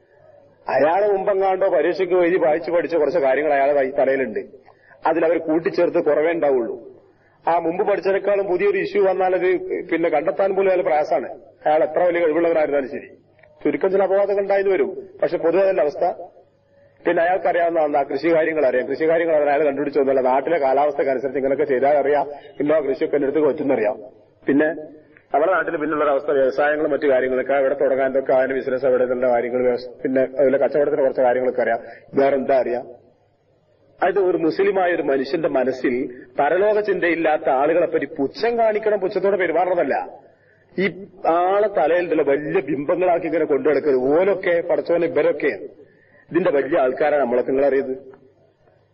അയാളെ മുമ്പെങ്ങാണ്ടോ പരീക്ഷയ്ക്ക് എഴുതി വായിച്ചു പഠിച്ച കുറച്ച് കാര്യങ്ങൾ അയാളെ തലയിലുണ്ട്, അതിലവർ കൂട്ടിച്ചേർത്ത് കുറവേ ഉണ്ടാവുള്ളൂ. ആ മുമ്പ് പഠിച്ചതിനേക്കാളും പുതിയൊരു ഇഷ്യൂ വന്നാലത് പിന്നെ കണ്ടെത്താൻ പോലും അയാൾ പ്രയാസമാണ്. അയാൾ എത്ര വലിയ കഴിവുള്ളവരായിരുന്നാലും ശരി, ചുരുക്കം ചില അപവാദങ്ങൾ ഉണ്ടായെന്ന് വരും. പക്ഷെ പൊതുവെ അതല്ല അവസ്ഥ. പിന്നെ അയാൾക്കറിയാവുന്ന കൃഷി കാര്യങ്ങൾ അറിയാം, കൃഷി കാര്യങ്ങൾ അയാൾ കണ്ടുപിടിച്ചൊന്നുമല്ല, നാട്ടിലെ കാലാവസ്ഥക്കനുസരിച്ച് ഇങ്ങനെയൊക്കെ ചെയ്താൽ അറിയാം, ഇന്നോ കൃഷിയൊക്കെ എന്റെ അടുത്ത് പറ്റുന്നറിയാം. പിന്നെ നമ്മുടെ നാട്ടിൽ പിന്നുള്ളൊരു അവസ്ഥ വ്യവസായങ്ങളും മറ്റു കാര്യങ്ങളൊക്കെ എവിടെ തുടങ്ങാൻ, എന്തൊക്കെ അതിന്റെ ബിസിനസ് എവിടെ നിന്നുള്ള കാര്യങ്ങൾ, പിന്നെ അതുപോലെ കച്ചവടത്തിന് കുറച്ച് കാര്യങ്ങളൊക്കെ അറിയാം. വേറെ എന്താ അറിയാം? അത് ഒരു മുസ്ലിമായ ഒരു മനുഷ്യന്റെ മനസ്സിൽ പരലോക ചിന്തയില്ലാത്ത ആളുകളെപ്പറ്റി പുച്ഛം കാണിക്കണം, പുച്ഛത്തോടെ പെരുമാറണതല്ല. ഈ ആളെ തലയിലുള്ള വലിയ ബിംബങ്ങളാക്കി ഇങ്ങനെ കൊണ്ടുനടക്കരുത്. ഓലൊക്കെ പടച്ചോനെ ഇവരൊക്കെ ഇതിന്റെ വലിയ ആൾക്കാരാണ് നമ്മളൊക്കെ നിങ്ങൾ അറിയത്.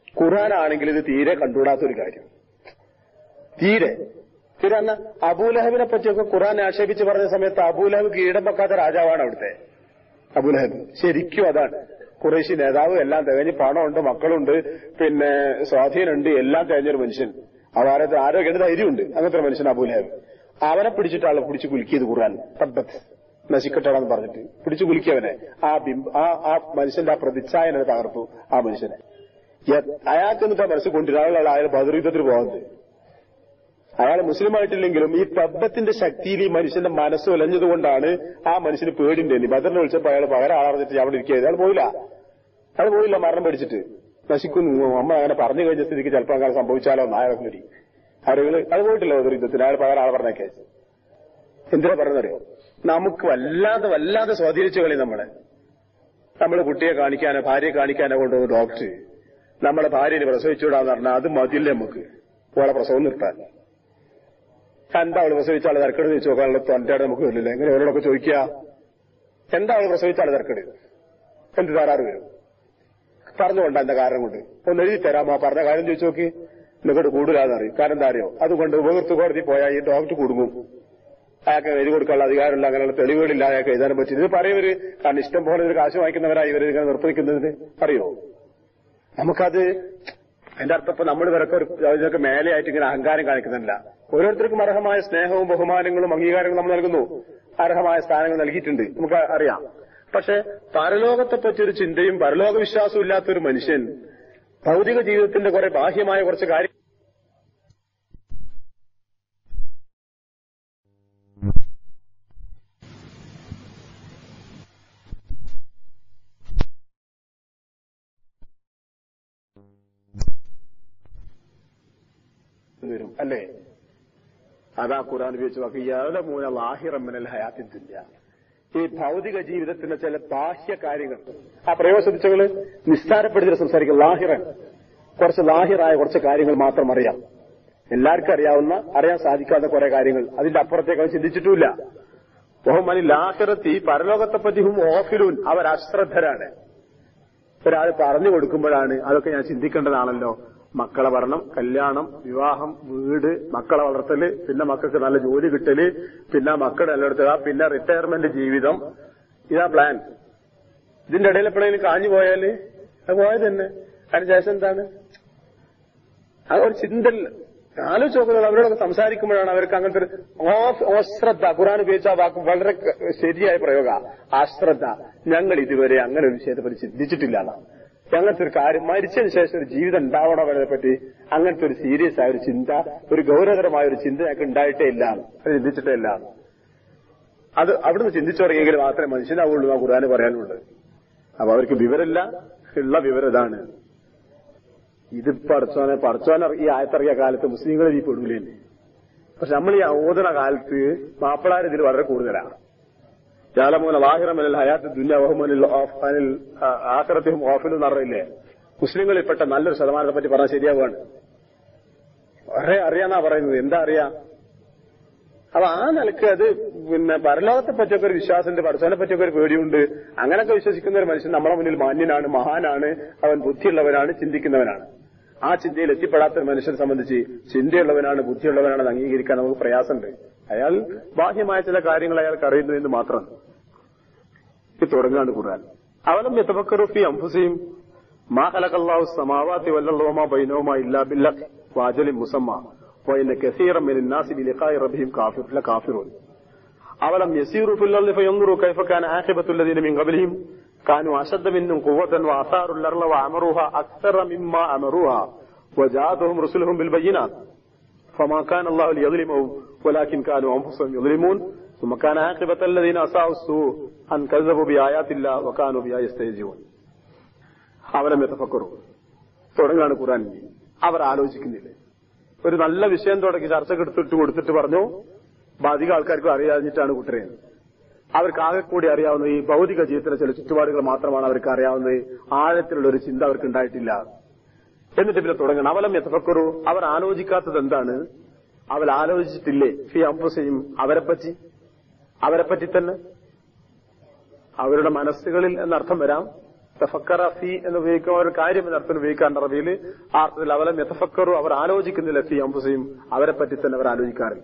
ഖുർആനാണെങ്കിൽ ഇത് തീരെ കണ്ടുകൂടാത്തൊരു കാര്യം. തീരെ തീരെ അന്ന് അബൂലഹബിനെ പറ്റിയൊക്കെ ഖുർആൻ ആക്ഷേപിച്ച് പറഞ്ഞ സമയത്ത് അബൂലഹബ് കീടം വെക്കാത്ത രാജാവാണ് അവിടുത്തെ അബൂലഹബ്. ശരിക്കും അതാണ് ഖുറൈശി നേതാവ്, എല്ലാം തികഞ്ഞ് പണമുണ്ട്, മക്കളുണ്ട്, പിന്നെ സ്വാധീനമുണ്ട്, എല്ലാം തികഞ്ഞൊരു മനുഷ്യൻ. അവാരത്ത് ആരോഗ്യമുണ്ട്, ധൈര്യമുണ്ട്. അങ്ങനത്തെ ഒരു മനുഷ്യൻ അബൂലഹബ്. അവനെ പിടിച്ചിട്ടാണ് പിടിച്ച് കുലുക്കിയത് ഖുർആൻ. തബ്ബത്ത് നശിക്കട്ടാണെന്ന് പറഞ്ഞിട്ട് പിടിച്ചു കുലുക്കിയവനെ. ആ ബിംബ ആ ആ മനുഷ്യന്റെ ആ പ്രതിച്ഛായനെ തകർത്തു ആ മനുഷ്യനെ. അയാൾക്ക് എന്നിട്ട് മനസ്സ് കൊണ്ടിരുന്ന അയാൾ ബദർ യുദ്ധത്തിൽ പോകുന്നത്. അയാൾ മുസ്ലിം ആയിട്ടില്ലെങ്കിലും ഈ തബ്ബത്തിന്റെ ശക്തിയിൽ ഈ മനുഷ്യന്റെ മനസ്സ് ഉലഞ്ഞതുകൊണ്ടാണ് ആ മനുഷ്യന് പേടിന്റെ. ബദറിനെ വിളിച്ചപ്പോ അയാൾ പകരം ആളറിഞ്ഞിട്ട് അവിടെ ഇരിക്കുക. അയാൾ പോയില്ല, അയാൾ പോയില്ല മരണം പേടിച്ചിട്ട്. നശിക്കുന്നു അമ്മ അങ്ങനെ പറഞ്ഞു കഴിഞ്ഞ സ്ഥിതിക്ക് ചിലപ്പോൾ അങ്ങനെ സംഭവിച്ചാലോ നായകം നേടി ആളുകൾ അത് പോയിട്ടില്ല ബദർ യുദ്ധത്തിന്. അയാൾ പകരം ആളെ പറഞ്ഞേക്കെ. എന്തിനാ പറഞ്ഞറിയോ? നമുക്ക് വല്ലാതെ വല്ലാതെ സ്വാധീനിച്ചു കളി നമ്മളെ. നമ്മള് കുട്ടിയെ കാണിക്കാനോ ഭാര്യയെ കാണിക്കാനോ കൊണ്ടുവന്ന് ഡോക്ടർ നമ്മളെ ഭാര്യനെ പ്രസവിച്ചുവിടാന്ന് പറഞ്ഞാൽ അത് മതിയില്ലേ നമുക്ക് പോലെ പ്രസവം നിർത്താൻ. എന്താ അവള് പ്രസവിച്ച ആള് തിരക്കെടുത്ത് വെച്ച് നോക്കാനുള്ള തൊണ്ടയുടെ നമുക്ക് വരില്ല. എങ്ങനെ അവരോടൊക്കെ ചോദിക്കുക എന്താ അവള് പ്രസവിച്ച ആള് തിരക്കെടുത്ത് എന്ത് തരാറ് വരും പറഞ്ഞുകൊണ്ട എന്താ കാരണം കൊണ്ട് ഒന്ന് എഴുതി തരാമോ പറഞ്ഞ കാര്യം ചോദിച്ചു നോക്കി. നിങ്ങോട്ട് കൂടുതലാന്ന് അറിയും. കാരണം എന്താ അറിയോ? അതുകൊണ്ട് ഉപകൃത്ത് കോടതി പോയാൽ ഈ ഡോക്ടർ കുടുങ്ങും. അയാൾക്ക് എഴുതി കൊടുക്കാനുള്ള അധികാരമില്ല, അങ്ങനെയുള്ള തെളിവുകളില്ല അയാൾക്ക് എഴുതാനും പറ്റില്ല. ഇത് പറയവര് കാരണം ഇഷ്ടം പോലെ ഒരു കാശ് വാങ്ങിക്കുന്നവരായി ഇവർ ഇങ്ങനെ നിർത്തിക്കുന്നതിന് അറിയോ? നമുക്കത് എന്റെ അർത്ഥം ഇപ്പൊ നമ്മൾ ഇവരൊക്കെ ഒരു ഇതിനൊക്കെ മേലെയായിട്ട് ഇങ്ങനെ അഹങ്കാരം കാണിക്കുന്നില്ല. ഓരോരുത്തർക്കും അർഹമായ സ്നേഹവും ബഹുമാനങ്ങളും അംഗീകാരങ്ങളും നമ്മൾ നൽകുന്നു. അർഹമായ സ്ഥാനങ്ങൾ നൽകിയിട്ടുണ്ട്, നമുക്ക് അറിയാം. പക്ഷെ പരലോകത്തെ പറ്റിയൊരു ചിന്തയും പരലോക വിശ്വാസവും ഇല്ലാത്തൊരു മനുഷ്യൻ ഭൗതിക ജീവിതത്തിന്റെ കുറെ ബാഹ്യമായ കുറച്ച് കാര്യം വരും അല്ലേ? അതാ ഖുർആൻ ഉപയോഗിച്ച് വാക്ക് യഅലമൂന ളാഹിറൻ മിനൽ ഹയാത്തി ദുനിയ. ഈ ഭൗതിക ജീവിതത്തിന്റെ ചില ബാഹ്യ കാര്യങ്ങൾ ആ പ്രയോഗം ശ്രദ്ധിച്ചവള് നിസ്സാരപ്പെടുത്തി സംസാരിക്കും. ലാഹിറൻ കുറച്ച് ലാഹിറായ കുറച്ച് കാര്യങ്ങൾ മാത്രം അറിയാം. എല്ലാവർക്കും അറിയാവുന്ന അറിയാൻ സാധിക്കാത്ത കുറെ കാര്യങ്ങൾ, അതിന്റെ അപ്പുറത്തേക്ക് അവർ ചിന്തിച്ചിട്ടുമില്ല. ബഹുമാനി ലാഹിറത്തി പരലോകത്തെപ്പറ്റി ഹും ഓഫിലൂൻ, അവർ അശ്രദ്ധരാണ്. ഒരാൾ പറഞ്ഞു കൊടുക്കുമ്പോഴാണ് അതൊക്കെ ഞാൻ ചിന്തിക്കേണ്ടതാണല്ലോ. മക്കളെ ഭരണം, കല്യാണം, വിവാഹം, വീട്, മക്കളെ വളർത്തല്, പിന്നെ മക്കൾക്ക് നല്ല ജോലി കിട്ടല്, പിന്നെ മക്കളുടെ എല്ലായിടത്തുക, പിന്നെ റിട്ടയർമെന്റ് ജീവിതം, ഇതാ പ്ലാൻ. ഇതിന്റെ ഇടയിൽ എപ്പോഴെങ്കിലും കാഞ്ഞു പോയാല് അത് പോയത് തന്നെ. അതിനുശേഷം എന്താണ് അത് ഒരു ചിന്ത ആലോചിച്ച് നോക്കുന്നത്. അവരോടൊക്കെ സംസാരിക്കുമ്പോഴാണ് അവർക്ക് അങ്ങനത്തെ ഒരു അശ്രദ്ധ. ഖുർആൻ ഉപയോഗിച്ച ആ വാക്ക് വളരെ ശരിയായ പ്രയോഗ, അശ്രദ്ധ. ഞങ്ങൾ ഇതുവരെ അങ്ങനെ ഒരു വിഷയത്തെ പറ്റി ചിന്തിച്ചിട്ടില്ല. അങ്ങനത്തെ ഒരു കാര്യം മരിച്ചതിന് ശേഷം ഒരു ജീവിതം ഉണ്ടാവണവരെ പറ്റി അങ്ങനത്തെ ഒരു സീരിയസ് ആയ ഒരു ചിന്ത, ഒരു ഗൗരവകരമായ ഒരു ചിന്ത ഞങ്ങൾക്ക് ഉണ്ടായിട്ടേ ഇല്ല, അത് ചിന്തിച്ചിട്ടേ ഇല്ല. അത് അവിടുന്ന് ചിന്തിച്ചു തുടങ്ങിയെങ്കിൽ മാത്രമേ മനുഷ്യനാവുള്ളൂ ആ ഖുർആന് പറയാനുള്ളത്. അപ്പൊ അവർക്ക് വിവരമില്ല, ഉള്ള വിവരം ഇതാണ്. ഇത് പഠിച്ചോനെ പഠിച്ചോനെ ഈ ആയത്തിറങ്ങിയ കാലത്ത് മുസ്ലിങ്ങളിൽ ഈ പെടൂലേ. പക്ഷെ നമ്മൾ ഈ ഓതണ കാലത്ത് മാപ്പിളാർ ഇതിൽ വളരെ കൂടുതലാണ്. യാലമൂന ലാഹിറൻ മിനൽ ഹയാത്തി ദുനിയ വഹുമനിൽ ആഖിറത്തിഹും ഗാഫിലൂൻ എന്ന് പറഞ്ഞില്ലേ? മുസ്ലിങ്ങളിൽപ്പെട്ട നല്ലൊരു ശതമാനത്തെ പറ്റി പറഞ്ഞാൽ ശരിയാവുകയാണ്. വളരെ അറിയാന്നാ പറയുന്നത്. എന്താ അറിയാ? അപ്പൊ ആ നിലക്ക് അത് പിന്നെ പരലോകത്തെ പറ്റിയൊക്കെ ഒരു വിശ്വാസമുണ്ട്, പഠിച്ചവനെ പറ്റിയൊക്കെ ഒരു പേടിയുണ്ട്. അങ്ങനെയൊക്കെ വിശ്വസിക്കുന്ന ഒരു മനുഷ്യൻ നമ്മുടെ മുന്നിൽ മാന്യനാണ്, മഹാനാണ്, അവൻ ബുദ്ധിയുള്ളവനാണ്, ചിന്തിക്കുന്നവനാണ്. ആ ചിന്തയിൽ എത്തിപ്പെടാത്ത ഒരു മനുഷ്യനെ സംബന്ധിച്ച് ചിന്തയുള്ളവനാണ്, ബുദ്ധിയുള്ളവനാണെന്ന് അംഗീകരിക്കാൻ നമുക്ക് പ്രയാസമുണ്ട്. അയാൾ ബാഹ്യമായ ചില കാര്യങ്ങൾ അയാൾക്ക് അറിയുന്നു എന്ന് മാത്രം. ഇത് തുടങ്ങാണ് ഖുർആൻ. അവലം യതഫക്കറു ഫീ അൻഫുസിഹിം മാ ഖലഖല്ലാഹു സ്സമാവാതി വൽ അർള വമാ ബൈനഹുമാ ഇല്ലാ ബിൽഹഖ് വഅജലിൻ മുസമ്മാ വഇന്ന കസീറൻ മിനൻ നാസി ബിലിഖാഇ റബ്ബിഹിം കാഫിറൂൻ. അവലം യസീറു ഫിൽ അർളി ഫയൻദുറു കൈഫ കാന ആഖിബത്തു അല്ലദീന മിൻ ഖബ്ലിഹിം കാനൂ അശദ്ദ മിൻഹും ഖുവ്വതൻ വഅസാറുൽ അർള വഅമറുഹാ അക്സറ മിമ്മാ അമറുഹാ വജാഅതുഹും റസുലുഹും ബിൽ ബയ്യിനാത്ത് فما كان الله ليظلمهم ولكن كانوا أنفسهم يظلمون ثم كان عاقبة الذين أساءوا السوء أن كذبوا بآيات الله وكانوا بها يستهزئون. അവലം യതഫക്കറു തുടങ്ങാണ് ഖുർആൻ. അവർ ആലോചിക്കുന്നില്ലേ? ഒരു നല്ല വിഷയം തുടങ്ങി ചർച്ചയ്ക്ക് എടുത്തിട്ട് കൊടുത്തിട്ട് പറഞ്ഞു അധികം ആൾക്കാർക്കും അറിയാഞ്ഞിട്ടാണ് കൂട്ടരെ. അവർക്ക് ആകെ കൂടി അറിയാവുന്ന ഈ ഭൗതിക ജീവിതത്തിലെ ചില ചുറ്റുപാടുകൾ മാത്രമാണ് അവർക്ക് അറിയാവുന്നത്. ആഴത്തിലുള്ള ഒരു ചിന്ത അവർക്ക് ഉണ്ടായിട്ടില്ല. എന്നിട്ട് പിന്നെ തുടങ്ങണം. അവലം യതഫക്കറു, അവർ ആലോചിക്കാത്തത് എന്താണ്? അവർ ആലോചിച്ചിട്ടില്ലേ ഫീ അൻഫുസിഹിം, അവരെപ്പറ്റി അവരെപ്പറ്റി തന്നെ അവരുടെ മനസ്സുകളിൽ എന്നർത്ഥം വരാം, തഫക്കറ ഫി എന്ന് ഉപയോഗിക്കുന്ന ഒരു കാര്യം എന്ന അർത്ഥം ഉപയോഗിക്കാൻ അറബിയിൽ ആ അർത്ഥത്തിൽ അവലം യതഫക്കറു അവർ ആലോചിക്കുന്നില്ല ഫി അൻഫുസിഹിം അവരെ പറ്റി തന്നെ അവർ ആലോചിക്കാറില്ല.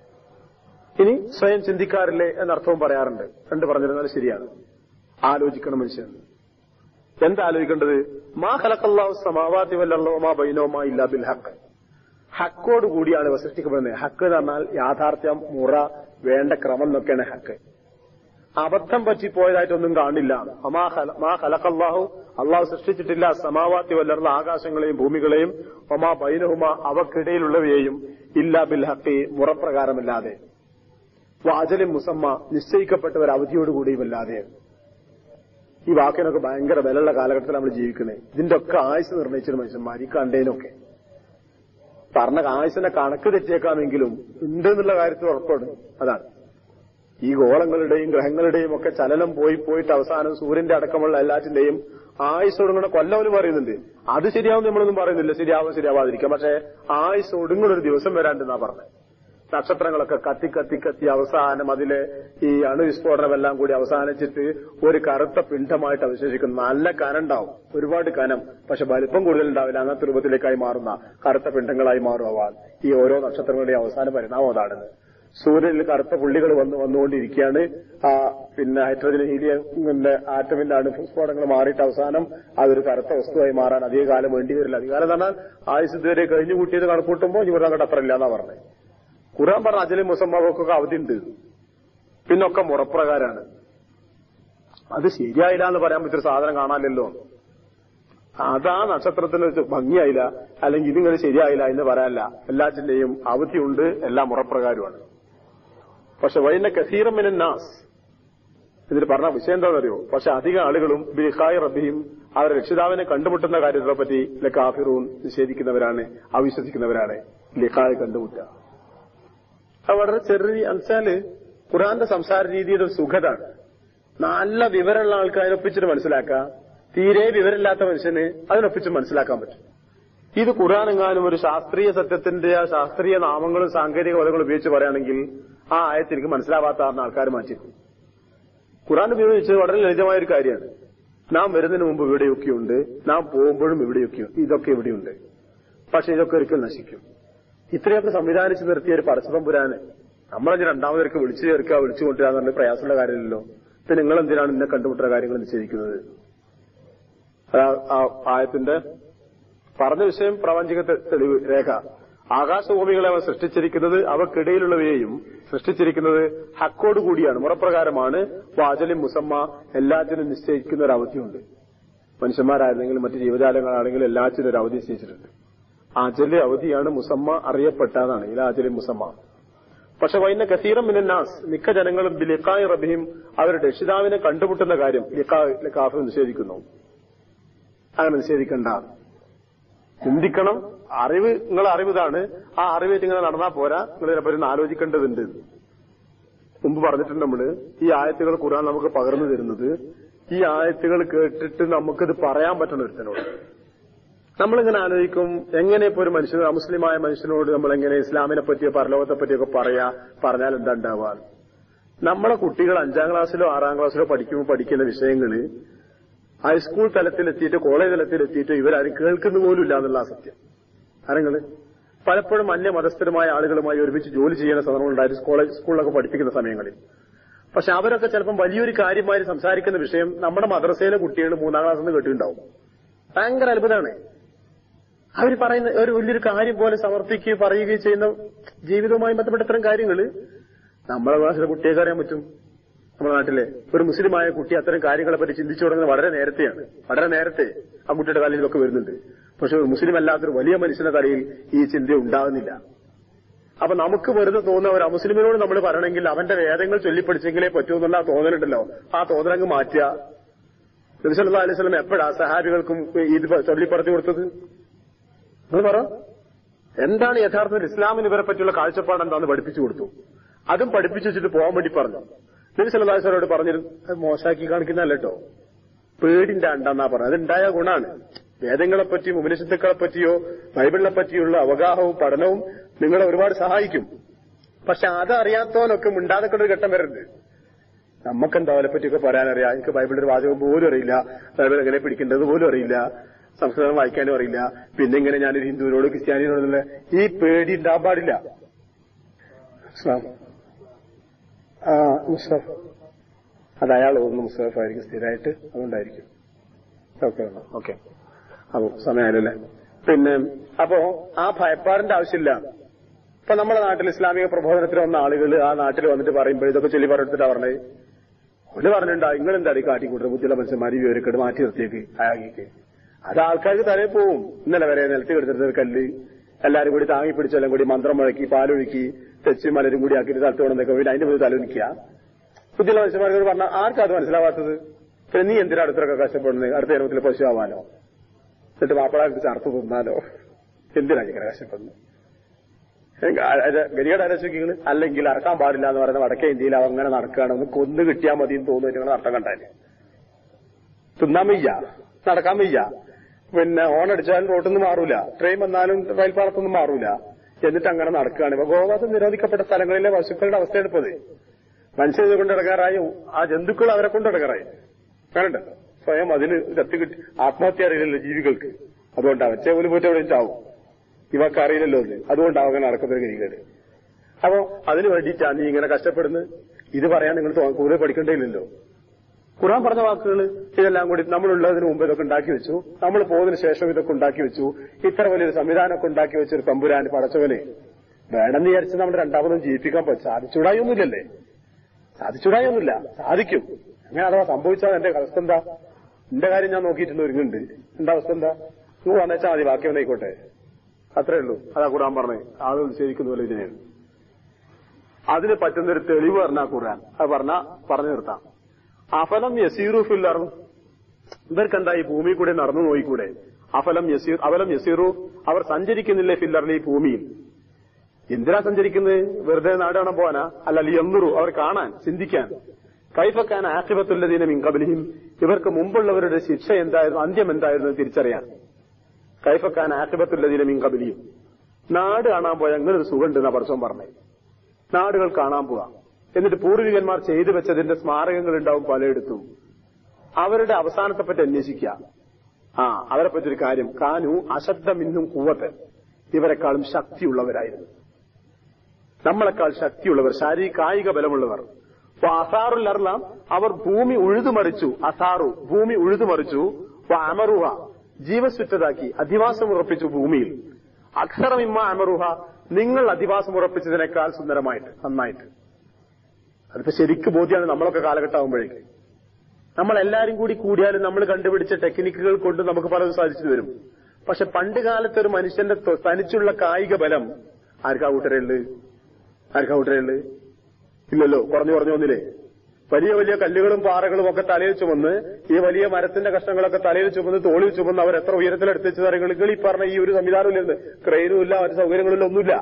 ഇനി സ്വയം ചിന്തിക്കാറില്ലേ എന്നർത്ഥവും പറയാറുണ്ട്. രണ്ട് പറഞ്ഞിരുന്നാൽ ശരിയാണ്. ആലോചിക്കണം മനുഷ്യൻ. എന്താ ആലോചിക്കേണ്ടത്? മാ ഖലഖല്ലാഹു സമാവാതി വൽ അർള വമാ ബൈനഹുമാ ഇല്ലാ ബിൽ ഹഖ്. ഹക്കോട് കൂടിയാണ് ഇവ സൃഷ്ടിക്കപ്പെടുന്നത്. ഹക്ക് എന്ന് പറഞ്ഞാൽ യാഥാർത്ഥ്യം, മുറ, വേണ്ട ക്രമം എന്നൊക്കെയാണ് ഹക്ക്. അബദ്ധം പറ്റിപ്പോയതായിട്ടൊന്നും കാണില്ല. മാ ഖലഖല്ലാഹു അള്ളാഹു സൃഷ്ടിച്ചിട്ടില്ല സമാവാതി വൽ അർള ആകാശങ്ങളെയും ഭൂമികളെയും വമാ ബൈനഹുമാ അവക്കിടയിലുള്ളവയെയും ഇല്ലാ ബിൽ ഹഖ് മുറപ്രകാരമല്ലാതെ വാജലും മുസമ്മ നിശ്ചയിക്കപ്പെട്ട ഒരു അവധിയോടുകൂടിയുമല്ലാതെ. ഈ വാക്കിനൊക്കെ ഭയങ്കര വിലയുള്ള കാലഘട്ടത്തിൽ നമ്മൾ ജീവിക്കുന്നത്. ഇതിന്റെ ഒക്കെ ആയുസ് നിർണയിച്ചൊരു മനുഷ്യന്മാർ ഈ കണ്ടേനൊക്കെ പറഞ്ഞ ആയുസിനെ കണക്ക് തെറ്റിയേക്കാമെങ്കിലും ഉണ്ട് എന്നുള്ള കാര്യത്തിൽ ഉറപ്പാണ്. അതാണ് ഈ ഗോളങ്ങളുടെയും ഗ്രഹങ്ങളുടെയും ഒക്കെ ചലനം പോയി പോയിട്ട് അവസാനം സൂര്യന്റെ അടക്കമുള്ള എല്ലാറ്റിന്റെയും ആയുസ് ഒടുങ്ങുന്ന കൊല്ലവന് പറയുന്നുണ്ട്. അത് ശരിയാവും നമ്മളൊന്നും പറയുന്നില്ല, ശരിയാവും ശരിയാവാതിരിക്കാം. പക്ഷെ ആയുസ് ഒടുങ്ങുന്നൊരു ദിവസം വരാണ്ടെന്നാ പറഞ്ഞത്. നക്ഷത്രങ്ങളൊക്കെ കത്തി കത്തി കത്തി അവസാനം അതിലെ ഈ അണുവിസ്ഫോടനമെല്ലാം കൂടി അവസാനിച്ചിട്ട് ഒരു കറുത്ത പിണ്ഡമായിട്ട് അവശേഷിക്കുന്നു. നല്ല കനം ഉണ്ടാവും, ഒരുപാട് കനം, പക്ഷെ വലിപ്പം കൂടുതലുണ്ടാവില്ല. അങ്ങനത്തെ രൂപത്തിലേക്കായി മാറുന്ന കറുത്ത പിണ്ഡങ്ങളായി മാറുവാൻ ഈ ഓരോ നക്ഷത്രങ്ങളുടെയും അവസാന പരിണാമം അതാണെന്ന്. സൂര്യനിൽ കറുത്ത പുള്ളികൾ വന്ന് വന്നുകൊണ്ടിരിക്കുകയാണ്. ആ പിന്നെ ഹൈഡ്രജൻ ഹീലിയത്തിന്റെ ആറ്റമിന്റെ അണുസ്ഫോടനങ്ങൾ മാറിയിട്ട് അവസാനം അതൊരു കറുത്ത വസ്തുവായി മാറാൻ അധിക കാലം വേണ്ടി വരില്ല. അധികാലം എന്ന് പറഞ്ഞാൽ ആയുസ് ഇതുവരെ കഴിഞ്ഞു കൂട്ടിയത് കണക്കൂട്ടുമ്പോൾ ഇവർ അങ്ങോട്ട് അത്ര ഇല്ലാന്നാ പറഞ്ഞത്. ഖുർആൻ പറഞ്ഞ അജലും മുസമ്മാവൊക്കെ അവധി ഉണ്ട്, പിന്നൊക്കെ മുറപ്രകാരാണ്. അത് ശരിയായില്ല എന്ന് പറയാൻ പറ്റിയൊരു സാധനം കാണാനില്ലല്ലോ. അതാ നക്ഷത്രത്തിന് ഭംഗിയായില്ല അല്ലെങ്കിൽ ഇതിങ്ങനെ ശരിയായില്ല എന്ന് പറയാനില്ല. എല്ലാറ്റിന്റെയും അവധിയുണ്ട്, എല്ലാം മുറപ്രകാരമാണ്. പക്ഷെ വൈന കസീറമിൻ നാസ് ഇതിൽ പറഞ്ഞ വിഷയം എന്താണെന്നറിയോ? പക്ഷെ അധികം ആളുകളും ബിഹായ് റബ്ബിയും അവരുടെ രക്ഷിതാവിനെ കണ്ടുമുട്ടുന്ന കാര്യത്തെ പറ്റി ലക്കാഫിറൂൻ നിഷേധിക്കുന്നവരാണ്, അവിശ്വസിക്കുന്നവരാണ്. ലിഖായ് കണ്ടുമുട്ടുക അത് വളരെ ചെറിയ അൻസാല് ഖുർആന്റെ സംസാര രീതിയുടെ ഒരു സുഖതാണ്. നല്ല വിവരമുള്ള ആൾക്കാരെ ഒപ്പിച്ചിട്ട് മനസ്സിലാക്കാം, തീരെ വിവരമില്ലാത്ത മനുഷ്യന് അതിനൊപ്പിച്ച് മനസ്സിലാക്കാൻ പറ്റും. ഇത് ഖുർആൻ എങ്ങാനും ഒരു ശാസ്ത്രീയ സത്യത്തിന്റെ ശാസ്ത്രീയ നാമങ്ങളും സാങ്കേതിക പദങ്ങളും ഉപയോഗിച്ച് പറയുകയാണെങ്കിൽ ആ ആയത്ത് എനിക്ക് മനസ്സിലാവാത്ത ആൾക്കാർ മാറ്റിക്കും. ഖുർആൻ ഉപയോഗിച്ച് വളരെ ലളിതമായ ഒരു കാര്യമാണ്. നാം വരുന്നതിന് മുമ്പ് ഇവിടെയൊക്കെയുണ്ട്, നാം പോകുമ്പോഴും ഇവിടെയൊക്കെയുണ്ട്, ഇതൊക്കെ ഇവിടെയുണ്ട്. പക്ഷെ ഇതൊക്കെ ഒരിക്കൽ നശിക്കും. ഇത്രയൊക്കെ സംവിധാനിച്ച് നിർത്തിയ ഒരു പടച്ചതമ്പുരാന് നമ്മളതിന് രണ്ടാമതൊക്കെ വിളിച്ചു ചേർക്കുക, വിളിച്ചു കൊണ്ടുവരാന്ന് പറഞ്ഞ പ്രയാസമുള്ള കാര്യമില്ലല്ലോ. പിന്നെ നിങ്ങൾ എന്തിനാണ് ഇന്നെ കണ്ടുമുട്ടുന്ന കാര്യങ്ങൾ നിശ്ചയിക്കുന്നത്? ആ ആയത്തിന്റെ പറഞ്ഞ വിഷയം പ്രപഞ്ചിക തെളിവ് രേഖ. ആകാശഭൂമികളെ അവ സൃഷ്ടിച്ചിരിക്കുന്നത് അവക്കിടയിലുള്ളവയെയും സൃഷ്ടിച്ചിരിക്കുന്നത് ഹക്കോട് കൂടിയാണ്, മുറപ്രകാരമാണ്. വാജലും മുസമ്മ എല്ലാത്തിനും നിശ്ചയിക്കുന്ന ഒരു അവധിയുണ്ട്. മനുഷ്യന്മാരായിരുന്നെങ്കിലും മറ്റു ജീവജാലങ്ങളാണെങ്കിലും എല്ലാത്തിനും ഒരു അവധി നിശ്ചയിച്ചിട്ടുണ്ട്. അജല് അവധിയാണ്, മുസമ്മ അറിയപ്പെട്ടതാണ്. ഇല അജലും മുസമ്മ. പക്ഷെ വൈന കസീറം മിനന്നാസ് മിക്ക ജനങ്ങളും ബിലിഖായി റബ്ബിഹിം അവരുടെ രക്ഷിതാവിനെ കണ്ടുമുട്ടുന്ന കാര്യം ലിഖാഫ് നിഷേധിക്കുന്നു. അങ്ങനെ നിഷേധിക്കണ്ട, ചിന്തിക്കണം. അറിവ് നിങ്ങളെ അറിവിതാണ്. ആ അറിവേറ്റ് ഇങ്ങനെ നടന്നാൽ പോരാ, നിങ്ങൾ ഇതിനെപ്പറ്റി ആലോചിക്കേണ്ടതുണ്ട്. മുമ്പ് പറഞ്ഞിട്ടുണ്ട് നമ്മള് ഈ ആയത്തുകൾ ഖുർആൻ നമുക്ക് പകർന്നു തരുന്നത് ഈ ആയത്തുകൾ കേട്ടിട്ട് നമുക്കിത് പറയാൻ പറ്റുന്ന ഒരുത്തനോട്. നമ്മളിങ്ങനെ ആലോചിക്കും, എങ്ങനെ ഇപ്പൊ ഒരു മനുഷ്യൻ അമുസ്ലിമായ മനുഷ്യനോട് നമ്മളെങ്ങനെ ഇസ്ലാമിനെ പറ്റിയോ പരലോകത്തെ പറ്റിയൊക്കെ പറയാ പറഞ്ഞാൽ എന്താ ഉണ്ടാവാൻ? നമ്മളെ കുട്ടികൾ അഞ്ചാം ക്ലാസ്സിലോ ആറാം ക്ലാസ്സിലോ പഠിക്കുമ്പോൾ പഠിക്കുന്ന വിഷയങ്ങള് ഹൈസ്കൂൾ തലത്തിലെത്തിയിട്ട് കോളേജ് തലത്തിലെത്തിയിട്ട് ഇവരാരും കേൾക്കുന്ന പോലും ഇല്ല എന്നുള്ള സത്യം. ആരെങ്കില് പലപ്പോഴും അന്യ മതസ്ഥരുമായ ആളുകളുമായി ഒരുമിച്ച് ജോലി ചെയ്യുന്ന സന്ദർഭങ്ങളുണ്ടായിരുന്നു കോളേജ് സ്കൂളിലൊക്കെ പഠിപ്പിക്കുന്ന സമയങ്ങളിൽ. പക്ഷെ അവരൊക്കെ ചിലപ്പം വലിയൊരു കാര്യമായി സംസാരിക്കുന്ന വിഷയം നമ്മുടെ മദ്രസയിലെ കുട്ടികൾ മൂന്നാം ക്ലാസ്സിൽ നിന്ന് കേട്ടിട്ടുണ്ടാവും. ഭയങ്കര അത്ഭുതമാണ്. അവർ പറയുന്ന ഒരു വലിയൊരു കാര്യം പോലെ സമർപ്പിക്കുകയും പറയുകയും ചെയ്യുന്ന ജീവിതവുമായി ബന്ധപ്പെട്ട ഇത്തരം കാര്യങ്ങൾ നമ്മളെ ക്ലാസ്സിലെ കുട്ടിയൊക്കെ അറിയാൻ പറ്റും. നമ്മുടെ നാട്ടിലെ ഒരു മുസ്ലിമായ കുട്ടി അത്തരം കാര്യങ്ങളെ പറ്റി ചിന്തിച്ചു തുടങ്ങുന്നത് വളരെ നേരത്തെയാണ്. വളരെ നേരത്തെ ആ കുട്ടിയുടെ തലയിൽ ഇതൊക്കെ വരുന്നുണ്ട്. പക്ഷെ ഒരു മുസ്ലിം അല്ലാത്തൊരു വലിയ മനുഷ്യന്റെ തലയിൽ ഈ ചിന്ത ഉണ്ടാകുന്നില്ല. അപ്പൊ നമുക്ക് വെറുതെ തോന്നുന്ന ഒരു അമുസ്ലിമിനോട് നമ്മൾ പറയണമെങ്കിൽ അവന്റെ വേദങ്ങൾ ചൊല്ലിപ്പടിച്ചെങ്കിലേ പറ്റൂ എന്നുള്ള ആ തോന്നലുണ്ടല്ലോ, ആ തോന്നലങ്ങ് മാറ്റുക. നബി സല്ലല്ലാഹു അലൈഹി വസല്ലം എപ്പോഴാ സഹാബികൾക്കും ഇത് ചൊല്ലിപ്പടത്തി കൊടുത്തത്? നിങ്ങൾ പറ, എന്താണ് യഥാർത്ഥത്തിൽ ഇസ്ലാമിന് ഇവരെ പറ്റിയുള്ള കാഴ്ചപ്പാട് എന്താന്ന് പഠിപ്പിച്ചു കൊടുത്തു. അതും പഠിപ്പിച്ചു വെച്ചിട്ട് പോകാൻ വേണ്ടി പറഞ്ഞു. നബി സല്ലല്ലാഹു അലൈഹി വസല്ലമയോട് പറഞ്ഞിരുന്നു, അത് മോശമാക്കി കാണിക്കുന്നതല്ല കേട്ടോ, പേടിന്റെ അണ്ടെന്നാ പറഞ്ഞത്. അതുണ്ടായ ഗുണാണ്. വേദങ്ങളെപ്പറ്റിയും ഉപനിഷത്തുക്കളെ പറ്റിയോ ബൈബിളിനെ പറ്റിയുള്ള അവഗാഹവും പഠനവും നിങ്ങളെ ഒരുപാട് സഹായിക്കും. പക്ഷെ അതറിയാത്തവനൊക്കെ മിണ്ടാതെക്കൊണ്ടൊരു ഘട്ടം വരുന്നുണ്ട്. നമുക്കെന്താ അവരെ പറ്റിയൊക്കെ പറയാനറിയാം. എനിക്ക് ബൈബിളിന്റെ ഒരു വാചകം പോലും അറിയില്ല, ബൈബിൾ എങ്ങനെ പിടിക്കേണ്ടത് പോലും അറിയില്ല, സംസ്കൃതം വായിക്കാനും അറിയില്ല, പിന്നെ ഇങ്ങനെ ഞാനൊരു ഹിന്ദുവിനോട് ക്രിസ്ത്യാനിയോടുള്ള ഈ പേടി ഉണ്ടാകാൻ പാടില്ല. ആ മുസ്തഫ് അത് അയാൾ ഒന്ന് മുസ്തഫ് ആയിരിക്കും സ്ഥിരമായിട്ട്, അതുകൊണ്ടായിരിക്കും. ഓക്കെ ഓക്കെ അപ്പൊ സമയമായില്ലേ. പിന്നെ അപ്പോ ആ ഭയപ്പാടിന്റെ ആവശ്യമില്ല. ഇപ്പൊ നമ്മുടെ നാട്ടിൽ ഇസ്ലാമിക പ്രബോധനത്തിന് വന്ന ആളുകൾ ആ നാട്ടിൽ വന്നിട്ട് പറയുമ്പോൾ ഇതൊക്കെ ചൊല്ലി പറഞ്ഞിട്ടാ പറഞ്ഞത്. ഒന്ന് പറഞ്ഞിട്ടുണ്ടാ നിങ്ങളെന്താ ഈ കാട്ടിക്കൂട്ടുന്നത്, ബുദ്ധിയുള്ള മനുഷ്യന്മാർ വിവരക്കേട് മാറ്റി നിർത്തിയേക്ക് ആകിക്ക്. അത് ആൾക്കാർക്ക് തലയിൽ പോവും. ഇന്നലെ വരെ നിലത്ത് കിടന്നിരുന്നത് കല്ല് എല്ലാരും കൂടി താങ്ങി പിടിച്ചെല്ലാം കൂടി മന്ത്രം മുഴക്കി പാലൊഴുക്കി തെച്ചി മലരും കൂടി ആക്കിയിട്ട് സ്ഥലത്ത് കൊണ്ടൊക്കെ വീട് അതിന്റെ മുന്നിൽ തലൊലിക്കുക. ബുദ്ധിയുള്ള മനുഷ്യന്മാർക്ക് പറഞ്ഞാൽ ആർക്കും അത് മനസ്സിലാവാത്തത്. പിന്നെ നീ എന്തിനാ അടുത്തൊക്കെ കഷ്ടപ്പെടുന്നത്, അടുത്ത ജന്മത്തിൽ പശു ആവാനോ എന്നിട്ട് മാപ്പിളാക്ക് ചർത്ത് തിന്നാലോ, എന്തിനാ ഇങ്ങനെ കഷ്ടപ്പെടുന്നത്? ഗതികേട് ആലോചിക്കുന്നത്. അല്ലെങ്കിൽ അറക്കാൻ പാടില്ല എന്ന് പറയുന്ന വടക്കേ ഇന്ത്യയിൽ അങ്ങനെ നടക്കുകയാണ്, ഒന്ന് കൊന്നു കിട്ടിയാൽ മതി എന്ന് തോന്നുന്നു. നിങ്ങൾ അർത്ഥം കണ്ടാല് തിന്നാൻ വയ്യ, നടക്കാൻ വയ്യ, പിന്നെ ഓണടിച്ചാലും റോട്ടിൽ നിന്ന് മാറൂല, ട്രെയിൻ വന്നാലും റെയിൽപാളത്തൊന്നും മാറൂല, എന്നിട്ട് അങ്ങനെ നടക്കുകയാണ്. ഇപ്പൊ ഗോവധം നിരോധിക്കപ്പെട്ട സ്ഥലങ്ങളിലെ പശുക്കളുടെ അവസ്ഥയാണ് ഇപ്പത്. മനുഷ്യരെ കൊണ്ട് ഇടങ്ങാറായി, ആ ജന്തുക്കൾ അവരെ കൊണ്ട് ഇടങ്ങാറായി. കാണണ്ട സ്വയം അതിന് കത്തി കിട്ടി ആത്മഹത്യ അറിയില്ലല്ലോ ജീവികൾക്ക്. അതുകൊണ്ടാവും ചേവല് പോയിട്ട് എവിടെ ചാവും, ഇവർക്ക് അറിയില്ലല്ലോ അത്. അതുകൊണ്ടാവും അങ്ങനെ നടക്കുന്നൊരു ഗതികേട്. അപ്പോ അതിന് വേണ്ടിയിട്ടാണ് നീ ഇങ്ങനെ കഷ്ടപ്പെടുന്നത്. ഇത് പറയാൻ നിങ്ങൾ കൂടുതൽ പഠിക്കേണ്ടതില്ലല്ലോ. ഖുർആൻ പറഞ്ഞ വാക്കുകൾ ഇതെല്ലാം കൂടി നമ്മളുള്ളതിന് മുമ്പ് ഇതൊക്കെ ഉണ്ടാക്കി വെച്ചു, നമ്മൾ പോകുന്നതിന് ശേഷം ഇതൊക്കെ ഉണ്ടാക്കി വെച്ചു. ഇത്ര വലിയൊരു സംവിധാനമൊക്കെ ഉണ്ടാക്കി വെച്ചൊരു തമ്പുരാൻ പടച്ചവനെ വേണമെന്ന് വിചാരിച്ച് നമ്മൾ രണ്ടാമതും ജീവിപ്പിക്കാൻ പറ്റും. സാധിച്ചുകൂടായൊന്നുമില്ലല്ലേ, സാധിച്ചുകൂടായൊന്നുമില്ല, സാധിക്കും. അങ്ങനെ അഥവാ സംഭവിച്ചാൽ എന്റെ അവസ്ഥ എന്താ? എന്റെ കാര്യം ഞാൻ നോക്കിയിട്ടുണ്ട്, ഒരുങ്ങുണ്ട്. എന്റെ അവസ്ഥ എന്താ? നിങ്ങൾ വന്നേച്ചാൽ മതി, ബാക്കി വന്നേക്കോട്ടെ, അത്രേ ഉള്ളൂ. അതാ ഖുർആൻ പറഞ്ഞേ, ആളുകൾ ശരിക്കുന്ന പോലെ ഇതിനെയാണ്. അതിന് പറ്റുന്നൊരു തെളിവ് പറഞ്ഞാ ഖുർആൻ അത് പറഞ്ഞാ പറഞ്ഞു നിർത്താം. അഫലം യസീറു ഫിൽ അർദ്, ഇവർക്കെന്താ ഈ ഭൂമി കൂടെ നടന്നു നോയിക്കൂടെ? അഫലം യസീർ അവലം യസീറു, അവർ സഞ്ചരിക്കുന്നില്ലേ ഫിൽ അർദ്, ഈ ഭൂമിയിൽ. എന്തിനാ സഞ്ചരിക്കുന്നത്? വെറുതെ നാട് കാണാൻ പോവാനാ? അല്ല ലിയൻദുറു, അവർ കാണാൻ, ചിന്തിക്കാൻ. കൈഫക്കാൻ ആഖിബത്തുല്ലദീന മിൻ ഖബ്ലിഹിം, ഇവർക്ക് മുമ്പുള്ളവരുടെ ശിക്ഷ എന്തായിരുന്നു, അന്ത്യം എന്തായിരുന്നു തിരിച്ചറിയാൻ. കൈഫക്കാൻ ആഖിബത്തുല്ലദീന മിൻ ഖബ്ലിഹിം, നാട് കാണാൻ പോയാൽ അങ്ങനെ ഒരു സുഖമുണ്ടെന്നാ പടച്ചോൻ പറഞ്ഞേ. നാടുകൾ കാണാൻ പോവാം, എന്നിട്ട് പൂർവികന്മാർ ചെയ്തു വെച്ചതിന്റെ സ്മാരകങ്ങൾ ഉണ്ടാവും പലയിടത്തും. അവരുടെ അവസാനത്തെ പറ്റി അന്വേഷിക്കുക. ആ അവരെ പറ്റൊരു കാര്യം, കാനു അശബ്ദമിന്നും കൂവത്ത്, ഇവരെക്കാളും ശക്തിയുള്ളവരായിരുന്നു. നമ്മളെക്കാൾ ശക്തിയുള്ളവർ, ശാരീരിക കായിക ബലമുള്ളവർ. അസാറുൽ അർലാം, അവർ ഭൂമി ഉഴുതുമറിച്ചു. അസാറു, ഭൂമി ഉഴുതുമറിച്ചു. അമറുഹ, ജീവസുറ്റതാക്കി, അധിവാസം ഉറപ്പിച്ചു ഭൂമിയിൽ. അക്ഷരമിമ്മ അമറുഹ, നിങ്ങൾ അധിവാസം ഉറപ്പിച്ചതിനേക്കാൾ സുന്ദരമായിട്ട്, നന്നായിട്ട്. അതിപ്പോ ശരിക്കും ബോധ്യമാണ് നമ്മളൊക്കെ കാലഘട്ടമാകുമ്പോഴേക്ക്. നമ്മളെല്ലാരും കൂടി കൂടിയാലും നമ്മൾ കണ്ടുപിടിച്ച ടെക്നിക്കുകൾ കൊണ്ട് നമുക്ക് പലതും സാധിച്ചു വരും. പക്ഷെ പണ്ട് കാലത്ത് ഒരു മനുഷ്യന്റെ തനിച്ചുള്ള കായിക ബലം ആർക്കാ കൂട്ടരുള്ളു? ആർക്കാ കൂട്ടരുള്ളു? ഇല്ലല്ലോ, കുറഞ്ഞു കുറഞ്ഞു വന്നില്ലേ? വലിയ വലിയ കല്ലുകളും പാറകളും ഒക്കെ തലയിൽ ചുമന്ന്, ഈ വലിയ മരത്തിന്റെ കഷ്ണങ്ങളൊക്കെ തലയിൽ ചുമന്ന് തോളിൽ ചുമന്ന് അവർ എത്ര ഉയരത്തിലെടുത്ത് വെച്ച് നിങ്ങൾ ഈ പറഞ്ഞ ഈ ഒരു സംവിധാനമില്ല, ക്രെയിനും ഇല്ല, മറ്റു സൗകര്യങ്ങളില്ല, ഒന്നുമില്ല.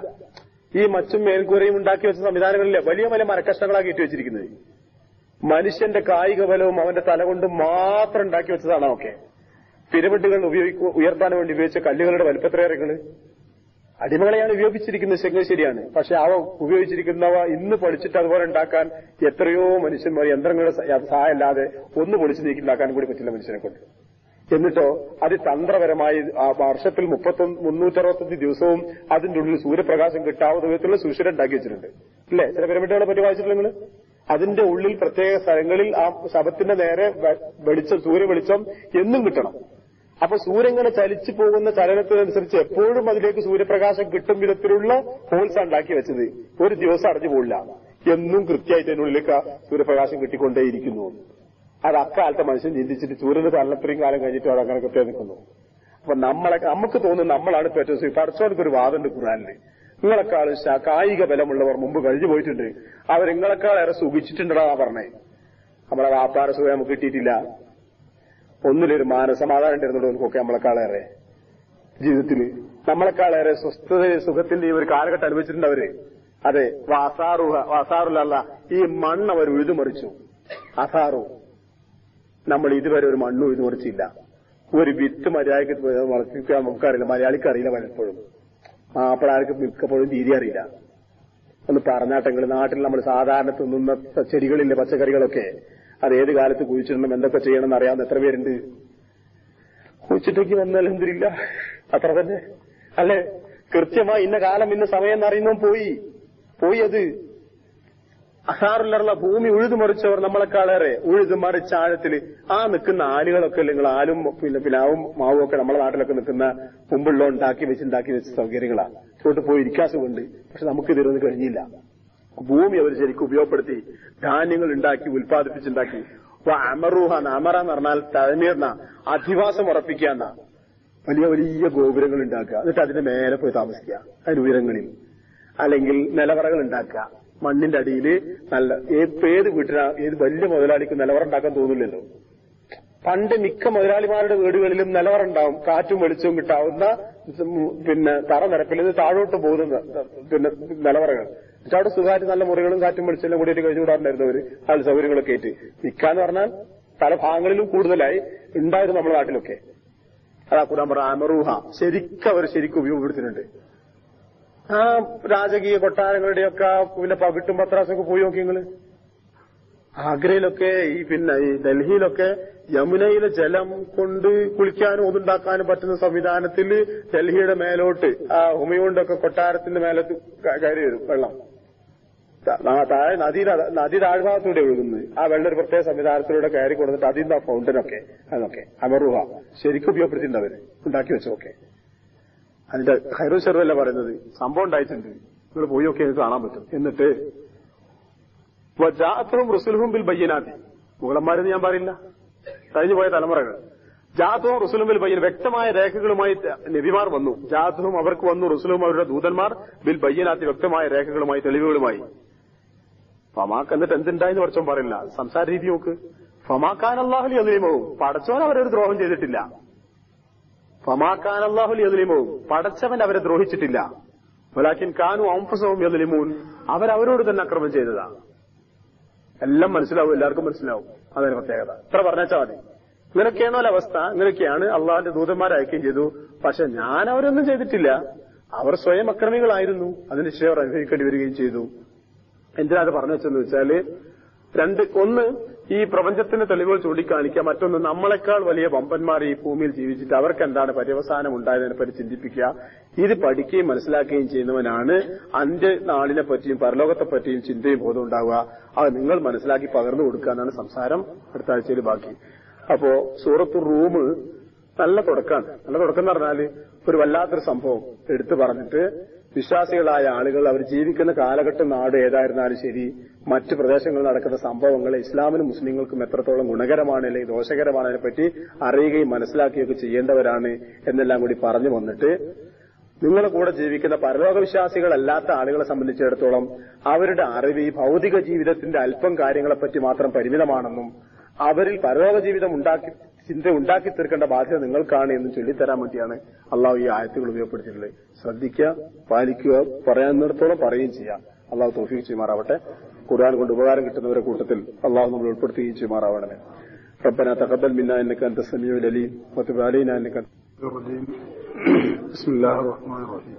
ഈ മച്ചും മേൽക്കൂരയും ഉണ്ടാക്കി വെച്ച സംവിധാനങ്ങളില്ല, വലിയ വലിയ മരക്കഷ്ണങ്ങളാക്കി ഇട്ട് വെച്ചിരിക്കുന്നത്. മനുഷ്യന്റെ കായിക ബലവും അവന്റെ തല കൊണ്ട് മാത്രം ഉണ്ടാക്കി വെച്ചതാണ്. ഒക്കെ പിരമിഡുകൾ ഉപയോഗിക്കുക ഉയർത്താൻ വേണ്ടി ഉപയോഗിച്ച കല്ലുകളുടെ വലിപ്പത്രേറെകള് അടിമകളെയാണ് ഉപയോഗിച്ചിരിക്കുന്നത്. ശരി ശരിയാണ്. പക്ഷെ അവ ഉപയോഗിച്ചിരിക്കുന്നവ ഇന്ന് പഠിച്ചിട്ട് അതുപോലെ ഉണ്ടാക്കാൻ എത്രയോ മനുഷ്യന്മാർ യന്ത്രങ്ങളുടെ സഹായമില്ലാതെ ഒന്ന് പൊളിച്ചു നീക്കിണ്ടാക്കാൻ കൂടി പറ്റില്ല മനുഷ്യനെ കൊണ്ട്. എന്നിട്ടോ അത് തന്ത്രപരമായി ആ വർഷത്തിൽ മുപ്പത്തൊന്ന് മുന്നൂറ്ററുപത്തഞ്ച് ദിവസവും അതിന്റെ ഉള്ളിൽ സൂര്യപ്രകാശം കിട്ടാവുന്ന വിധത്തിലുള്ള സുഷിരം ഉണ്ടാക്കി വെച്ചിട്ടുണ്ട്. അല്ലേ? ചില പിരമിഡുകളെ പറ്റി വായിച്ചിട്ടില്ല നിങ്ങൾ? അതിന്റെ ഉള്ളിൽ പ്രത്യേക സ്ഥലങ്ങളിൽ ആ ശവത്തിന്റെ നേരെ വെളിച്ചം, സൂര്യ വെളിച്ചം എന്നും കിട്ടണം. അപ്പൊ സൂര്യൻ ഇങ്ങനെ ചലിച്ചു പോകുന്ന ചലനത്തിനനുസരിച്ച് എപ്പോഴും അതിലേക്ക് സൂര്യപ്രകാശം കിട്ടും വിധത്തിലുള്ള ഹോൾസ് ഉണ്ടാക്കി വെച്ചത്. ഒരു ദിവസം അടഞ്ഞു പോകില്ല, എന്നും കൃത്യമായിട്ട് അതിനുള്ളിലേക്ക് സൂര്യപ്രകാശം കിട്ടിക്കൊണ്ടേയിരിക്കുന്നു. അത് അക്കാലത്തെ മനുഷ്യൻ ചിന്തിച്ചിട്ട് സൂര്യന് തലത്രയും കാലം കഴിഞ്ഞിട്ട് അത് അങ്ങനെ കൃത്യം നിൽക്കുന്നു. അപ്പൊ നമ്മളെ നമുക്ക് തോന്നുന്നു നമ്മളാണ് ഏറ്റവും പടച്ചോനക്ക് ഒരു വാദമുണ്ട് ഖുർആനില്. നിങ്ങളെക്കാളും കായിക ബലമുള്ളവർ മുമ്പ് കഴിഞ്ഞു പോയിട്ടുണ്ട്, അവർ നിങ്ങളെക്കാളേറെ സുഖിച്ചിട്ടുണ്ടോ പറഞ്ഞേ. നമ്മളെ വ്യാപാര സുഖം നമുക്ക് കിട്ടിയിട്ടില്ല. ഒന്നിലൊരു മാനസമാധാനം ഉണ്ടായിരുന്നുണ്ടോ നമുക്കൊക്കെ നമ്മളെക്കാളേറെ ജീവിതത്തിൽ നമ്മളെക്കാളേറെ സ്വസ്ഥത സുഖത്തിന്റെ ഈ ഒരു കാലഘട്ടം അനുഭവിച്ചിട്ടുണ്ട് അവര്. അതെ, വാസാറുഹ വാസാറുലല്ല, ഈ മണ്ണ് അവർ ഉഴുതുമറിച്ചു. അസാറു, നമ്മൾ ഇതുവരെ ഒരു മണ്ണ് ഉഴുതുമറിച്ചില്ല. ഒരു വിത്ത് മര്യാദയ്ക്ക് വളർത്തിക്കാൻ നമുക്കറിയില്ല, മലയാളിക്ക് അറിയില്ല പലപ്പോഴും. മാപ്പിളാർക്ക് മിക്കപ്പോഴും തീരെ അറിയില്ല. ഒന്ന് പറഞ്ഞാട്ടെങ്കിൽ നാട്ടിൽ നമ്മൾ സാധാരണ തിന്നുന്ന ചെടികളിലെ പച്ചക്കറികളൊക്കെ അത് ഏത് കാലത്ത് കുഴിച്ചിടണം, എന്തൊക്കെ ചെയ്യണം എന്നറിയാവുന്ന എത്ര പേരുണ്ട്? കുഴിച്ചിട്ടേക്ക് വന്നാൽ എന്തിരില്ല, അത്ര തന്നെ അല്ലെ? കൃത്യമായി ഇന്ന കാലം ഇന്ന സമയം എന്നറിയുന്നോ പോയി പോയി അത് അസാറിലുള്ള ഭൂമി ഉഴുതുമറിച്ചവർ നമ്മളെക്കാളേറെ ഉഴുതുമറിച്ച ആഴത്തില് ആ നിൽക്കുന്ന ആലുകളൊക്കെ അല്ലെങ്കിൽ ആലും പിന്നെ പിലാവും മാവും ഒക്കെ നമ്മളെ നാട്ടിലൊക്കെ നിൽക്കുന്ന മുമ്പുള്ള ഉണ്ടാക്കി വെച്ച് ഉണ്ടാക്കി വെച്ച സൗകര്യങ്ങളാണ്. ചോട്ട് പോയി ഇരിക്കാസുകൊണ്ട്. പക്ഷെ നമുക്ക് ഇതിരൊന്നും കഴിഞ്ഞില്ല. ഭൂമി അവർ ശരിക്കും ഉപയോഗപ്പെടുത്തി ധാന്യങ്ങൾ ഉണ്ടാക്കി ഉൽപ്പാദിപ്പിച്ചുണ്ടാക്കി. അമറൂഹ അമറ എന്ന് പറഞ്ഞാൽ തഴമീർന്ന അധിവാസം ഉറപ്പിക്കാന്ന വലിയ വലിയ ഗോപുരങ്ങൾ ഉണ്ടാക്കുക. എന്നിട്ട് അതിന്റെ മേലെ പോയി താമസിക്കുക, അതിന് ഉയരങ്ങളിൽ. അല്ലെങ്കിൽ നിലവറകൾ ഉണ്ടാക്കുക മണ്ണിന്റെ അടിയിൽ. നല്ല ഏത് വീട്ടിനാ ഏത് വലിയ മുതലാളിക്ക് നിലവറ ഉണ്ടാക്കാൻ തോന്നില്ലല്ലോ. പണ്ട് മിക്ക മുതലാളിമാരുടെ വീടുകളിലും നിലവറ ഉണ്ടാവും, കാറ്റും വെളിച്ചവും കിട്ടാവുന്ന പിന്നെ തറ നിരപ്പിൽ നിന്ന് താഴോട്ട് പോകുന്ന പിന്നെ നിലവറകൾ. പക്ഷെ അവിടെ സുഖമായിട്ട് നല്ല മുറികളും കാറ്റും വെളിച്ചെല്ലാം കൂടിയിട്ട് കഴിഞ്ഞു കൂടാറുണ്ടായിരുന്നവര് അതിൽ സൗകര്യങ്ങളൊക്കെ ആയിട്ട്. മിക്കാന്ന് പറഞ്ഞാൽ പല ഭാഗങ്ങളിലും കൂടുതലായി ഉണ്ടായിരുന്നു നമ്മുടെ നാട്ടിലൊക്കെ. അതാ ഖുർആൻ പറ അമറൂഹ, ശരിക്കും അവർ ശരിക്കും ഉപയോഗപ്പെടുത്തുന്നുണ്ട്. ആ രാജകീയ കൊട്ടാരങ്ങളുടെയൊക്കെ പിന്നെ പകിട്ടും പത്രാസൊക്കെ പോയി നോക്കി നിങ്ങള്. ആഗ്രയിലൊക്കെ ഈ പിന്നെ ഈ ഡൽഹിയിലൊക്കെ യമുനയിലെ ജലം കൊണ്ട് കുളിക്കാനും ഒതുണ്ടാക്കാനും പറ്റുന്ന സംവിധാനത്തിൽ ഡൽഹിയുടെ മേലോട്ട് ആ ഹുമയൂണിന്റെ കൊട്ടാരത്തിന്റെ മേലോട്ട് കയറി വരും വെള്ളം. താഴെ നദി നദി താഴ്ഭാഗത്തൂടെ ഒഴുകുന്നത്. ആ വെള്ളം ഒരു പ്രത്യേക സംവിധാനത്തിലൂടെ കയറി കൊടുത്തിട്ട് അതിന്റെ ആ ഫൗണ്ടനൊക്കെ അതൊക്കെ അമറുഹ ശരിക്കും ഉപയോഗപ്പെടുത്തിയിട്ടുണ്ട് അവര് ഉണ്ടാക്കി വെച്ചതൊക്കെ. അതിന്റെ ഹൈറു ചെറുവല്ല പറയുന്നത്, സംഭവം ഉണ്ടായിട്ടുണ്ട്, നിങ്ങൾ പോയി ഒക്കെ കാണാൻ പറ്റും. എന്നിട്ട് ജാഅത്തുഹും റുസുലുഹും ബിൽ ബയ്യിനാത്തി, മുഗളന്മാരെന്ന് ഞാൻ പറയില്ല, കഴിഞ്ഞു പോയ തലമുറകൾ. ജാഅത്തുഹും റുസുലുഹും ബിൽ ബയ്യിന, വ്യക്തമായ രേഖകളുമായി നബിമാർ വന്നു. ജാഅത്തുഹും അവർക്ക് വന്നു, റുസുലുഹും അവരുടെ ദൂതന്മാർ ബിൽ ബയ്യിനാത്തി വ്യക്തമായ രേഖകളുമായി തെളിവുകളുമായി. ഫമാക്ക് എന്നിട്ട് എന്തുണ്ടായെന്ന് കുറച്ചും പറയില്ല, സംസാര രീതി നോക്ക്. ഫമാക്കാൻ അല്ലാഹു യദ്ലിമുഹും, പടച്ചവൻ അവരൊരു ദ്രോഹം ചെയ്തിട്ടില്ല. ഫമാക്കാൻ അല്ലാഹു യദ്ലിമുഹും, പടച്ചവൻ അവരെ ദ്രോഹിച്ചിട്ടില്ല. വലാകിൻ കാനു അൻഫുസഹും യദ്ലിമൂൻ, അവരവരോട് തന്നെ അക്രമം ചെയ്തതാണ്. എല്ലാം മനസ്സിലാവും, എല്ലാവർക്കും മനസ്സിലാവും. അതിന് പ്രത്യേകത ഇത്ര പറഞ്ഞാൽ മതി. ഇങ്ങനെയൊക്കെയാണോ അവസ്ഥ? ഇങ്ങനെയൊക്കെയാണ് അള്ളാഹുന്റെ ദൂതന്മാരെ അയക്കുകയും ചെയ്തു. പക്ഷെ ഞാൻ അവരൊന്നും ചെയ്തിട്ടില്ല, അവർ സ്വയം അക്രമികളായിരുന്നു, അതിന് ശേഷം അവർ അനുഭവിക്കേണ്ടി വരികയും ചെയ്തു. എന്തിനാ അത് പറഞ്ഞു വെച്ചെന്ന് വെച്ചാല് രണ്ട്, ഒന്ന് ഈ പ്രപഞ്ചത്തിന്റെ തെളിവുകൾ ചൂണ്ടിക്കാണിക്കുക, മറ്റൊന്ന് നമ്മളെക്കാൾ വലിയ വമ്പന്മാർ ഈ ഭൂമിയിൽ ജീവിച്ചിട്ട് അവർക്ക് എന്താണ് പര്യവസാനം ഉണ്ടായതിനെ പറ്റി ചിന്തിപ്പിക്കുക. ഇത് പഠിക്കുകയും മനസ്സിലാക്കുകയും ചെയ്യുന്നവനാണ് അന്ത്യ നാളിനെ പറ്റിയും പരലോകത്തെ പറ്റിയും ചിന്തയും ബോധം ഉണ്ടാവുക. അത് നിങ്ങൾ മനസ്സിലാക്കി പകർന്നു കൊടുക്കുക എന്നാണ് സംസാരം. അടുത്ത ആഴ്ചയിൽ ബാക്കി. അപ്പോ സൂറത്തു റൂം നല്ല തുടക്കമാണ്. നല്ല തുടക്കം എന്ന് പറഞ്ഞാല് ഒരു വല്ലാത്തൊരു സംഭവം എടുത്തു പറഞ്ഞിട്ട് വിശ്വാസികളായ ആളുകൾ അവർ ജീവിക്കുന്ന കാലഘട്ടം നാട് ഏതായിരുന്നാലും ശരി, മറ്റു പ്രദേശങ്ങളിൽ നടക്കുന്ന സംഭവങ്ങൾ ഇസ്ലാമിനും മുസ്ലിങ്ങൾക്കും എത്രത്തോളം ഗുണകരമാണ് അല്ലെങ്കിൽ ദോഷകരമാണ് അതിനെപ്പറ്റി അറിയുകയും മനസ്സിലാക്കുകയൊക്കെ ചെയ്യേണ്ടവരാണ് എന്നെല്ലാം കൂടി പറഞ്ഞു വന്നിട്ട് നിങ്ങളുടെ കൂടെ ജീവിക്കുന്ന പരലോക വിശ്വാസികളല്ലാത്ത ആളുകളെ സംബന്ധിച്ചിടത്തോളം അവരുടെ അറിവ് ഈ ഭൗതിക ജീവിതത്തിന്റെ അല്പം കാര്യങ്ങളെപ്പറ്റി മാത്രം പരിമിതമാണെന്നും അവരിൽ പരലോക ജീവിതം ഉണ്ടാക്കി ചിന്ത ഉണ്ടാക്കി തീർക്കേണ്ട ബാധ്യത നിങ്ങൾക്കാണ് എന്നും ചൊല്ലിത്തരാൻ വേണ്ടിയാണ് അള്ളാഹു ഈ ആയത്തുകൾ ഉപയോഗപ്പെടുത്തിയിട്ടുള്ളത്. ശ്രദ്ധിക്കുക, പാലിക്കുക, പറയാവുന്നിടത്തോളം പറയുകയും ചെയ്യാം. അള്ളാഹു തൗഫീഖ് ചെയ്യുമാറാവട്ടെ. ഖുർആൻ കൊണ്ട് ഉപകാരം കിട്ടുന്നവരുടെ കൂട്ടത്തിൽ അള്ളാഹു നമ്മൾ ഉൾപ്പെടുത്തുകയും ചെയ്യുമാറാവണമേ. ربنا تقبل منا انك انت السميع العليم وتب علينا انك انت التواب الرحيم. بسم الله الرحمن الرحيم.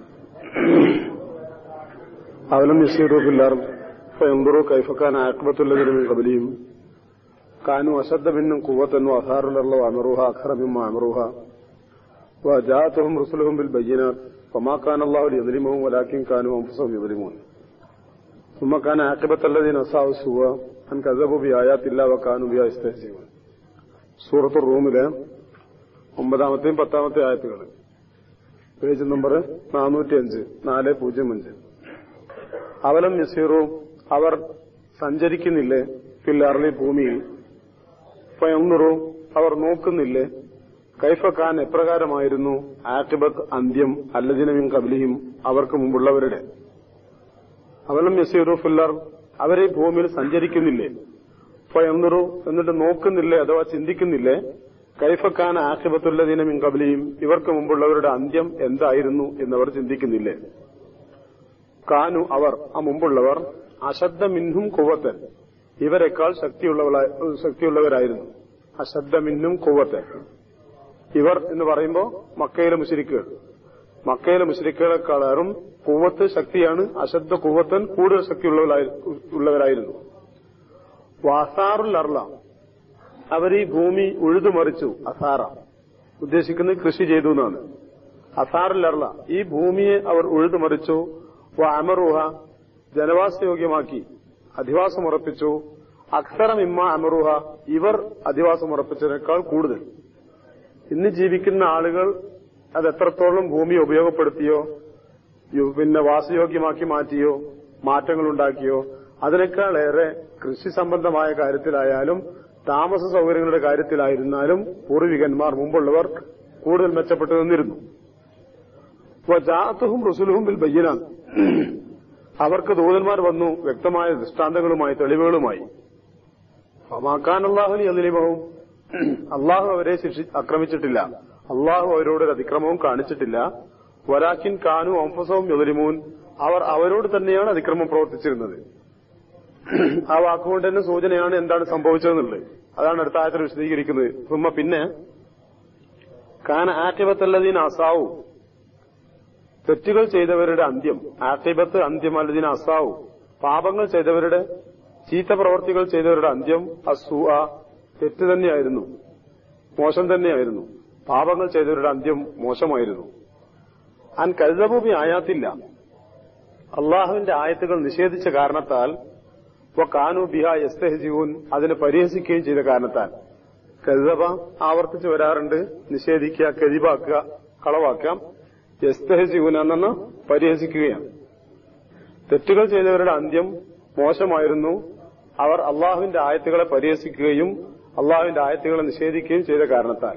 أولم يسيروا في الأرض فينظروا كيف كان عاقبة الذين من قبلهم كانوا أشد منهم قوة وأثاروا الأرض وعمروها أكثر مما عمروها وجاءتهم رسلهم بالبينات فما كان الله ليظلمهم ولكن كانوا أنفسهم يظلمون ثم كان عاقبة الذين أساءوا السوء أن كذبوا بآيات الله وكانوا بها يستهزئون. സൂറത്ത് റൂമിലെ ഒമ്പതാമത്തെയും പത്താമത്തെ ആയത്തുകൾ, പേജ് നമ്പർ നാനൂറ്റി അഞ്ച് നാല് പൂജ്യം അഞ്ച്. അവലം യസീറു, അവർ സഞ്ചരിക്കുന്നില്ലേ, ഫിൽ അർളി ഭൂമിയിൽ, ഫയൻദുറു, അവർ നോക്കുന്നില്ലേ, കൈഫ ഖാൻ എപ്രകാരമായിരുന്നു, ആഖിബത്ത് അന്ത്യം, അല്ലദീന മിൻ ഖബ്ലിഹിം അവർക്ക് മുമ്പുള്ളവരുടെ. അവലം യസീറു ഫിൽ അർള്, അവരെ ഭൂമിയിൽ സഞ്ചരിക്കുന്നില്ലേ, ഫയൻദുറു എന്നിട്ട് നോക്കുന്നില്ലേ അഥവാ ചിന്തിക്കുന്നില്ലേ, കൈഫ ഖാൻ ആഖിബത്തുല്ലദീന മിൻ ഖബ്ലിഹിം ഇവർക്ക് മുമ്പുള്ളവരുടെ അന്ത്യം എന്തായിരുന്നു എന്നവർ ചിന്തിക്കുന്നില്ലേ. കാനു അവർ, ആ മുമ്പുള്ളവർ, അശദ്ദ മിൻഹും ഖുവ്വത്തൻ ഇവരെക്കാൾ ശക്തിയുള്ളവരായിരുന്നു. അശദ്ദ മിൻഹും ഖുവ്വത്തൻ, ഇവർ എന്ന് പറയുമ്പോൾ മക്കയിലെ മുശ്രിക്കുകൾ, മക്കയിലെ മുശ്രിക്കുകളെക്കാളും കൂവത്ത് ശക്തിയാണ്. അശദ്ധ കൂവത്തൻ കൂടുതൽ ശക്തിയുള്ളവരായിരുന്നു. വാസാറുൽ അർള, അവർ ഈ ഭൂമി ഉഴുതുമറിച്ചു. അസാറ ഉദ്ദേശിക്കുന്നത് കൃഷി ചെയ്തു എന്നാണ്. അസാറുൽ അർള, ഈ ഭൂമിയെ അവർ ഉഴുതുമറിച്ചു. വ അമറുഹ, ജനവാസയോഗ്യമാക്കി, അധിവാസം ഉറപ്പിച്ചു. അക്സറം ഇമ്മ അമറുഹ, ഇവർ അധിവാസം ഉറപ്പിച്ചതിനേക്കാൾ കൂടുതൽ. ഇന്ന് ജീവിക്കുന്ന ആളുകൾ അത് എത്രത്തോളം ഭൂമിയെ ഉപയോഗപ്പെടുത്തിയോ പിന്നെ വാസയോഗ്യമാക്കി മാറ്റിയോ മാറ്റങ്ങൾ ഉണ്ടാക്കിയോ അതിനേക്കാളേറെ കൃഷി സംബന്ധമായ കാര്യത്തിലായാലും താമസ സൗകര്യങ്ങളുടെ കാര്യത്തിലായിരുന്നാലും പൂർവികന്മാർ മുമ്പുള്ളവർ കൂടുതൽ മെച്ചപ്പെട്ടു നിന്നിരുന്നു. ജാഅത്തുഹും റസൂലുഹും ബിൽ ബയ്യിനാത്ത്, അവർക്ക് ദൂതന്മാർ വന്നു വ്യക്തമായ ദൃഷ്ടാന്തങ്ങളുമായി തെളിവുകളുമായി. ഫമാകാനല്ലാഹു ലിയദ്ലിമഹും, അള്ളാഹു അവരെ ശിക്ഷി ആക്രമിച്ചിട്ടില്ല, അള്ളാഹു അവരോടൊരു അതിക്രമവും കാണിച്ചിട്ടില്ല. വലാകിൻ കാനു അൻഫുസഹും യദ്ലിമൂൻ, അവർ അവരോട് തന്നെയാണ് അതിക്രമം പ്രവർത്തിച്ചിരുന്നത്. ആ വാക്കുകൊണ്ട് തന്നെ സൂചനയാണ് എന്താണ് സംഭവിച്ചതെന്നുള്ളത്. അതാണ് അടുത്ത ആയത്തിൽ വിശദീകരിക്കുന്നത്. സുമ്മ പിന്നെ കാന ആഖിബത്തുല്ലദീന അസാവു, തെറ്റുകൾ ചെയ്തവരുടെ അന്ത്യം. ആഖിബത്ത് അന്ത്യം, അല്ലദീന അസാവു പാപങ്ങൾ ചെയ്തവരുടെ, ചീത്ത പ്രവർത്തികൾ ചെയ്തവരുടെ അന്ത്യം. അസ്സൂഅ തെറ്റ് തന്നെയായിരുന്നു, മോശം തന്നെയായിരുന്നു. പാപങ്ങൾ ചെയ്തവരുടെ അന്ത്യം മോശമായിരുന്നു. അൻ കذബൂ ആയാത്തില്ല, അള്ളാഹുവിന്റെ ആയത്തുകൾ നിഷേധിച്ച കാരണത്താൽ. വകാനൂ ബിഹാ യസ്തഹ്സിഊൻ, അതിനെ പരിഹസിക്കുകയും ചെയ്ത കാരണത്താൽ. കذബ ആവർത്തിച്ച് വരാറുണ്ട്, നിഷേധിക്കുക, കذിബാക്കുക, കളവാക്കാം. യസ്തഹ്സിഊൻ എന്ന പരിഹസിക്കുകയാണ്. തെറ്റുകൾ ചെയ്തവരുടെ അന്ത്യം മോശമായിരുന്നു. അവർ അള്ളാഹുവിന്റെ ആയത്തുകളെ പരിഹസിക്കുകയും അള്ളാഹുവിന്റെ ആയത്തുകളെ നിഷേധിക്കുകയും ചെയ്ത കാരണത്താൽ.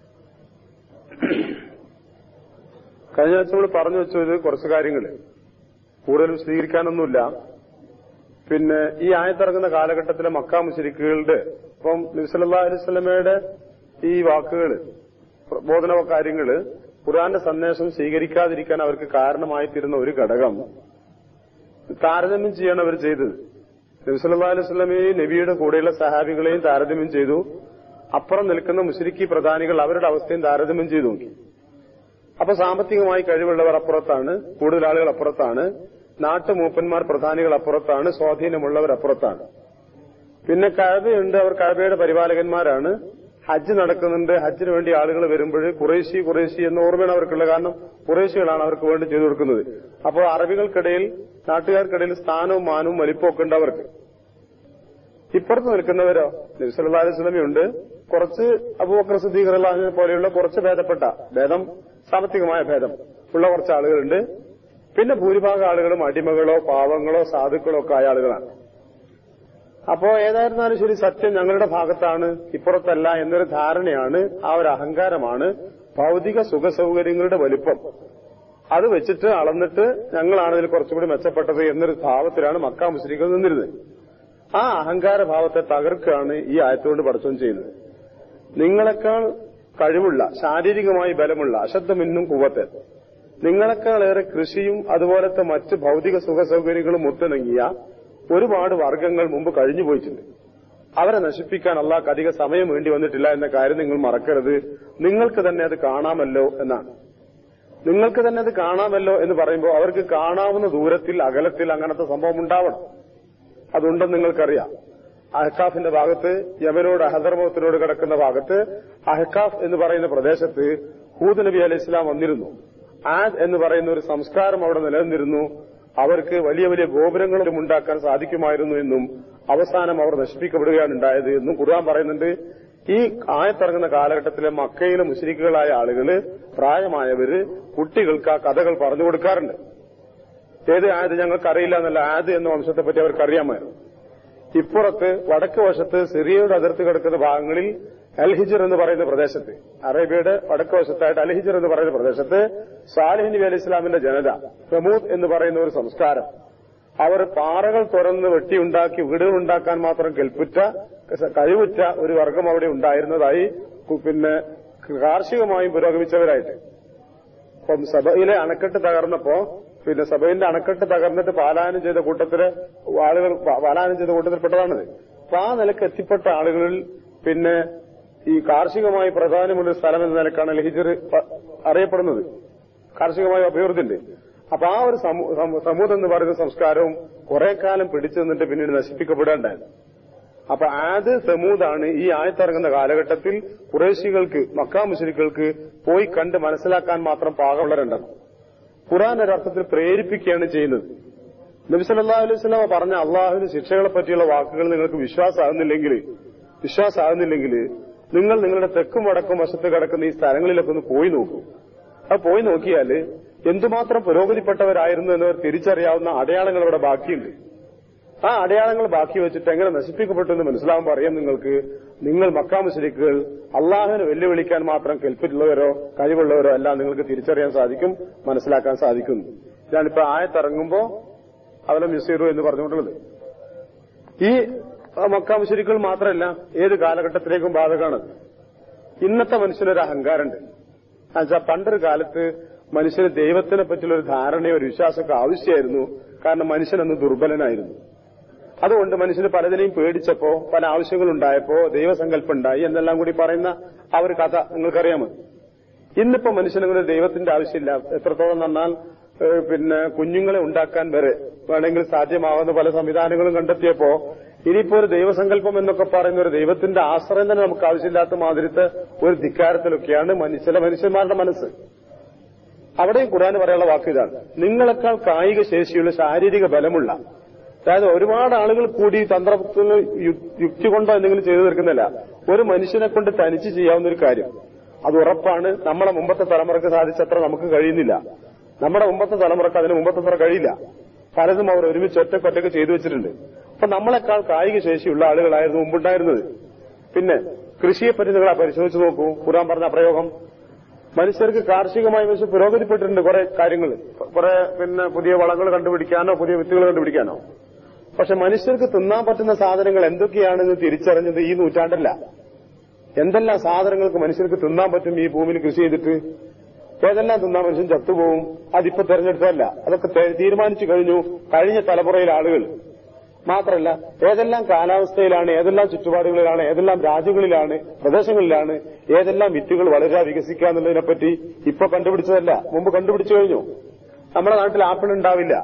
കഴിഞ്ഞ ആഴ്ച നമ്മൾ പറഞ്ഞു വെച്ചത് കുറച്ച് കാര്യങ്ങൾ, കൂടുതലും സ്വീകരിക്കാനൊന്നുമില്ല. പിന്നെ ഈ ആയത്തിറങ്ങുന്ന കാലഘട്ടത്തിലെ മക്കാ മുശ്രിക്കുകളുടെ ഇപ്പം നബി സല്ലല്ലാഹു അലൈഹി വസല്ലമയുടെ ഈ വാക്കുകൾ, പ്രബോധന കാര്യങ്ങള്, ഖുർആന്റെ സന്ദേശം സ്വീകരിക്കാതിരിക്കാൻ അവർക്ക് കാരണമായി തീരുന്ന ഒരു ഘടകം താരതമ്യം ചെയ്യാണ് അവർ ചെയ്തത്. നബി സല്ലല്ലാഹു അലൈഹി വസല്ലമയെയും നബിയുടെ കൂടെയുള്ള സഹാബികളെയും താരതമ്യം ചെയ്തു. അപ്പുറം നിൽക്കുന്ന മുശ്രിക്കി പ്രധാനികൾ അവരുടെ അവസ്ഥയും താരതമ്യം ചെയ്തു നോക്കി. അപ്പൊ സാമ്പത്തികമായി കഴിവുള്ളവർ അപ്പുറത്താണ്, കൂടുതൽ ആളുകൾ അപ്പുറത്താണ്, നാട്ടുമൂപ്പന്മാർ പ്രധാനികൾ അപ്പുറത്താണ്, സ്വാധീനമുള്ളവർ അപ്പുറത്താണ്. പിന്നെ കഅബയുണ്ട്, അവർ കഅബയുടെ പരിപാലകന്മാരാണ്. ഹജ്ജ് നടക്കുന്നുണ്ട്, ഹജ്ജിന് വേണ്ടി ആളുകൾ വരുമ്പോൾ ഖുറൈശി ഖുറൈശി എന്ന ഓർമ്മയാണ് അവർക്കുള്ള. കാരണം ഖുറൈശികളാണ് അവർക്ക് വേണ്ടി ചെയ്തു കൊടുക്കുന്നത്. അപ്പോൾ അറബികൾക്കിടയിൽ, നാട്ടുകാർക്കിടയിൽ സ്ഥാനവും മാനവും വലിപ്പവും ഒക്കെ ഉണ്ട് അവർക്ക്. ഇപ്പുറത്ത് നിൽക്കുന്നവരോ നബി സല്ലല്ലാഹു അലൈഹി വസല്ലമയുണ്ട്, കുറച്ച് അബൂബക്കർ സിദ്ദീഖ് റളിയല്ലാഹു അൻഹു പോലെയുള്ള കുറച്ച് ഭേദപ്പെട്ട ഭേദം, സാമ്പത്തികമായ ഭേദം ഉള്ള കുറച്ച് ആളുകളുണ്ട്. പിന്നെ ഭൂരിഭാഗം ആളുകളും അടിമകളോ പാവങ്ങളോ സാധുക്കളോ ഒക്കെ ആയ ആളുകളാണ്. അപ്പോ ഏതായിരുന്നാലും ശരി, സത്യം ഞങ്ങളുടെ ഭാഗത്താണ്, ഇപ്പുറത്തല്ല എന്നൊരു ധാരണയാണ്, ആ ഒരു അഹങ്കാരമാണ് ഭൗതിക സുഖസൗകര്യങ്ങളുടെ വലിപ്പം. അത് വെച്ചിട്ട് അളന്നിട്ട് ഞങ്ങളാണ് ഇതിൽ കുറച്ചുകൂടി മെച്ചപ്പെട്ടത് എന്നൊരു ഭാവത്തിലാണ് മക്കാ മുശ്രിക്കുകൾ നിന്നിരുന്നത്. ആ അഹങ്കാര ഭാവത്തെ തകർക്കുകയാണ് ഈ ആയത്തുകൊണ്ട് പടച്ചോൻ ചെയ്യുന്നത്. നിങ്ങളെക്കാൾ കഴിവുള്ള, ശാരീരികമായി ബലമുള്ള, അശദ്ധമിന്നും കുവ്വത്ത്, നിങ്ങളെക്കാളേറെ കൃഷിയും അതുപോലത്തെ മറ്റ് ഭൗതിക സുഖസൗകര്യങ്ങളും ഒത്തിണങ്ങിയ ഒരുപാട് വർഗ്ഗങ്ങൾ മുമ്പ് കഴിഞ്ഞു പോയിട്ടുണ്ട്. അവരെ നശിപ്പിക്കാൻ അള്ളാഹ്ക്ക് അധിക സമയം വേണ്ടി വന്നിട്ടില്ല എന്ന കാര്യം നിങ്ങൾ മറക്കരുത്. നിങ്ങൾക്ക് തന്നെ അത് കാണാമല്ലോ എന്നാണ്. നിങ്ങൾക്ക് തന്നെ അത് കാണാമല്ലോ എന്ന് പറയുമ്പോൾ അവർക്ക് കാണാവുന്ന ദൂരത്തിൽ, അകലത്തിൽ അങ്ങനത്തെ സംഭവം ഉണ്ടാവണം. അതുണ്ടെന്ന് നിങ്ങൾക്കറിയാം. അഹ്കാഫിന്റെ ഭാഗത്ത്, യമനോട് ഹദർമൗത്തിനോട് കിടക്കുന്ന ഭാഗത്ത് അഹ്കാഫ് എന്ന് പറയുന്ന പ്രദേശത്ത് ഹൂദ് നബി അലൈഹി ഇസ്ലാം വന്നിരുന്നു. ആദ് എന്ന് പറയുന്ന ഒരു സംസ്കാരം അവിടെ നിലനിന്നിരുന്നു. അവർക്ക് വലിയ വലിയ ഗോപുരങ്ങളും ഉണ്ടാക്കാൻ സാധിക്കുമായിരുന്നു എന്നും അവസാനം അവർ നശിപ്പിക്കപ്പെടുകയാണ് ഉണ്ടായത് എന്നും ഖുർആൻ പറയുന്നുണ്ട്. ഈ ആയത്തിറങ്ങുന്ന കാലഘട്ടത്തിലെ മക്കയിലെ മുശ്രിക്കുകളായ ആളുകള്, പ്രായമായവര്, കുട്ടികൾക്ക് ആ കഥകൾ പറഞ്ഞു കൊടുക്കാറുണ്ട്. ഏത് ആയത് ഞങ്ങൾക്കറിയില്ല എന്നല്ല, ആയത് എന്ന വംശത്തെപ്പറ്റി അവർക്കറിയാമായിരുന്നു. ഇപ്പുറത്ത് വടക്ക് വശത്ത് സിറിയയുടെ അതിർത്തി കിടക്കുന്ന ഭാഗങ്ങളിൽ അൽഹിജർ എന്ന് പറയുന്ന പ്രദേശത്ത്, അറേബ്യയുടെ വടക്ക് വശത്തായിട്ട് അൽഹിജർ എന്ന് പറയുന്ന പ്രദേശത്ത് സാലിഹ് നബി അലൈഹി ഇസ്ലാമിന്റെ ജനത, സമൂദ് എന്ന് പറയുന്ന ഒരു സംസ്കാരം, അവർ പാറകൾ തുറന്ന് വെട്ടിയുണ്ടാക്കി വീടുകൾ ഉണ്ടാക്കാൻ മാത്രം കെൽപ്പുറ്റ കഴിവുറ്റ ഒരു വർഗം അവിടെ ഉണ്ടായിരുന്നതായി, പിന്നെ കാർഷികമായും പുരോഗമിച്ചവരായിട്ട്. അപ്പം സഭയിലെ അണക്കെട്ട് തകർന്നപ്പോ, പിന്നെ സഭയിന്റെ അണക്കെട്ട് തകർന്നിട്ട് പാലായനം ചെയ്ത കൂട്ടത്തില് ആളുകൾ പാലായനം ചെയ്ത കൂട്ടത്തിൽപ്പെട്ടതാണിത്. അപ്പൊ ആ നിലക്ക് എത്തിപ്പെട്ട ആളുകളിൽ പിന്നെ ഈ കാർഷികമായി പ്രാധാന്യമുള്ള സ്ഥലം എന്ന നിലക്കാണ് അൽഹിജർ അറിയപ്പെടുന്നത്. കാർഷികമായ അഭിവൃദ്ധി ഉണ്ട്. അപ്പൊ ആ ഒരു സമൂഹം എന്ന് പറയുന്ന സംസ്കാരവും കുറെ കാലം പിടിച്ചു നിന്നിട്ട് പിന്നീട് നശിപ്പിക്കപ്പെടേണ്ടായിരുന്നു. അപ്പൊ ആദ് സമൂദാണ് ഈ ആയത്തിറങ്ങുന്ന കാലഘട്ടത്തിൽ ഖുറൈശികൾക്ക് മക്കാ മുശ്രിക്കുകൾക്ക് പോയി കണ്ട് മനസ്സിലാക്കാൻ മാത്രം പാകമുള്ള രണ്ടെണ്ണം. ഖുർആൻ ഒരർത്ഥത്തിൽ പ്രേരിപ്പിക്കുകയാണ് ചെയ്യുന്നത്. നബി സല്ലല്ലാഹു അലൈഹി വസല്ലം പറഞ്ഞ അള്ളാഹുവിന്റെ ശിക്ഷകളെ പറ്റിയുള്ള വാക്കുകൾ നിങ്ങൾക്ക് വിശ്വാസമാകുന്നില്ലെങ്കിൽ വിശ്വാസമാകുന്നില്ലെങ്കിൽ നിങ്ങൾ നിങ്ങളുടെ തെക്കും വടക്കും വശത്ത് കിടക്കുന്ന ഈ സ്ഥലങ്ങളിലൊക്കെ ഒന്ന് പോയി നോക്കൂ. അത് പോയി നോക്കിയാല് എന്തുമാത്രം പുരോഗതിപ്പെട്ടവരായിരുന്നു എന്നവർ തിരിച്ചറിയാവുന്ന അടയാളങ്ങൾ അവിടെ ബാക്കിയുണ്ട്. ആ അടയാളങ്ങൾ ബാക്കി വെച്ചിട്ട് എങ്ങനെ നശിപ്പിക്കപ്പെട്ടു എന്ന് മനസ്സിലാവുമ്പോൾ അറിയാം നിങ്ങൾക്ക്, നിങ്ങൾ മക്കാ മുശ്രിക്കുകൾ അള്ളാഹുവിനെ വെല്ലുവിളിക്കാൻ മാത്രം കെൽപ്പിട്ടുള്ളവരോ കഴിവുള്ളവരോ അല്ല നിങ്ങൾക്ക് തിരിച്ചറിയാൻ സാധിക്കും, മനസ്സിലാക്കാൻ സാധിക്കും. ഇതാണിപ്പോ ആയത്തിറങ്ങുമ്പോ അവലം യുസീറു എന്ന് പറഞ്ഞുകൊണ്ടുള്ളത്. ഈ മക്കാ മുശ്രിക്കുകൾ മാത്രമല്ല, ഏത് കാലഘട്ടത്തിലേക്കും ബാധകമാണ്. ഇന്നത്തെ മനുഷ്യനൊരു അഹങ്കാരമുണ്ട്. എന്നുവെച്ചാൽ പണ്ടൊരു കാലത്ത് മനുഷ്യന് ദൈവത്തിനെ പറ്റിയുള്ള ഒരു ധാരണയോ ഒരു വിശ്വാസമൊക്കെ ആവശ്യമായിരുന്നു. കാരണം മനുഷ്യനന്ന് ദുർബലനായിരുന്നു. അതുകൊണ്ട് മനുഷ്യന് പലതിനെയും പേടിച്ചപ്പോ, പല ആവശ്യങ്ങളുണ്ടായപ്പോ ദൈവസങ്കല്പം ഉണ്ടായി എന്നെല്ലാം കൂടി പറയുന്ന ആ ഒരു കഥ നിങ്ങൾക്കറിയാമോ? ഇന്നിപ്പോ മനുഷ്യനങ്ങനെ ദൈവത്തിന്റെ ആവശ്യമില്ല. എത്രത്തോളം നന്നാൽ പിന്നെ കുഞ്ഞുങ്ങളെ ഉണ്ടാക്കാൻ വരെ വേണമെങ്കിൽ സാധ്യമാവുന്ന പല സംവിധാനങ്ങളും കണ്ടെത്തിയപ്പോ ഇനിയിപ്പോ ഒരു ദൈവസങ്കല്പം എന്നൊക്കെ പറയുന്ന ഒരു ദൈവത്തിന്റെ ആശ്രയം തന്നെ നമുക്ക് ആവശ്യമില്ലാത്ത മാതിരത്തെ ഒരു ധിക്കാരത്തിലൊക്കെയാണ് ചില മനുഷ്യന്മാരുടെ മനസ്സ്. അവിടെയും ഖുർആൻ പറയാനുള്ള വാക്ക് ഇതാണ്: നിങ്ങളെക്കാൾ കായിക ശേഷിയുള്ള ശാരീരിക ബലമുള്ള, അതായത് ഒരുപാട് ആളുകൾ കൂടി തന്ത്രത്തിന് യുക്തി കൊണ്ടോ എന്തെങ്കിലും ചെയ്തു തീർക്കുന്നില്ല, ഒരു മനുഷ്യനെ കൊണ്ട് തനിച്ച് ചെയ്യാവുന്ന ഒരു കാര്യം. അത് ഉറപ്പാണ് നമ്മളെ മുമ്പത്തെ തലമുറക്ക് സാധിച്ചത്ര നമുക്ക് കഴിയുന്നില്ല. നമ്മുടെ മുമ്പത്തെ തലമുറക്ക് അതിന് മുമ്പത്തെ അത്ര കഴിയില്ല. പലതും അവർ ഒരുമിച്ച് ഒറ്റക്കൊറ്റക്ക് ചെയ്തു വെച്ചിട്ടുണ്ട്. അപ്പൊ നമ്മളെക്കാൾ കായിക ശേഷിയുള്ള ആളുകളായിരുന്നു മുമ്പുണ്ടായിരുന്നത്. പിന്നെ കൃഷിയെപ്പറ്റി നിങ്ങൾ പരിശോധിച്ച് നോക്കൂ. ഖുർആൻ പറഞ്ഞ പ്രയോഗം, മനുഷ്യർക്ക് കാർഷികമായി മനുഷ്യർ പുരോഗതിപ്പെട്ടിട്ടുണ്ട് കുറെ കാര്യങ്ങൾ, കുറെ പിന്നെ പുതിയ വളങ്ങൾ കണ്ടുപിടിക്കാനോ പുതിയ വിത്തുകൾ കണ്ടുപിടിക്കാനോ. പക്ഷെ മനുഷ്യർക്ക് തിന്നാൻ പറ്റുന്ന സാധനങ്ങൾ എന്തൊക്കെയാണെന്ന് തിരിച്ചറിഞ്ഞത് ഈ നൂറ്റാണ്ടല്ല. എന്തെല്ലാം സാധനങ്ങൾക്ക് മനുഷ്യർക്ക് തിന്നാൻ പറ്റും ഈ ഭൂമിയിൽ കൃഷി ചെയ്തിട്ട്? ഏതെല്ലാം തിന്നാൻ മനുഷ്യൻ ചത്തുപോകും? അതിപ്പോ തെരഞ്ഞെടുത്തതല്ല, അതൊക്കെ തീരുമാനിച്ചു കഴിഞ്ഞു കഴിഞ്ഞ തലമുറയിലെ ആളുകൾ. മാത്രമല്ല, ഏതെല്ലാം കാലാവസ്ഥയിലാണ്, ഏതെല്ലാം ചുറ്റുപാടുകളിലാണ്, ഏതെല്ലാം രാജ്യങ്ങളിലാണ്, പ്രദേശങ്ങളിലാണ് ഏതെല്ലാം വിത്തുകൾ വളരുക വികസിക്കുക എന്നുള്ളതിനെപ്പറ്റി ഇപ്പൊ കണ്ടുപിടിച്ചതല്ല, മുമ്പ് കണ്ടുപിടിച്ചു കഴിഞ്ഞു. നമ്മുടെ നാട്ടിൽ ആപ്പിൾ ഉണ്ടാവില്ല,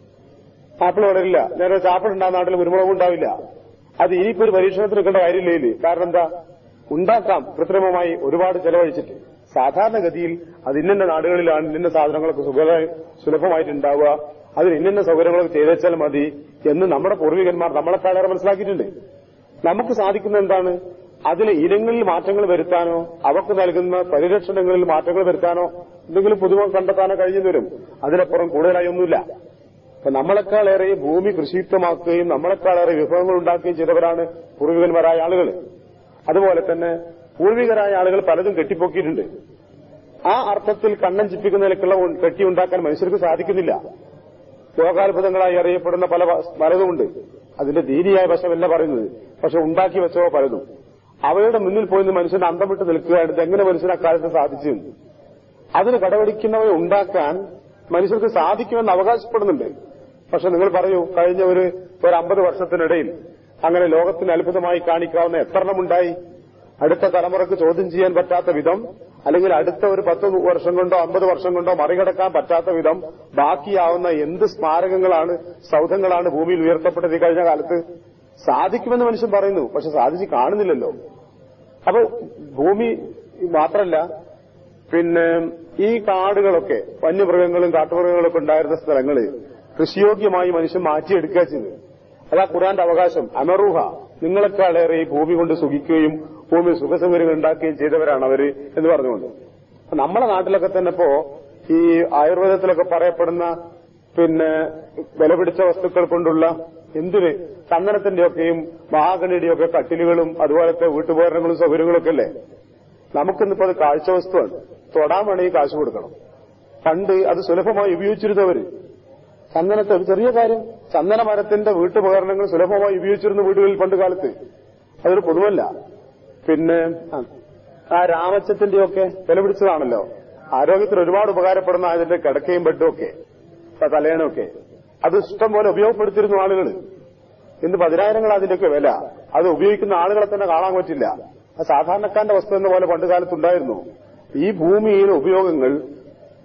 ആപ്പിൾ വളരില്ല. നേരെ ആപ്പിൾ ഉണ്ടാകുന്ന നാട്ടിൽ കുരുമുളകും ഉണ്ടാവില്ല. അത് ഇനിയിപ്പോ ഒരു പരീക്ഷണത്തിന് നിൽക്കേണ്ട കാര്യമില്ല ഇതിൽ. കാരണം എന്താ? ഉണ്ടാക്കാം കൃത്രിമമായി ഒരുപാട് ചെലവഴിച്ചിട്ട്. സാധാരണഗതിയിൽ അത് ഇന്ന നാടുകളിലാണ് ഇന്ന സാധനങ്ങളൊക്കെ സുലഭമായിട്ടുണ്ടാവുക, അതിന് ഇന്ന സൗകര്യങ്ങളൊക്കെ ചെയ്തേച്ചാൽ മതി എന്ന് നമ്മുടെ പൂർവികന്മാർ നമ്മളെക്കാളേറെ മനസ്സിലാക്കിയിട്ടുണ്ട്. നമുക്ക് സാധിക്കുന്ന എന്താണ്? അതിലെ ഇനങ്ങളിൽ മാറ്റങ്ങൾ വരുത്താനോ അവർക്ക് നൽകുന്ന പരിരക്ഷണങ്ങളിൽ മാറ്റങ്ങൾ വരുത്താനോ എന്തെങ്കിലും പുതുമ കണ്ടെത്താനോ കഴിഞ്ഞു വരും. അതിനപ്പുറം കൂടുതലായി ഒന്നുമില്ല. അപ്പൊ നമ്മളെക്കാളേറെ ഭൂമി കൃഷിയുക്തമാക്കുകയും നമ്മളെക്കാളേറെ വിഭവങ്ങൾ ഉണ്ടാക്കുകയും ചെയ്തവരാണ് പൂർവികന്മാരായ ആളുകൾ. അതുപോലെ തന്നെ പൂർവികരായ ആളുകൾ പലതും കെട്ടിപ്പൊക്കിയിട്ടുണ്ട്. ആ അർത്ഥത്തിൽ കണ്ണൻ ചിപ്പിക്കുന്ന നിലക്കുള്ള കെട്ടിയുണ്ടാക്കാൻ മനുഷ്യർക്ക് സാധിക്കുന്നില്ല. ലോകാത്ഭുതങ്ങളായി അറിയപ്പെടുന്ന പല പലതുമുണ്ട്. അതിന്റെ ദീനിയായ വശമല്ല പറയുന്നത്, പക്ഷെ ഉണ്ടാക്കി വെച്ചോ പലതും. അവയുടെ മുന്നിൽ പോയി മനുഷ്യന്റെ അന്തം വിട്ട് നിൽക്കുകയായിരുന്നു. എങ്ങനെ മനുഷ്യൻ അക്കാലത്ത് സാധിച്ചു? അതിന് കടപിടിക്കുന്നവരെ ഉണ്ടാക്കാൻ മനുഷ്യർക്ക് സാധിക്കുമെന്ന് അവകാശപ്പെടുന്നുണ്ട്. പക്ഷെ നിങ്ങൾ പറയൂ, കഴിഞ്ഞ ഒരു ഒരു അമ്പത് വർഷത്തിനിടയിൽ അങ്ങനെ ലോകത്തിന് അത്ഭുതമായി കാണിക്കാവുന്ന എത്രണ്ണമുണ്ടായി? അടുത്ത തലമുറക്ക് ചോദ്യം ചെയ്യാൻ പറ്റാത്ത വിധം, അല്ലെങ്കിൽ അടുത്ത ഒരു പത്ത് വർഷം കൊണ്ടോ അമ്പത് വർഷം കൊണ്ടോ മറികടക്കാൻ പറ്റാത്ത വിധം ബാക്കിയാവുന്ന എന്ത് സ്മാരകങ്ങളാണ്, സൗധങ്ങളാണ് ഭൂമിയിൽ ഉയർത്തപ്പെട്ടത് ഈ കഴിഞ്ഞ കാലത്ത്? സാധിക്കുമെന്ന് മനുഷ്യൻ പറയുന്നു, പക്ഷെ സാധിച്ച് കാണുന്നില്ലല്ലോ. അപ്പൊ ഭൂമി മാത്രമല്ല, പിന്നെ ഈ കാടുകളൊക്കെ വന്യമൃഗങ്ങളും കാട്ടുമൃഗങ്ങളൊക്കെ ഉണ്ടായിരുന്ന സ്ഥലങ്ങള് കൃഷിയോഗ്യമായി മനുഷ്യൻ മാറ്റിയെടുക്കുക ചെയ്ത്. അതാ ഖുർആന്റെ അവകാശം. അമറൂഹ, നിങ്ങളെക്കാളേറെ ഈ ഭൂമി കൊണ്ട് സുഖിക്കുകയും ഭൂമി സുഖസൗകര്യങ്ങൾ ഉണ്ടാക്കുകയും ചെയ്തവരാണ് അവര് എന്ന് പറഞ്ഞുകൊണ്ട്. നമ്മളെ നാട്ടിലൊക്കെ തന്നെ ഇപ്പോ ഈ ആയുർവേദത്തിലൊക്കെ പറയപ്പെടുന്ന പിന്നെ വിലപിടിച്ച വസ്തുക്കൾ കൊണ്ടുള്ള എന്തിന് ചന്ദനത്തിന്റെയൊക്കെയും മഹാഗണിയുടെയൊക്കെ കട്ടിലുകളും അതുപോലത്തെ വീട്ടുപകരണങ്ങളും സൗകര്യങ്ങളൊക്കെ അല്ലേ? നമുക്കിന്നിപ്പോ അത് കാഴ്ച വസ്തുവാണ്. തൊടാൻ വേണമെങ്കിൽ കാശ് കൊടുക്കണം. പണ്ട് അത് സുലഭമായി ഉപയോഗിച്ചിരുന്നവര് ചന്ദനത്തെ ഒരു ചെറിയ കാര്യം, ചന്ദന മരത്തിന്റെ വീട്ടുപകരണങ്ങൾ സുലഭമായി ഉപയോഗിച്ചിരുന്ന വീടുകളിൽ പണ്ട് കാലത്ത്. അതൊരു പൊതുവല്ല. പിന്നെ ആ രാമച്ചത്തിന്റെയൊക്കെ വില പിടിച്ചതാണല്ലോ. ആരോഗ്യത്തിന് ഒരുപാട് ഉപകാരപ്പെടുന്ന അതിന്റെ കിടക്കയും ബെഡും ഒക്കെ തലയണമൊക്കെ അത് ഇഷ്ടം പോലെ ഉപയോഗപ്പെടുത്തിയിരുന്ന ആളുകൾ. ഇന്ന് പതിനായിരങ്ങൾ അതിന്റെയൊക്കെ വില. അത് ഉപയോഗിക്കുന്ന ആളുകളെ തന്നെ കാണാൻ പറ്റില്ല. അത് സാധാരണക്കാരന്റെ വസ്തു എന്ന പോലെ പണ്ട് കാലത്തുണ്ടായിരുന്നു. ഈ ഭൂമിയിലെ ഉപയോഗങ്ങൾ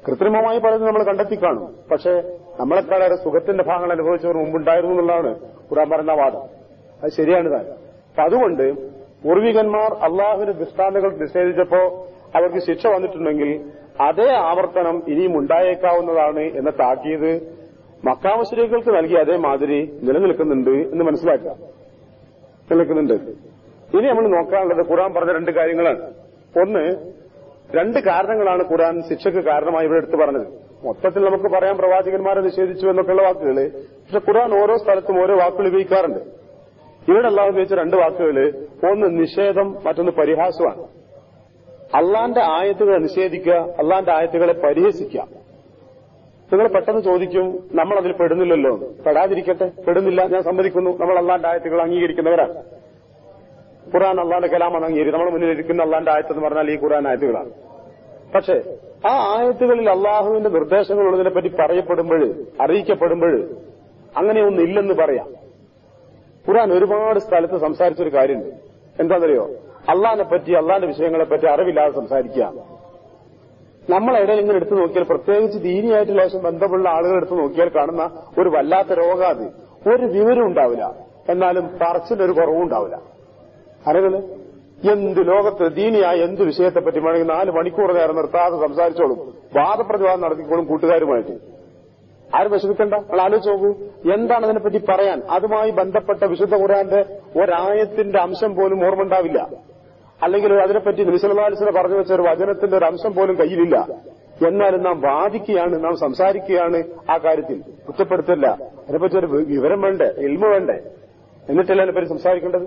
കൃത്രിമമായി പലതും നമ്മൾ കണ്ടെത്തി കാണും. പക്ഷേ നമ്മളെക്കാളേറെ സുഖത്തിന്റെ ഭാഗങ്ങൾ അനുഭവിച്ചവർ മുമ്പുണ്ടായിരുന്നു എന്നുള്ളതാണ് ഖുർആൻ പറയുന്ന വാദം. അത് ശരിയാണ് താൻ. അപ്പൊ അതുകൊണ്ട് പൂർവികന്മാർ അള്ളാഹുവിന്റെ ദൃഷ്ടാന്തങ്ങൾ നിഷേധിച്ചപ്പോ അവർക്ക് ശിക്ഷ വന്നിട്ടുണ്ടെങ്കിൽ അതേ ആവർത്തനം ഇനിയും ഉണ്ടായേക്കാവുന്നതാണ് എന്ന താക്കീത് മക്കാ മുശ്രിക്കുകൾക്ക് നൽകിയ അതേമാതിരി നിലനിൽക്കുന്നുണ്ട് എന്ന് മനസ്സിലാക്കുക. നിലനിൽക്കുന്നുണ്ട്. ഇനി നമ്മൾ നോക്കാനുള്ളത് ഖുർആൻ പറഞ്ഞ രണ്ട് കാര്യങ്ങളാണ്. ഒന്ന്, രണ്ട് കാരണങ്ങളാണ് ഖുർആൻ ശിക്ഷയ്ക്ക് കാരണമായി ഇവിടെ എടുത്തു പറഞ്ഞത്. മൊത്തത്തിൽ നമുക്ക് പറയാം പ്രവാചകന്മാരെ നിഷേധിച്ചു എന്നൊക്കെയുള്ള വാക്കുകൾ. പക്ഷെ ഖുർആൻ ഓരോ സ്ഥലത്തും ഓരോ വാക്കുകൾ ഉപയോഗിക്കാറുണ്ട്. ഇവിടെ അല്ലാഹു ഉപയോഗിച്ച രണ്ട് വാക്കുകൾ, ഒന്ന് നിഷേധം, മറ്റൊന്ന് പരിഹാസമാണ്. അള്ളാന്റെ ആയത്തുകളെ നിഷേധിക്കുക, അള്ളാന്റെ ആയത്തുകളെ പരിഹസിക്കുക. നിങ്ങൾ പെട്ടെന്ന് ചോദിക്കും, നമ്മൾ അതിൽ പെടുന്നില്ലല്ലോ. പെടാതിരിക്കട്ടെ, പെടുന്നില്ല, ഞാൻ സമ്മതിക്കുന്നു. നമ്മൾ അള്ളാന്റെ ആയത്തുകൾ അംഗീകരിക്കുന്നവരാണ്. ഖുർആൻ അള്ളാന്റെ കലാമാണ് അംഗീകരിക്കും. നമ്മുടെ മുന്നിൽ ഇരിക്കുന്ന അള്ളാന്റെ ആയത്തെന്ന് പറഞ്ഞാൽ ഈ ഖുർആൻ ആയത്തുകളാണ്. പക്ഷേ ആ ആയത്തുകളിൽ അള്ളാഹുവിന്റെ നിർദ്ദേശങ്ങളുള്ളതിനെപ്പറ്റി പറയപ്പെടുമ്പോൾ, അറിയിക്കപ്പെടുമ്പോൾ അങ്ങനെയൊന്നും ഇല്ലെന്ന് പറയാം. ഖുർആൻ ഒരുപാട് സ്ഥലത്ത് സംസാരിച്ചൊരു കാര്യമുണ്ട്. എന്താണെന്നറിയോ? അള്ളാഹിനെ പറ്റി, അള്ളാഹിന്റെ വിഷയങ്ങളെപ്പറ്റി അറിവില്ലാതെ സംസാരിക്കുക. നമ്മളെവിടെയും ഇങ്ങനെ എടുത്തു നോക്കിയാൽ, പ്രത്യേകിച്ച് ദീനിയായിട്ട് ലേശം ബന്ധമുള്ള ആളുകൾ എടുത്തു നോക്കിയാൽ കാണുന്ന ഒരു വല്ലാത്ത രോഗം അത്. ഒരു വിവരം ഉണ്ടാവില്ല, എന്നാലും പറച്ചിലൊരു കുറവും ഉണ്ടാവില്ല. അറികള് എന്ത് ലോകത്ത് ദീനിയായ എന്ത് വിഷയത്തെപ്പറ്റി വേണമെങ്കിൽ നാല് മണിക്കൂർ നേരം നിർത്താതെ സംസാരിച്ചോളും, വാദപ്രതിവാദം നടത്തിക്കോളും കൂട്ടുകാരുമായിട്ട്. ആരും വിഷമിക്കണ്ട. നിങ്ങൾ ആലോചിച്ച് നോക്കൂ, എന്താണ് അതിനെപ്പറ്റി പറയാൻ? അതുമായി ബന്ധപ്പെട്ട വിശുദ്ധ ഖുർആന്റെ ഒരായത്തിന്റെ അംശം പോലും ഓർമ്മ ഉണ്ടാവില്ല. അല്ലെങ്കിൽ അതിനെപ്പറ്റി നബി സല്ലല്ലാഹു അലൈഹി വസല്ലം പറഞ്ഞു വെച്ച ഒരു വചനത്തിന്റെ ഒരു അംശം പോലും കയ്യിലില്ല. എന്നാലും നാം വാദിക്കുകയാണ്, നാം സംസാരിക്കുകയാണ്. ആ കാര്യത്തിൽ കുറ്റപ്പെടുത്തില്ല. അതിനെപ്പറ്റി ഒരു വിവരം വേണ്ടേ, ഇൽമ വേണ്ടേ? എന്നിട്ടല്ല അതിനെപ്പറ്റി സംസാരിക്കേണ്ടത്.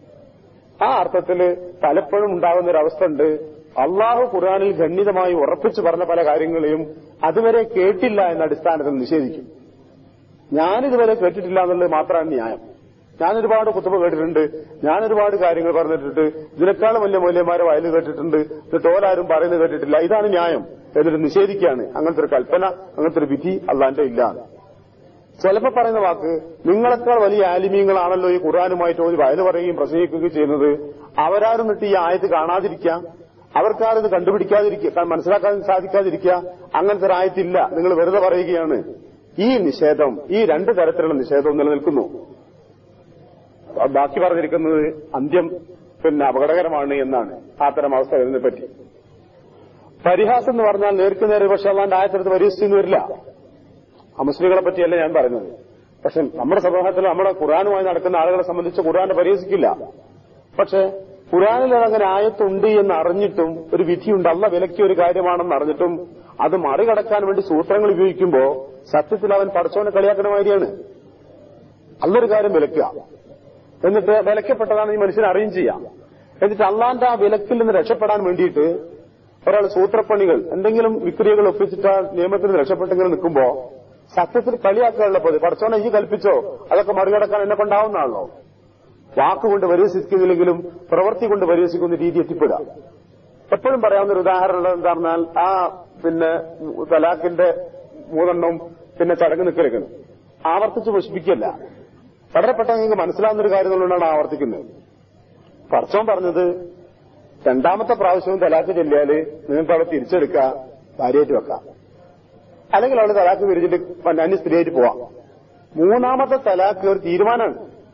ആ അർത്ഥത്തിൽ പലപ്പോഴും ഉണ്ടാകുന്ന ഒരു അവസ്ഥ ഉണ്ട്. അള്ളാഹു ഖുർആനിൽ ഖണ്ഡിതമായി ഉറപ്പിച്ചു പറഞ്ഞ പല കാര്യങ്ങളെയും അതുവരെ കേട്ടില്ല എന്ന അടിസ്ഥാനത്തിൽ നിഷേധിക്കും. ഞാനിതുവരെ കേട്ടിട്ടില്ല എന്നുള്ളത് മാത്രമാണ് ന്യായം. ഞാനൊരുപാട് കുത്തുബ കേട്ടിട്ടുണ്ട്, ഞാനൊരുപാട് കാര്യങ്ങൾ പറഞ്ഞിട്ടുണ്ട്, ഇതിനേക്കാളും വലിയ മൂല്യന്മാരെ വയല് കേട്ടിട്ടുണ്ട്, എന്നിട്ട് ഓലാരും പറയുന്നത് കേട്ടിട്ടില്ല, ഇതാണ് ന്യായം എന്നിട്ട് നിഷേധിക്കുകയാണ്. അങ്ങനത്തെ ഒരു കൽപ്പന, അങ്ങനത്തെ ഒരു വിധി അള്ളാന്റെ ഇല്ല. ചിലപ്പോ പറയുന്ന വാക്ക്, നിങ്ങളെക്കാൾ വലിയ ആലിമീങ്ങളാണല്ലോ ഈ ഖുർആനുമായിട്ട് ഒരു വയല് പറയുകയും പ്രസംഗിക്കുകയും ചെയ്യുന്നത്, അവരാരും എന്നിട്ട് ഈ ആയത്ത് കാണാതിരിക്കാം, അവർക്കാരും ഇത് കണ്ടുപിടിക്കാതിരിക്കുക, മനസ്സിലാക്കാൻ സാധിക്കാതിരിക്കുക, അങ്ങനത്തെ ഒരു ആയത്തില്ല, നിങ്ങൾ വെറുതെ പറയുകയാണ്. ഈ നിഷേധം, ഈ രണ്ട് തരത്തിലുള്ള നിഷേധവും നിലനിൽക്കുന്നു. ബാക്കി പറഞ്ഞിരിക്കുന്നത് അന്ത്യം പിന്നെ അപകടകരമാണ് എന്നാണ് അത്തരം അവസ്ഥ വരുന്നതിനെ പറ്റി. പരിഹാസം എന്ന് പറഞ്ഞാൽ നേർക്ക് നേരെ പക്ഷെ അള്ളാന്റെ ആയത്തെടുത്ത് പരിഹസിച്ചു വരില്ല. അമുസ്ലിങ്ങളെ പറ്റിയല്ല ഞാൻ പറയുന്നത്. പക്ഷെ നമ്മുടെ സമൂഹത്തിൽ നമ്മുടെ ഖുർആനുമായി നടക്കുന്ന ആളുകളെ സംബന്ധിച്ച് ഖുർആനെ പരിഹസിക്കില്ല. പക്ഷെ ഖുർആനിൽ അങ്ങനെ ആയത്തുണ്ട് എന്ന് അറിഞ്ഞിട്ടും, ഒരു വിധിയുണ്ട്, അള്ള വിലക്കിയ ഒരു കാര്യമാണെന്ന് അറിഞ്ഞിട്ടും അത് മറികടക്കാൻ വേണ്ടി സൂത്രങ്ങൾ ഉപയോഗിക്കുമ്പോ സത്യത്തിൽ അവൻ പടച്ചോനെ കളിയാക്കുന്ന മാതിരിയാണ്. അള്ളൊരു കാര്യം വിലക്കുക, എന്നിട്ട് വിലക്കപ്പെട്ടതാണ് ഈ മനുഷ്യനെ അറിയും ചെയ്യാം. എന്നിട്ട് അള്ളാന്റെ ആ വിലക്കിൽ നിന്ന് രക്ഷപ്പെടാൻ വേണ്ടിയിട്ട് ഒരാൾ സൂത്രപ്പണികൾ എന്തെങ്കിലും വിക്രിയകൾ ഒപ്പിച്ചിട്ട് നിയമത്തിൽ നിന്ന് രക്ഷപ്പെട്ടിങ്ങനെ നിൽക്കുമ്പോ സത്യത്തിൽ കളിയാക്കാനുള്ളപ്പോൾ പടച്ചോനെ ഈ കൽപ്പിച്ചോ, അതൊക്കെ മറികടക്കാൻ എന്നെ കൊണ്ടാവുന്നതാണല്ലോ. വാക്കുകൊണ്ട് പരിഹസിക്കുന്നില്ലെങ്കിലും പ്രവൃത്തി കൊണ്ട് പരിഹസിക്കുന്ന രീതി എത്തിപ്പെടുക. എപ്പോഴും പറയാവുന്ന ഒരു ഉദാഹരണം എന്താ പറഞ്ഞാൽ, ആ പിന്നെ തലാഖിന്റെ മൂന്നെണ്ണവും പിന്നെ ചടങ്ങ് നിൽക്കലിക്കണം ആവർത്തിച്ച് പുഷ്പിക്കല്ല. വളരെ പെട്ടെന്ന് നിങ്ങൾക്ക് മനസ്സിലാവുന്ന ഒരു കാര്യം കൊണ്ടാണ് ആവർത്തിക്കുന്നത്. പടച്ചോൻ പറഞ്ഞത് രണ്ടാമത്തെ പ്രാവശ്യവും തലാഖ് ചെല്ലിയാല് നിങ്ങൾക്ക് അവിടെ തിരിച്ചെടുക്കുക, ഭാര്യയായിട്ട് വെക്കാം, അല്ലെങ്കിൽ അവിടെ തലാഖ് പിരിച്ചിട്ട് അന്യ സ്ത്രീയായിട്ട് പോവാം. മൂന്നാമത്തെ തലാഖ് ഒരു തീരുമാനമാണ്.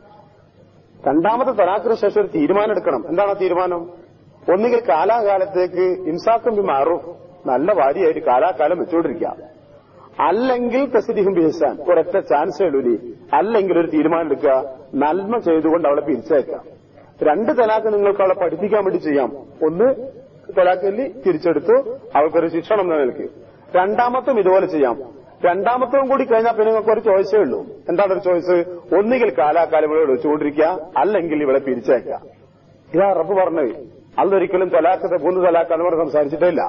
രണ്ടാമത്തെ തലാഖിന് ശേഷം ഒരു തീരുമാനം എടുക്കണം. എന്താണ് ആ തീരുമാനം? ഒന്നുകിൽ കാലാകാലത്തേക്ക് ഇൻസാക്കും ബി മഅറൂഫ്, നല്ല ഭാര്യയായിട്ട് കാലാകാലം വെച്ചുകൊണ്ടിരിക്കുക, അല്ലെങ്കിൽ തസ്രീഹും ബി ഇഹ്സാൻ, ഒരൊറ്റ ചാൻസേ ഉള്ളൂ. അല്ലെങ്കിൽ ഒരു തീരുമാനം എടുക്കുക, നന്മ ചെയ്തുകൊണ്ട് അവളെ പിരിച്ചേക്കാം. രണ്ട് തലാഖ് നിങ്ങൾക്ക് അവളെ പഠിപ്പിക്കാൻ വേണ്ടി ചെയ്യാം. ഒന്ന് തലാഖല്ലി തിരിച്ചെടുത്തു, അവൾക്കൊരു ശിക്ഷണം നിലനിൽക്ക്. രണ്ടാമത്തും ഇതുപോലെ ചെയ്യാം. രണ്ടാമത്തവും കൂടി കഴിഞ്ഞാൽ പിന്നെ നിങ്ങൾക്ക് ഒരു ചോയ്സേ ഉള്ളൂ. എന്താണ് ഒരു ചോയ്സ്? ഒന്നുകിൽ കാലാകാലം ഇവിടെ വെച്ചുകൊണ്ടിരിക്കുക, അല്ലെങ്കിൽ ഇവിടെ പിരിച്ചേക്കുക. ഇതാ റബ്ബ് പറഞ്ഞത്. അതൊരിക്കലും തലാഖത്തെ മൂന്ന് തലാഖ് അതുകൊണ്ട് സംസാരിച്ചിട്ടേ ഇല്ല.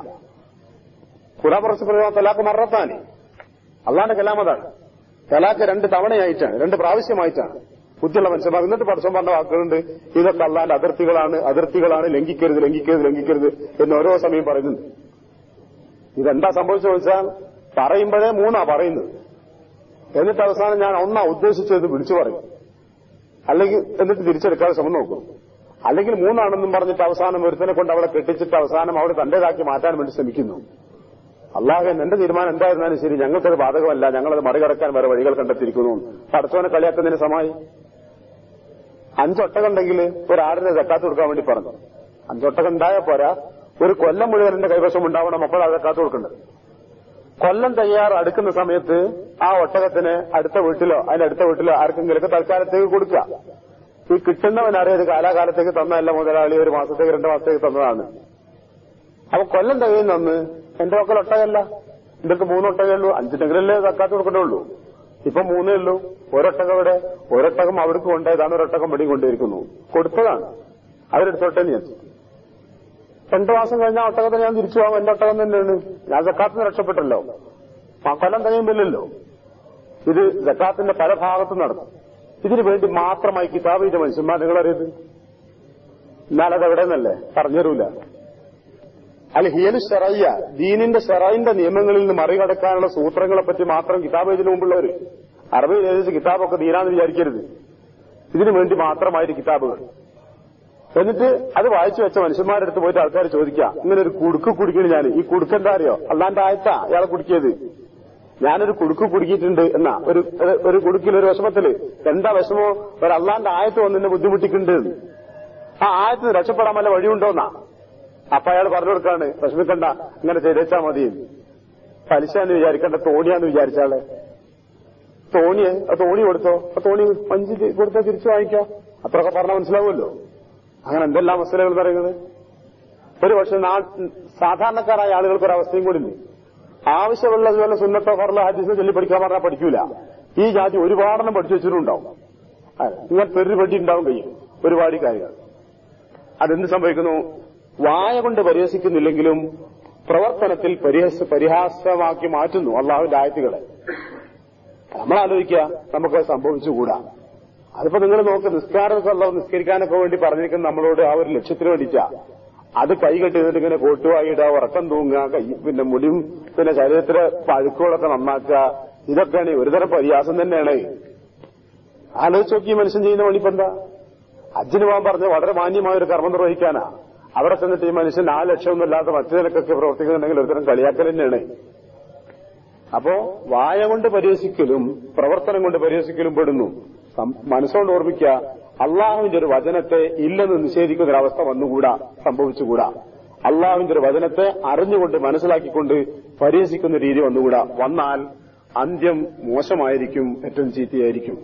ഖുർആൻ പറഞ്ഞ തലാഖ് മറത്താനി, അള്ളാന്റെ കലാമതാണ്. തലാഖ് രണ്ട് തവണയായിട്ടാണ്, രണ്ട് പ്രാവശ്യമായിട്ടാണ്. ബുദ്ധിയുള്ള മനുഷ്യന്മാർ എന്നിട്ട് പടച്ചോൻ പറഞ്ഞ വാക്കുകളുണ്ട്, ഇതൊക്കെ അള്ളാന്റെ അതിർത്തികളാണ്, അതിർത്തികളാണ്, ലംഘിക്കരുത്, ലംഘിക്കരുത്, ലംഘിക്കരുത് എന്ന് ഓരോ സമയം പറയുന്നുണ്ട്. ഇതെന്താ സംഭവിച്ചു ചോദിച്ചാൽ, പറയുമ്പോഴേ മൂന്നാ പറയുന്നത്, എന്നിട്ട് അവസാനം ഞാൻ ഒന്നാ ഉദ്ദേശിച്ചത് വിളിച്ചു പറയും, അല്ലെങ്കിൽ എന്നിട്ട് തിരിച്ചെടുക്കാതെ ശ്രമം നോക്കും. അല്ലെങ്കിൽ മൂന്നാണെന്നും പറഞ്ഞിട്ട് അവസാനം ഒരുത്തനെ കൊണ്ട് അവളെ കെട്ടിച്ചിട്ട് അവസാനം അവളെ തന്റേതാക്കി മാറ്റാൻ വേണ്ടി ശ്രമിക്കുന്നു. അള്ളാഹു എന്റെ തീരുമാനം എന്തായിരുന്നാലും ശരി, ഞങ്ങൾക്കത് ബാധകമല്ല, ഞങ്ങളത് മറികടക്കാൻ വേറെ വഴികൾ കണ്ടെത്തിയിരിക്കുന്നു. പടച്ചവനെ കളിയാക്കുന്നതിന് സമായി. അഞ്ചൊട്ടകം ഉണ്ടെങ്കിൽ ഒരാടിനെ സക്കാത്ത് കൊടുക്കാൻ വേണ്ടി പറഞ്ഞു. അഞ്ചൊട്ടകം ഉണ്ടായാൽ പോരാ, ഒരു കൊല്ലം മുഴുവൻ എന്റെ കൈവശം ഉണ്ടാവണം, അപ്പോഴാണ് സക്കാത്ത് കൊടുക്കേണ്ടത്. കൊല്ലം തയ്യാർ അടുക്കുന്ന സമയത്ത് ആ ഒട്ടകത്തിന് അടുത്ത വീട്ടിലോ അതിന്റെ അടുത്ത വീട്ടിലോ ആർക്കെങ്കിലൊക്കെ തൽക്കാലത്തേക്ക് കൊടുക്കുക. ഈ കിട്ടുന്നവനറിയത് കാലാകാലത്തേക്ക് തന്നതല്ല മുതലാളി, ഒരു മാസത്തേക്ക് രണ്ടു മാസത്തേക്ക് തന്നതാണ്. അപ്പൊ കൊല്ലം തികയും തന്ന് എന്റെ മക്കൾ ഒട്ടകല്ല, ഇതൊക്കെ മൂന്നൊട്ടകേ ഉള്ളൂ, അഞ്ചിട്ടെങ്കിലല്ലേ സക്കാത്ത് കൊടുക്കണ്ടേ ഉള്ളൂ. ഇപ്പൊ മൂന്നേ ഉള്ളൂ. ഒരൊട്ടകം ഇവിടെ, ഒരൊട്ടകം അവിടേക്ക് കൊണ്ടേതാണ്, ഒരൊട്ടകം വെടി കൊണ്ടിരിക്കുന്നു. കൊടുത്തതാണ്, അവരെടുത്തോട്ടെ ഞാൻ. രണ്ടു മാസം കഴിഞ്ഞാൽ ഒട്ടകത്തെ ഞാൻ തിരിച്ചു പോകാം, എന്റെ ഒട്ടകം തന്നെയാണ്. ഞാൻ സക്കാത്തിന് രക്ഷപ്പെട്ടല്ലോ, ആ കൊല്ലം തികയുമ്പില്ലല്ലോ. ഇത് സക്കാത്തിന്റെ പല ഭാഗത്തും നടക്കും. ഇതിനു വേണ്ടി മാത്രമായി കിതാബ് ചെയ്ത മനുഷ്യന്മാർ നിങ്ങളറിയത്. എന്നാലത് എവിടെ നിന്നല്ലേ പറഞ്ഞു തരൂല. അല്ല ഹിയൽ ഷറയ്യ, ദീനിന്റെ ഷറയിന്റെ നിയമങ്ങളിൽ നിന്ന് മറികടക്കാനുള്ള സൂത്രങ്ങളെ പറ്റി മാത്രം കിതാബ് എഴുതിന് മുമ്പുള്ളവർ. അറബിയിൽ എഴുതിച്ച കിതാബൊക്കെ ദീനാന്ന് വിചാരിക്കരുത്. ഇതിനു വേണ്ടി മാത്രമായിട്ട് കിതാബുകൾ. എന്നിട്ട് അത് വായിച്ചു വെച്ച മനുഷ്യന്മാരുടെ അടുത്ത് പോയിട്ട് ആൾക്കാർ ചോദിക്കാം, ഇങ്ങനെ ഒരു കുടുക്ക് കുടിക്കണ ഞാൻ, ഈ കുടുക്കെന്താ അറിയോ? അല്ലാണ്ട് ആയത്താ ഇയാളെ കുടിക്കിയത്. ഞാനൊരു കുടുക്ക് കുടുക്കിയിട്ടുണ്ട് എന്നാ, ഒരു ഒരു കുടുക്കിൽ ഒരു വിഷമത്തില്. എന്താ വിഷമോ? ഒരു അള്ളാന്റെ ആയത്ത് വന്ന് എന്നെ ബുദ്ധിമുട്ടിക്കുന്നുണ്ട്. ആ ആയത്തിന് രക്ഷപ്പെടാൻ വല്ല വഴിയുണ്ടോന്നാ. അപ്പൊ അയാൾ പറഞ്ഞു കൊടുക്കാണ്, വിഷമിക്കണ്ട, ഇങ്ങനെ ചെയ്തേച്ചാ മതി. പലിശാന്ന് വിചാരിക്കണ്ട, തോണിയാന്ന് വിചാരിച്ചാളെ. തോണിയെ തോണി കൊടുത്തോ, ആ തോണി പഞ്ച് കൊടുത്താൽ തിരിച്ചു വാങ്ങിക്കാം. അത്രയൊക്കെ പറഞ്ഞാൽ മനസ്സിലാവുമല്ലോ. അങ്ങനെ എന്തെല്ലാം മസലകൾ പറയുന്നത്. ഒരു പക്ഷെ സാധാരണക്കാരായ ആളുകൾക്ക് ഒരു അവസ്ഥയും കൂടി ഉണ്ട്. ആവശ്യമുള്ളതുപോലെ സുന്നത്തോ ഫർളോ ഹദീസോ ചൊല്ലി പഠിക്കാൻ പറഞ്ഞാൽ പഠിക്കൂല. ഈ ജാതി ഒരുപാടെണ്ണം പഠിച്ചു വെച്ചിട്ടുണ്ടാവും. ഇങ്ങനത്തെ ഒരു പറ്റി ഉണ്ടാവും കഴിയും ഒരുപാട് കാര്യങ്ങൾ. അതെന്ത് സംഭവിക്കുന്നു? വായ കൊണ്ട് പരിഹസിക്കുന്നില്ലെങ്കിലും പ്രവർത്തനത്തിൽ പരിഹസ പരിഹാസമാക്കി മാറ്റുന്നു അള്ളാഹുവിന്റെ ആയത്തുകളെ. നമ്മൾ ആലോചിക്കുക, നമുക്ക് സംഭവിച്ചുകൂടാ. അതിപ്പോ നിങ്ങൾ നോക്ക്, നിസ്കാരം നിസ്കരിക്കാനൊക്കെ വേണ്ടി പറഞ്ഞിരിക്കുന്ന നമ്മളോട് ആ ഒരു ലക്ഷ്യത്തിന് വേണ്ടിച്ചാ. അത് കൈ കെട്ടിന്നിട്ട് ഇങ്ങനെ കോട്ടുവായിടുക, ഉറക്കം തൂങ്ങുക, കൈ പിന്നെ മുടിയും പിന്നെ ശരീരത്തിലെ പഴുക്കുകളൊക്കെ നന്നാക്കുക, ഇതൊക്കെയാണ് ഒരുതരം പരിഹാസം തന്നെയാണ്. ആലോചിച്ച് നോക്കി മനുഷ്യൻ ചെയ്യുന്ന പണിപ്പെന്താ? ഹജ്ജിന് പോകാൻ പറഞ്ഞ് വളരെ മാന്യമായ ഒരു കർമ്മം നിർവഹിക്കാനാ. അവിടെ ചെന്നിട്ട് ഈ മനുഷ്യൻ ആ ലക്ഷ്യമൊന്നുമില്ലാത്ത മറ്റു നിലക്കൊക്കെ പ്രവർത്തിക്കുന്നുണ്ടെങ്കിൽ ഒരുതരം കളിയാക്കൽ തന്നെയാണ്. അപ്പോ വായ കൊണ്ട് പരിഹസിക്കലും പ്രവർത്തനം കൊണ്ട് പരിഹസിക്കലും പെടുന്നു. മനസ്സുകൊണ്ട് ഓർമ്മിക്കുക, അള്ളാഹുവിന്റെ ഒരു വചനത്തെ ഇല്ലെന്ന് നിഷേധിക്കുന്ന ഒരവസ്ഥ വന്നുകൂടാ, സംഭവിച്ചുകൂടാ. അള്ളാഹുവിന്റെ ഒരു വചനത്തെ അറിഞ്ഞുകൊണ്ട് മനസ്സിലാക്കിക്കൊണ്ട് പരിഹസിക്കുന്ന രീതി വന്നുകൂടാ. വന്നാൽ അന്ത്യം മോശമായിരിക്കും, ഏറ്റവും ചീത്തയായിരിക്കും.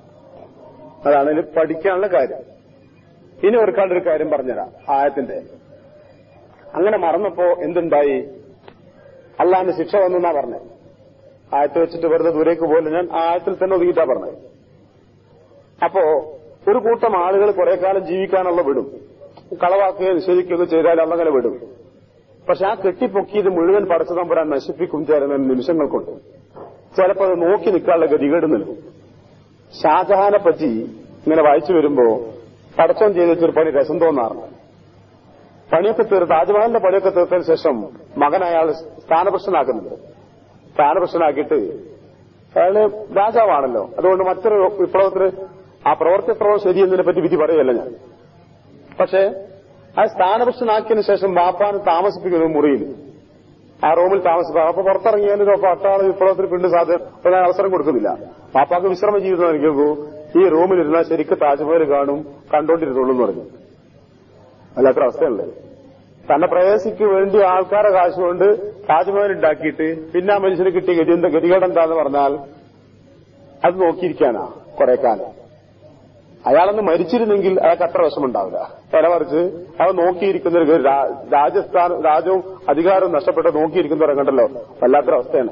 അതാണ് ഇതിൽ പഠിക്കാനുള്ള കാര്യം. ഇനി ഒരുക്കാണ്ടൊരു കാര്യം പറഞ്ഞുതരാം ആയത്തിന്റെ. അങ്ങനെ മറന്നപ്പോ എന്തുണ്ടായി? അള്ളാഹിന്റെ ശിക്ഷ വന്നെന്നാ പറഞ്ഞത്. ആയത്ത് വെച്ചിട്ട് വെറുതെ ദൂരേക്ക് പോലും ഞാൻ ആയത്തിൽ തന്നെ ഒതുങ്ങിയിട്ടാ പറഞ്ഞത്. അപ്പോ ഒരു കൂട്ടം ആളുകൾ കുറെ കാലം ജീവിക്കാനുള്ള വിടും, കളവാക്കുകയോ നിഷേധിക്കുകയോ ചെയ്താൽ അന്നങ്ങനെ വിടും. പക്ഷെ ആ കെട്ടിപ്പൊക്കിയത് മുഴുവൻ പടച്ച തമ്പുരാൻ നശിപ്പിക്കും ചേരുന്ന നിമിഷങ്ങൾ കൊണ്ട്. ചിലപ്പോൾ അത് നോക്കി നിൽക്കാനുള്ള ഗതികേട് നൽകും. ഷാജഹാനെ പറ്റി ഇങ്ങനെ വായിച്ചു വരുമ്പോ പടച്ചോൻ ചെയ്ത് വെച്ചൊരു പണി രസം തോന്നാറുണ്ട്. പണിയൊക്കെ തീർത്ത് താജ്മഹലിന്റെ പണിയൊക്കെ തീർത്തതിന് ശേഷം മകൻ അയാൾ സ്ഥാനപ്രശ്നനാക്കുന്നുണ്ട്. സ്ഥാനപ്രശ്നനാക്കിയിട്ട് അയാള് രാജാവാണല്ലോ, അതുകൊണ്ട് മറ്റൊരു വിപ്ലവത്തിന് ആ പ്രവർത്തി എത്രയോ ശരിയെന്നതിനെ പറ്റി വിധി പറയല്ല ഞാൻ. പക്ഷെ ആ സ്ഥാനപ്രശ്നനാക്കിയതിനു ശേഷം ബാപ്പാന് താമസിപ്പിക്കുന്ന മുറിയിൽ, ആ റൂമിൽ താമസിപ്പാ. അപ്പൊ പുറത്തിറങ്ങിയാലും പട്ടാള വിപ്ലവത്തിന് പിന്നീട് സാധ്യത അവസരം കൊടുക്കുന്നില്ല. ബാപ്പാക്ക് വിശ്രമ ജീവിതം എനിക്കൂ ഈ റൂമിലിരുന്നാൽ ശരിക്കും താജ്മഹൽ കാണും, കണ്ടോണ്ടിരുന്നുള്ളൂ എന്ന് പറഞ്ഞു. അല്ലാത്ത അവസ്ഥയല്ലേ. തന്നെ പ്രേയസിക്ക് വേണ്ടി ആൾക്കാരെ കാശുകൊണ്ട് താജ്മഹൽ ഉണ്ടാക്കിയിട്ട് പിന്നെ ആ മനുഷ്യന് കിട്ടിയ ഗതി എന്താ ഗതികേടെന്താന്ന് പറഞ്ഞാൽ അത് നോക്കിയിരിക്കാനാ കുറെ കാലം. അയാളൊന്ന് മരിച്ചിരുന്നെങ്കിൽ അയാൾക്ക് അത്ര വിഷമുണ്ടാവില്ല. തല മറിച്ച് അവ നോക്കിയിരിക്കുന്ന ഒരു രാജസ്ഥാൻ രാജ്യവും അധികാരവും നഷ്ടപ്പെട്ട് നോക്കിയിരിക്കുന്നവരെ കണ്ടല്ലോ, വല്ലാത്തൊരവസ്ഥയാണ്.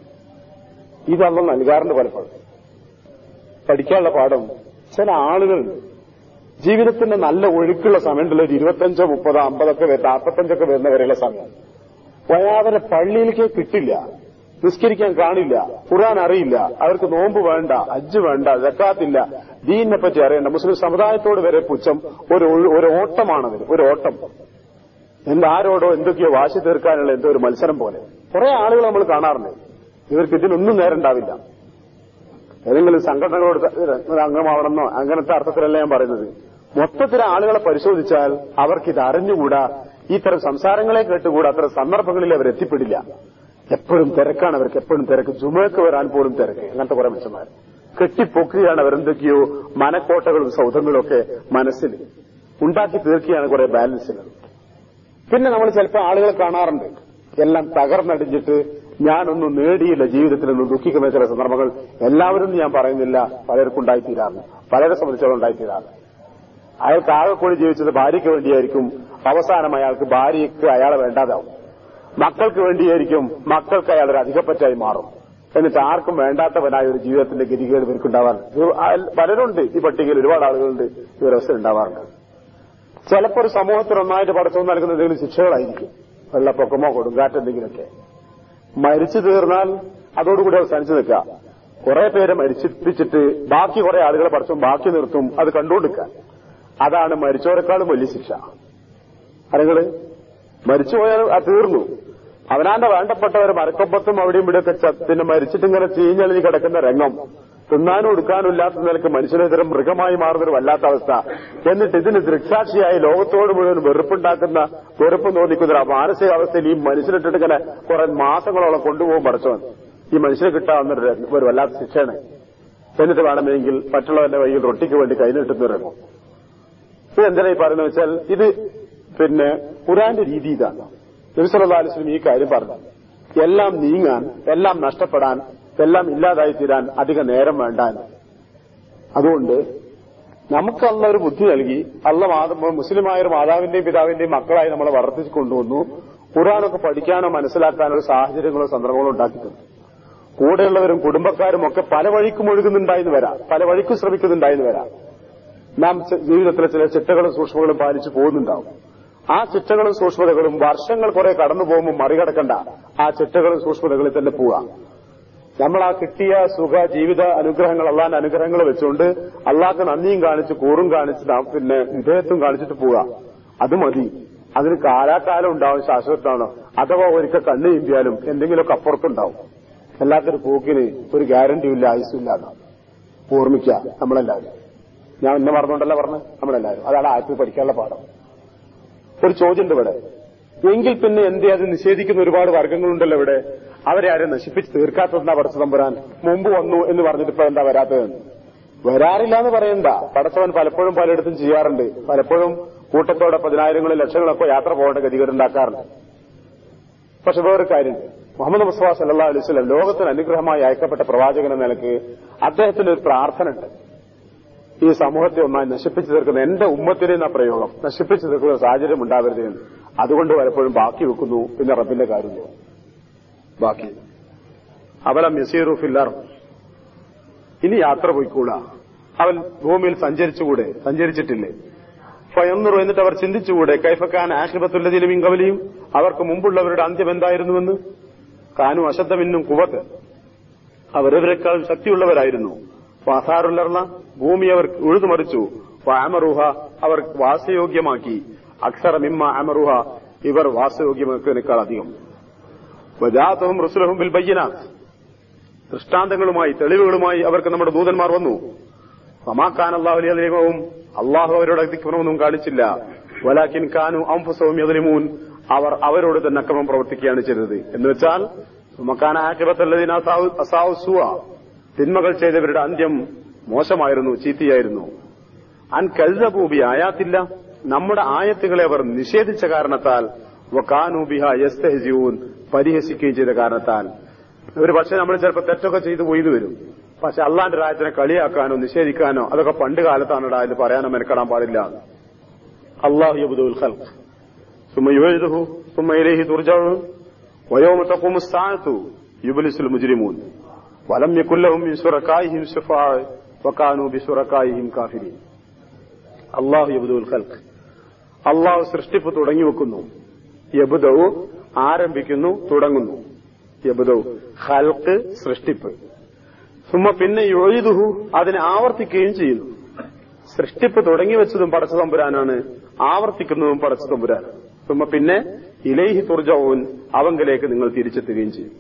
ഇതല്ല നൽകാറുണ്ട് പലപ്പോഴും. പഠിക്കാനുള്ള പാഠം ചില ആളുകൾ ജീവിതത്തിന്റെ നല്ല ഒഴുക്കുള്ള സമയമുണ്ടല്ലോ, ഒരു ഇരുപത്തഞ്ചോ മുപ്പതോ അമ്പതൊക്കെ വരുന്ന നാൽപ്പത്തഞ്ചൊക്കെ വരുന്ന വരെയുള്ള സമയം വയാതെ പള്ളിയിലേക്ക് കിട്ടില്ല, നിസ്കരിക്കാൻ കാണില്ല, ഖുർആൻ അറിയില്ല, അവർക്ക് നോമ്പ് വേണ്ട, ഹജ്ജ് വേണ്ട, സക്കാത്തില്ല, ദീനിനെ പറ്റി അറിയണ്ട, മുസ്ലിം സമുദായത്തോട് വരെ പുച്ഛം. ഒരു ഒരു ഓട്ടമാണതിന്, ഒരു ഓട്ടം. എന്താരോടോ എന്തൊക്കെയോ വാശി തീർക്കാനുള്ള എന്തോ ഒരു മത്സരം പോലെ കുറെ ആളുകൾ നമ്മൾ കാണാറുണ്ട്. ഇവർക്ക് ഇതിനൊന്നും നേരണ്ടാവില്ല. ഏതെങ്കിലും സംഘടനകളോട് അംഗമാവണമെന്നോ അങ്ങനത്തെ അർത്ഥത്തിലല്ല ഞാൻ പറയുന്നത്. മൊത്തത്തിൽ ആളുകളെ പരിശോധിച്ചാൽ അവർക്കിത് അറിഞ്ഞുകൂടാ, ഇത്തരം സംസാരങ്ങളെ കേട്ടുകൂടാ, അത്തരം സന്ദർഭങ്ങളിൽ അവർ എത്തിപ്പെടില്ല. എപ്പോഴും തിരക്കാണ് അവർക്ക്, എപ്പോഴും തിരക്ക്. ജുമയ്ക്ക് വരാൻ പോലും തിരക്ക്. അങ്ങനത്തെ കുറെ മനുഷ്യന്മാർ കെട്ടിപ്പൊക്കുകയാണ് അവരെന്തൊക്കെയോ മനക്കോട്ടകളും സൗധങ്ങളും ഒക്കെ മനസ്സിൽ ഉണ്ടാക്കി തീർക്കുകയാണ് കുറെ ബാലൻസുകൾ. പിന്നെ നമ്മൾ ചിലപ്പോൾ ആളുകളെ കാണാറുണ്ട് എല്ലാം തകർന്നടിഞ്ഞിട്ട് ഞാനൊന്നും നേടിയില്ല ജീവിതത്തിലൊന്നും ദുഃഖിക്കുന്ന ചില സന്ദർഭങ്ങൾ. എല്ലാവരും ഞാൻ പറയുന്നില്ല, പലർക്കും ഉണ്ടായിത്തീരാറുണ്ട്, പലരെ സംബന്ധിച്ചോളം ഉണ്ടായിത്തീരാറുണ്ട്. അയാൾക്ക് ആകെക്കൂടി ജീവിച്ചത് ഭാര്യയ്ക്ക് വേണ്ടിയായിരിക്കും, അവസാനം അയാൾക്ക് ഭാര്യയ്ക്ക് അയാളെ വേണ്ടാതാവും. മക്കൾക്ക് വേണ്ടിയായിരിക്കും, മക്കൾക്ക് അയാളൊരു അധികപ്പറ്റായി മാറും. എന്നിട്ട് ആർക്കും വേണ്ടാത്തവനായ ഒരു ജീവിതത്തിന്റെ ഗതികേട് ഇവർക്കുണ്ടാവാറുണ്ട്. പലരുണ്ട് ഈ പട്ടികയിൽ, ഒരുപാട് ആളുകളുണ്ട് ഈ ഒരവസ്ഥ ഉണ്ടാവാറുണ്ട്. ചിലപ്പോൾ ഒരു സമൂഹത്തിൽ ഒന്നായിട്ട് പടച്ചു നൽകുന്ന എന്തെങ്കിലും ശിക്ഷകളായിരിക്കും, വെള്ളപ്പൊക്കമോ കൊടുങ്കാറ്റ് എന്തെങ്കിലുമൊക്കെ. മരിച്ചു തീർന്നാൽ അതോടുകൂടി അവസാനിച്ചു നിൽക്കുക. കുറെ പേരെ മരിച്ചിപ്പിച്ചിട്ട് ബാക്കി കുറെ ആളുകളെ പടച്ചും ബാക്കി നിർത്തും, അത് കണ്ടുകൊടുക്കുക. അതാണ് മരിച്ചവരെക്കാളും വലിയ ശിക്ഷ. ആളുകള് മരിച്ചുപോയാൽ അത് തീർന്നു. അവനാന്റെ വേണ്ടപ്പെട്ടവരെ മരക്കൊമ്പത്തും അവിടെയും ഇവിടെയൊക്കെ പിന്നെ മരിച്ചിട്ടിങ്ങനെ ചീഞ്ഞളിഞ്ഞ് കിടക്കുന്ന രംഗം, തിന്നാനും എടുക്കാനും ഇല്ലാത്ത നിലക്ക് മനുഷ്യനെതിരെ മൃഗമായി മാറുന്നൊരു വല്ലാത്ത അവസ്ഥ. എന്നിട്ട് ഇതിന് ദൃക്സാക്ഷിയായി ലോകത്തോട് മുഴുവൻ വെറുപ്പുണ്ടാക്കുന്ന, വെറുപ്പ് തോന്നിക്കുന്ന ഒരു മാനസികാവസ്ഥയിൽ ഈ മനുഷ്യനിട്ടിട്ട് ഇങ്ങനെ കുറെ മാസങ്ങളോളം കൊണ്ടുപോകും പടച്ചവൻ. ഈ മനുഷ്യനെ കിട്ടാവുന്ന ഒരു വല്ലാത്ത ശിക്ഷയാണ്. എന്നിട്ട് വേണമെങ്കിൽ മറ്റുള്ളവന്റെ വഴിയിൽ റൊട്ടിക്ക് വേണ്ടി കൈനീട്ടുന്ന രംഗം. ഇത് എന്തിനാ ഈ പറയുന്നത് വെച്ചാൽ, ഇത് പിന്നെ ഖുർആന്റെ രീതി ഇതാണ്. നബി സല്ലല്ലാഹു അലൈഹി വസല്ലം ഈ കാര്യം പറഞ്ഞു. എല്ലാം നീങ്ങാൻ, എല്ലാം നഷ്ടപ്പെടാൻ, എല്ലാം ഇല്ലാതായി തീരാൻ അധിക നേരം വേണ്ടാൻ. അതുകൊണ്ട് നമുക്ക് അള്ള ഒരു ബുദ്ധി നൽകി, അള്ള മുസ്ലിമായ ഒരു മാതാവിന്റെയും പിതാവിന്റെയും മക്കളായി നമ്മളെ വർദ്ധിച്ചു കൊണ്ടുവന്നു. ഖുർആനൊക്കെ പഠിക്കാനോ മനസ്സിലാക്കാനോ സാഹചര്യങ്ങളോ സന്ദർഭങ്ങളോ ഉണ്ടാക്കിയിട്ടുണ്ട്. കൂടെയുള്ളവരും കുടുംബക്കാരും ഒക്കെ പല വഴിക്കും ഒഴുകുന്നുണ്ടായെന്ന് വരാം, പല വഴിക്കും ശ്രമിക്കുന്നുണ്ടായെന്ന് വരാം. നാം ജീവിതത്തിലെ ചില ചിട്ടകളും സൂക്ഷ്മങ്ങളും പാലിച്ചു പോകുന്നുണ്ടാവും. ആ ചിട്ടകളും സൂക്ഷ്മതകളും വർഷങ്ങൾ കുറെ കടന്നു പോകുമ്പോൾ മറികടക്കണ്ട. ആ ചിട്ടകളും സൂക്ഷ്മതകളിൽ തന്നെ പോവുക. നമ്മൾ ആ കിട്ടിയ സുഖ ജീവിത അനുഗ്രഹങ്ങൾ, അള്ളാന്റെ അനുഗ്രഹങ്ങൾ വെച്ചുകൊണ്ട് അള്ളാഹ്ക്ക് നന്ദിയും കാണിച്ച് കൂറും കാണിച്ച് പിന്നെ വിധേയത്വം കാണിച്ചിട്ട് പോവുക. അത് മതി. അതിന് കാലാകാലം ഉണ്ടാവും, ശാശ്വതമാണോ. അഥവാ ഒരിക്കൽ കണ്ണു ചിമ്പിയാലും എന്തെങ്കിലുമൊക്കെ അപ്പുറത്തുണ്ടാവും. എല്ലാത്തൊരു പോക്കിന് ഒരു ഗ്യാരണ്ടിയും ഇല്ല, ആയുസില്ല. ഓർമ്മിക്കുക നമ്മളെല്ലാവരും. ഞാൻ എന്നെ മറന്നുകൊണ്ടല്ല പറഞ്ഞ് നമ്മളെല്ലാവരും. അതാണ് ആയത്തിൽ പഠിക്കാനുള്ള പാഠം. ഒരു ചോദ്യമുണ്ട് ഇവിടെ. എങ്കിൽ പിന്നെ എന്തേ അത് നിഷേധിക്കുന്ന ഒരുപാട് വർഗ്ഗങ്ങളുണ്ടല്ലോ ഇവിടെ. അവരെ ആരും നശിപ്പിച്ച് തീർക്കാത്തതെന്നാ പടച്ച തമ്പുരാൻ. മുമ്പ് വന്നു എന്ന് പറഞ്ഞിട്ട് ഇപ്പൊ എന്താ വരാത്തതെന്ന്. വരാറില്ല എന്ന് പറയണ്ട. പടച്ചവൻ പലപ്പോഴും പലയിടത്തും ചെയ്യാറുണ്ട്. പലപ്പോഴും കൂട്ടത്തോടെ പതിനായിരങ്ങളും ലക്ഷങ്ങളൊക്കെ യാത്ര പോകേണ്ട ഗതികേടുണ്ടാക്കാറുണ്ട്. പക്ഷെ വേറൊരു കാര്യമുണ്ട്. മുഹമ്മദ് മുസ്തഫ സല്ലല്ലാഹു അലൈഹി വസല്ലം ലോകത്തിന് അനുഗ്രഹമായി അയക്കപ്പെട്ട പ്രവാചകൻ എന്ന നിലക്ക് അദ്ദേഹത്തിന് ഒരു പ്രാർത്ഥന ഉണ്ട്. ഈ സമൂഹത്തെ ഒന്നായി നശിപ്പിച്ചു തീർക്കുന്ന, എന്റെ ഉമ്മത്തിനെ എന്ന പ്രയോഗം, നശിപ്പിച്ചു തീർക്കുന്ന സാഹചര്യം ഉണ്ടാവരുത് എന്ന്. അതുകൊണ്ട് പലപ്പോഴും ബാക്കി വെക്കുന്നു. പിന്നെ റബ്ബിന്റെ കാര്യം ബാക്കി. അവലം യസീറു ഫിൽ അർദ്, ഇനി യാത്ര പോയിക്കൂടാ. അവൻ ഭൂമിയിൽ സഞ്ചരിച്ചുകൂടെ? സഞ്ചരിച്ചിട്ടില്ലേ? ഫയൻദുറു, എന്നിട്ട് അവർ ചിന്തിച്ചുകൂടെ? കൈഫക്കാൻ ആഖിബത്തുല്ലദീന മിൻ ഖബ്ലിഹിം, അവർക്ക് മുമ്പുള്ളവരുടെ അന്ത്യം എന്തായിരുന്നുവെന്ന്. കാനു അശദ്ദ മിന്നും ഖുവത്ത്, അവരവരെക്കാളും ശക്തിയുള്ളവരായിരുന്നു. വാസാറുല്ലർന്ന, ഭൂമി അവർ ഉഴുതുമറിച്ചു. അമറുഹ, അവർ വാസയോഗ്യമാക്കി. അക്സറ മിമ്മ അമറുഹ, ഇവർ വാസയോഗ്യമാക്കിയതിനേക്കാൾ അധികം. വജാഅതുഹും റസുലുഹും ബിൽ ബയ്യിനാത്ത്, ദൃഷ്ടാന്തങ്ങളുമായി തെളിവുകളുമായി അവർക്ക് നമ്മുടെ ദൂതന്മാർ വന്നു. ഫമാ കാന അല്ലാഹു ലിയദ്ലിമഹും, അല്ലാഹു അവരോട് അതിക്രമമൊന്നും കാണിച്ചില്ല. വലാകിൻ കാനു അൻഫുസഹും യദ്ലിമൂൻ, അവർ അവരോട് തന്നെ അക്രമം പ്രവർത്തിക്കുകയാണ് ചെയ്തത്. എന്ന് വെച്ചാൽ മക്കാന ആഖിബത്തുല്ലദീന അസാഉ സുഅ, തിന്മകൾ ചെയ്തവരുടെ അന്ത്യം മോശമായിരുന്നു, ചീത്തയായിരുന്നു. അൻ കസ്സബൂ ബി ആയാത്തില്ല, നമ്മുടെ ആയത്തുകളെ അവർ നിഷേധിച്ച കാരണത്താൽ. വകാനൂ ബിഹാ യസ്തഹ്സിഊൻ, പരിഹസിക്കുകയും ചെയ്ത കാരണത്താൽ. ഒരു പക്ഷെ നമ്മൾ ചിലപ്പോൾ തെറ്റൊക്കെ ചെയ്തു പോയിന്ന് വരും. പക്ഷെ അള്ളാന്റെ രാജ്യത്തിനെ കളിയാക്കാനോ നിഷേധിക്കാനോ അതൊക്കെ പണ്ട് കാലത്താണടാ എന്ന് പറയാനോ മെനക്കെടാൻ പാടില്ല. അല്ലാഹു യബ്ദുൽ ഖൽഖ് സുമ്മ യുഈദുഹു സുമ്മ ഇലൈഹി തുർജഊൻ വയൗമ തഖൂമു സ്സാഅതു യുബ്ലിസുൽ മുജ്രിമൂൻ വലം യകുൽ ലഹും മിൻ ശുറകാഇഹിം ശുഫാഅ വകാനൂ ബിശുറകാഇഹിം കാഫിരീൻ. അല്ലാഹു യബ്ദുൽ ഖൽഖ്, അല്ലാഹു സൃഷ്ടിപ്പ് തുടങ്ങി വെക്കുന്നു. യബ്ദഉ ആരംഭിക്കുന്നു, തുടങ്ങുന്നു. യബ്ദഉ ഖൽഖ് സൃഷ്ടിപ്പ്. സുമ്മ പിന്നെ യുഈദുഹു അതിനെ ആവർത്തിക്കുകയും ചെയ്യുന്നു. സൃഷ്ടിപ്പ് തുടങ്ങി വെച്ചതും പടച്ച തമ്പുരാനാണ്, ആവർത്തിക്കുന്നതും പടച്ച തമ്പുരാനാണ്. സുമ്മ പിന്നെ ഇലൈഹി തുർജഊൻ, അവങ്കലേക്ക് നിങ്ങൾ തിരിച്ചെത്തുകയും ചെയ്യും.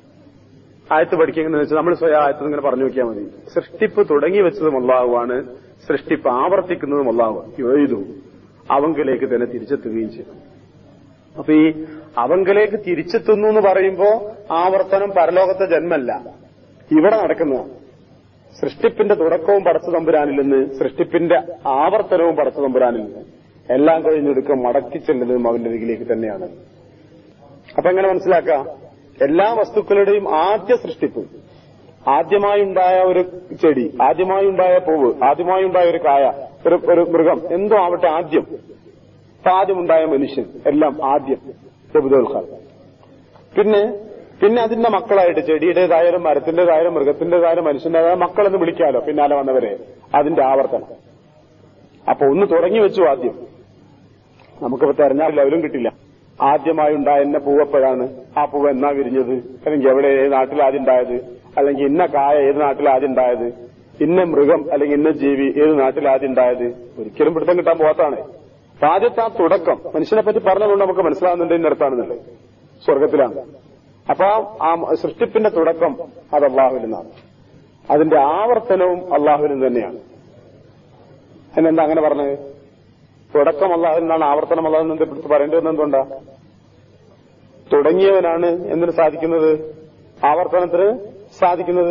ആയത്ത് പഠിക്കുന്നത് വെച്ചാൽ നമ്മൾ സ്വയം ആയത്ത് ഇങ്ങനെ പറഞ്ഞു നോക്കിയാൽ മതി. സൃഷ്ടിപ്പ് തുടങ്ങി വെച്ചതും അല്ലാഹുവാണ്, സൃഷ്ടിപ്പ് ആവർത്തിക്കുന്നതും അല്ലാഹുവാണ്. യുഈദുഹു, അവങ്കലേക്ക് തന്നെ തിരിച്ചെത്തുകയും ചെയ്യും. അപ്പൊ ഈ അവങ്കലേക്ക് തിരിച്ചെത്തുന്നു എന്ന് പറയുമ്പോ ആവർത്തനം പരലോകത്തെ ജന്മല്ല, ഇവിടെ നടക്കുന്നതാണ്. സൃഷ്ടിപ്പിന്റെ തുടക്കവും പടച്ച തമ്പുരാനിൽ നിന്ന്, സൃഷ്ടിപ്പിന്റെ ആവർത്തനവും പടച്ച തമ്പുരാനിൽ നിന്ന്, എല്ലാം കഴിഞ്ഞെടുക്ക മടക്കി ചെല്ലുന്നതും അവന്റെ അരികിലേക്ക് തന്നെയാണ്. അപ്പൊ എങ്ങനെ മനസ്സിലാക്കാം? എല്ലാ വസ്തുക്കളുടെയും ആദ്യ സൃഷ്ടിപ്പ്, ആദ്യമായുണ്ടായ ഒരു ചെടി, ആദ്യമായുണ്ടായ പൂവ്, ആദ്യമായുണ്ടായ ഒരു കായ, ഒരു ഒരു മൃഗം, എന്തോ ആവട്ടെ, ആദ്യം ആദ്യമുണ്ടായ മനുഷ്യൻ, എല്ലാം ആദ്യം പ്രഭുദോൽക്കാർ. പിന്നെ പിന്നെ അതിന്റെ മക്കളായിട്ട് ചെടിയുടേതായാലും മരത്തിന്റേതായാലും മൃഗത്തിന്റേതായാലും മനുഷ്യന്റേതായാലും മക്കളെന്ന് വിളിക്കാലോ പിന്നാലെ വന്നവരെ, അതിന്റെ ആവർത്തനം. അപ്പൊ ഒന്ന് തുടങ്ങി വെച്ചു ആദ്യം. നമുക്കിപ്പോ തെരഞ്ഞാൽ ലെവലും കിട്ടില്ല. ആദ്യമായി ഉണ്ടായ എന്ന പൂവപ്പോഴാണ്, ആ പൂവ് എന്നാ വിരിഞ്ഞത്, അല്ലെങ്കിൽ എവിടെ ഏത് നാട്ടിൽ ആദ്യം ഉണ്ടായത്, അല്ലെങ്കിൽ ഇന്ന കായ ഏത് നാട്ടിൽ ആദ്യം ഉണ്ടായത്, ഇന്ന മൃഗം അല്ലെങ്കിൽ ഇന്ന ജീവി ഏത് നാട്ടിൽ ആദ്യം ഉണ്ടായത്, ഒരിക്കലും പിടുത്തം കിട്ടാൻ പോകാത്താണ്. ആദ്യത്തെ ആ തുടക്കം മനുഷ്യനെ പറ്റി പറഞ്ഞതുകൊണ്ട് നമുക്ക് മനസ്സിലാവുന്നുണ്ട് ഇന്നടത്താണെന്നുള്ളത്, സ്വർഗത്തിലാണ്. അപ്പൊ ആ സൃഷ്ടിപ്പിന്റെ തുടക്കം അത് അള്ളാഹുവിൽ നിന്നാണ്, അതിന്റെ ആവർത്തനവും അള്ളാഹുവിൽ നിന്ന് തന്നെയാണ്. എന്നെന്താ അങ്ങനെ പറഞ്ഞത്? തുടക്കം അള്ളാഹുവിൽ നിന്നാണ്, ആവർത്തനം അള്ളാഹുവിൽ നിന്ന് പിടിച്ച് പറയേണ്ടതെന്ന് എന്തുകൊണ്ടാ? തുടങ്ങിയവനാണ് എന്തിനു സാധിക്കുന്നത്? ആവർത്തനത്തിന് സാധിക്കുന്നത്.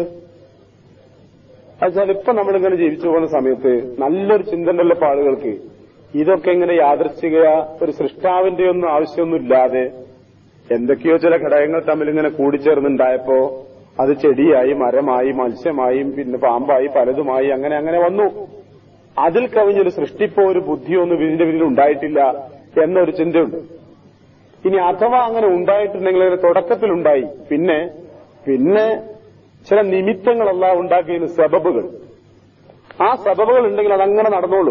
എന്നുവെച്ചാൽ ഇപ്പൊ നമ്മളിങ്ങനെ ജീവിച്ചു പോകുന്ന സമയത്ത് നല്ലൊരു ചിന്തനുള്ള ആളുകൾക്ക് ഇതൊക്കെ ഇങ്ങനെ യാദൃശ്ചിക ഒരു സൃഷ്ടാവിന്റെ ഒന്നും ആവശ്യമൊന്നുമില്ലാതെ എന്തൊക്കെയോ ചില ഘടകങ്ങൾ തമ്മിൽ ഇങ്ങനെ കൂടിച്ചേർന്നുണ്ടായപ്പോ അത് ചെടിയായി, മരമായി, മത്സ്യമായി, പിന്നെ പാമ്പായി, പലതുമായി, അങ്ങനെ അങ്ങനെ വന്നു. അതിൽ കവിഞ്ഞൊരു സൃഷ്ടിപ്പോ ഒരു ബുദ്ധിയോ ഒന്നും ഇതിന്റെ പിന്നിൽ ഉണ്ടായിട്ടില്ല എന്നൊരു ചിന്തയുണ്ട്. ഇനി അഥവാ അങ്ങനെ ഉണ്ടായിട്ടുണ്ടെങ്കിൽ അതിന്റെ തുടക്കത്തിലുണ്ടായി, പിന്നെ പിന്നെ ചില നിമിത്തങ്ങളല്ല ഉണ്ടാക്കിയതിന് സബബുകൾ. ആ സബബുകൾ ഉണ്ടെങ്കിൽ അതങ്ങനെ നടന്നോളൂ.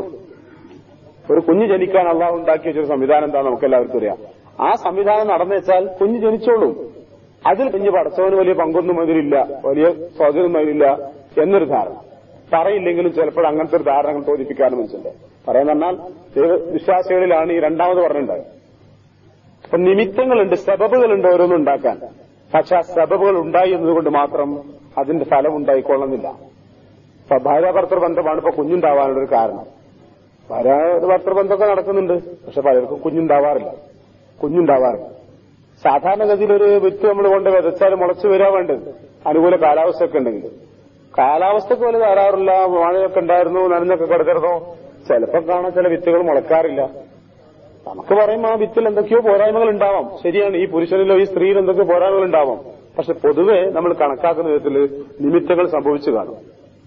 ഒരു കുഞ്ഞ് ജനിക്കാൻ അള്ളാഹു ഉണ്ടാക്കിയ ഒരു സംവിധാനം എന്താ നമുക്ക് എല്ലാവർക്കും അറിയാം. ആ സംവിധാനം നടന്നു വെച്ചാൽ കുഞ്ഞ് ജനിച്ചോളൂ. അതിൽ കുഞ്ഞ് പടച്ചവന് വലിയ പങ്കൊന്നും അതിലില്ല, വലിയ സ്വാധീനമൊന്നും അതിലില്ല എന്നൊരു ധാരണ. പറയില്ലെങ്കിലും ചിലപ്പോൾ അങ്ങനത്തെ ഒരു ധാരണകൾ തോന്നിപ്പിക്കാനും മനസ്സിലുണ്ട്. പറയാൻ പറഞ്ഞാൽ വിശ്വാസികളിലാണ് ഈ രണ്ടാമത് പറഞ്ഞിട്ടുണ്ടായത്. അപ്പൊ നിമിത്തങ്ങളുണ്ട്, സബബുകളുണ്ട് ഓരോന്നും ഉണ്ടാക്കാൻ. പക്ഷെ ആ സബബുകൾ ഉണ്ടായി എന്നതുകൊണ്ട് മാത്രം അതിന്റെ ഫലം ഉണ്ടായിക്കൊള്ളുന്നില്ല. ഇപ്പൊ ഭാര്യ ഭർത്തൃബന്ധമാണ് ഇപ്പൊ കുഞ്ഞുണ്ടാവാനുള്ളൊരു കാരണം. ഭാര്യ ഭർത്തൃബന്ധമൊക്കെ നടക്കുന്നുണ്ട്, പക്ഷെ പലർക്കും കുഞ്ഞുണ്ടാവാറില്ല കുഞ്ഞുണ്ടാവാറില്ല സാധാരണഗതിയിൽ ഒരു വിത്ത് നമ്മൾ കൊണ്ട് വിതച്ചാൽ മുളച്ചു വരാൻ വേണ്ടത് അനുകൂല കാലാവസ്ഥയൊക്കെ ഉണ്ടെങ്കിൽ. കാലാവസ്ഥക്ക് പോലെ വരാറില്ല. മഴയൊക്കെ ഉണ്ടായിരുന്നു, നനഞ്ഞൊക്കെ കിടന്നിരുന്നു, ചിലപ്പോൾ കാണാൻ ചില വിത്തുകൾ മുളക്കാറില്ല. നമുക്ക് പറയും ആ വിത്തിൽ എന്തൊക്കെയോ പോരായ്മകൾ ഉണ്ടാവാം. ശരിയാണ്, ഈ പുരുഷനിലോ ഈ സ്ത്രീയിൽ എന്തൊക്കെയോ പോരായ്മകൾ ഉണ്ടാവാം. പക്ഷെ പൊതുവെ നമ്മൾ കണക്കാക്കുന്ന വിധത്തിൽ നിമിത്തങ്ങൾ സംഭവിച്ചു കാണും.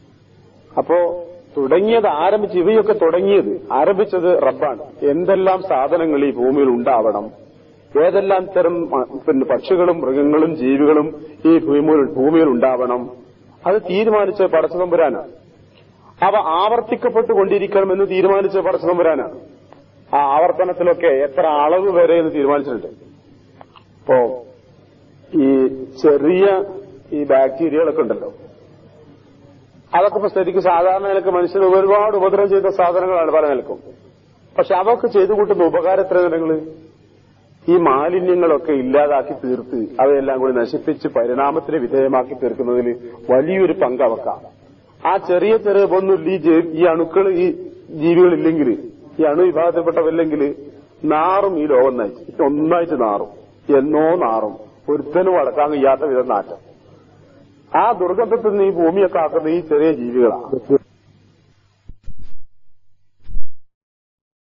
അപ്പോ തുടങ്ങിയത് ആരംഭിച്ച് ഇവയൊക്കെ തുടങ്ങിയത് ആരംഭിച്ചത് റബ്ബാണ്. എന്തെല്ലാം സാധനങ്ങൾ ഈ ഭൂമിയിൽ ഉണ്ടാവണം, ഏതെല്ലാം തരം പിന്നെ പക്ഷികളും മൃഗങ്ങളും ജീവികളും ഈ ഭൂമിയിൽ ഭൂമിയിൽ ഉണ്ടാവണം, അത് തീരുമാനിച്ച പടച്ചതമ്പുരാനാണ്. അവ ആവർത്തിക്കപ്പെട്ടുകൊണ്ടിരിക്കണമെന്ന് തീരുമാനിച്ച പടച്ചതമ്പുരാനാണ്. ആ ആവർത്തനത്തിലൊക്കെ എത്ര അളവ് വരെ എന്ന് തീരുമാനിച്ചിട്ടുണ്ട്. ഇപ്പോ ഈ ചെറിയ ഈ ബാക്ടീരിയകളൊക്കെ ഉണ്ടല്ലോ, അതൊക്കെ ഇപ്പൊ സ്ഥിതിക്ക് സാധാരണ നിലക്ക് മനുഷ്യന് ഒരുപാട് ഉപദ്രവം ചെയ്ത സാധനങ്ങളാണ് പല നിലക്കും. പക്ഷെ അവർക്ക് ചെയ്തു കൂട്ടുന്ന ഉപകാരം എത്ര നിലങ്ങള്? ഈ മാലിന്യങ്ങളൊക്കെ ഇല്ലാതാക്കി തീർത്ത് അവയെല്ലാം കൂടി നശിപ്പിച്ച് പരിണാമത്തിന് വിധേയമാക്കി തീർക്കുന്നതിൽ വലിയൊരു പങ്ക് അവക്കാണ്. ആ ചെറിയ ചെറിയൊന്നുമില്ല ഈ ഈ അണുക്കൾ ഈ ജീവികളില്ലെങ്കിൽ, ഈ അണു വിഭാഗത്തിൽപ്പെട്ടവല്ലെങ്കിൽ നാറും ഈ ലോകം നയിച്ച് ഒന്നായിട്ട് നാറും, എന്നോ നാറും, ഒരുത്തനും അടക്കാൻ കഴിയാത്ത വിധം നാറ്റം. ആ ദുർഗന്ധത്തിൽ നിന്ന് ഈ ഭൂമിയൊക്കെ ആക്കുന്ന ഈ ചെറിയ ജീവികളാണ്.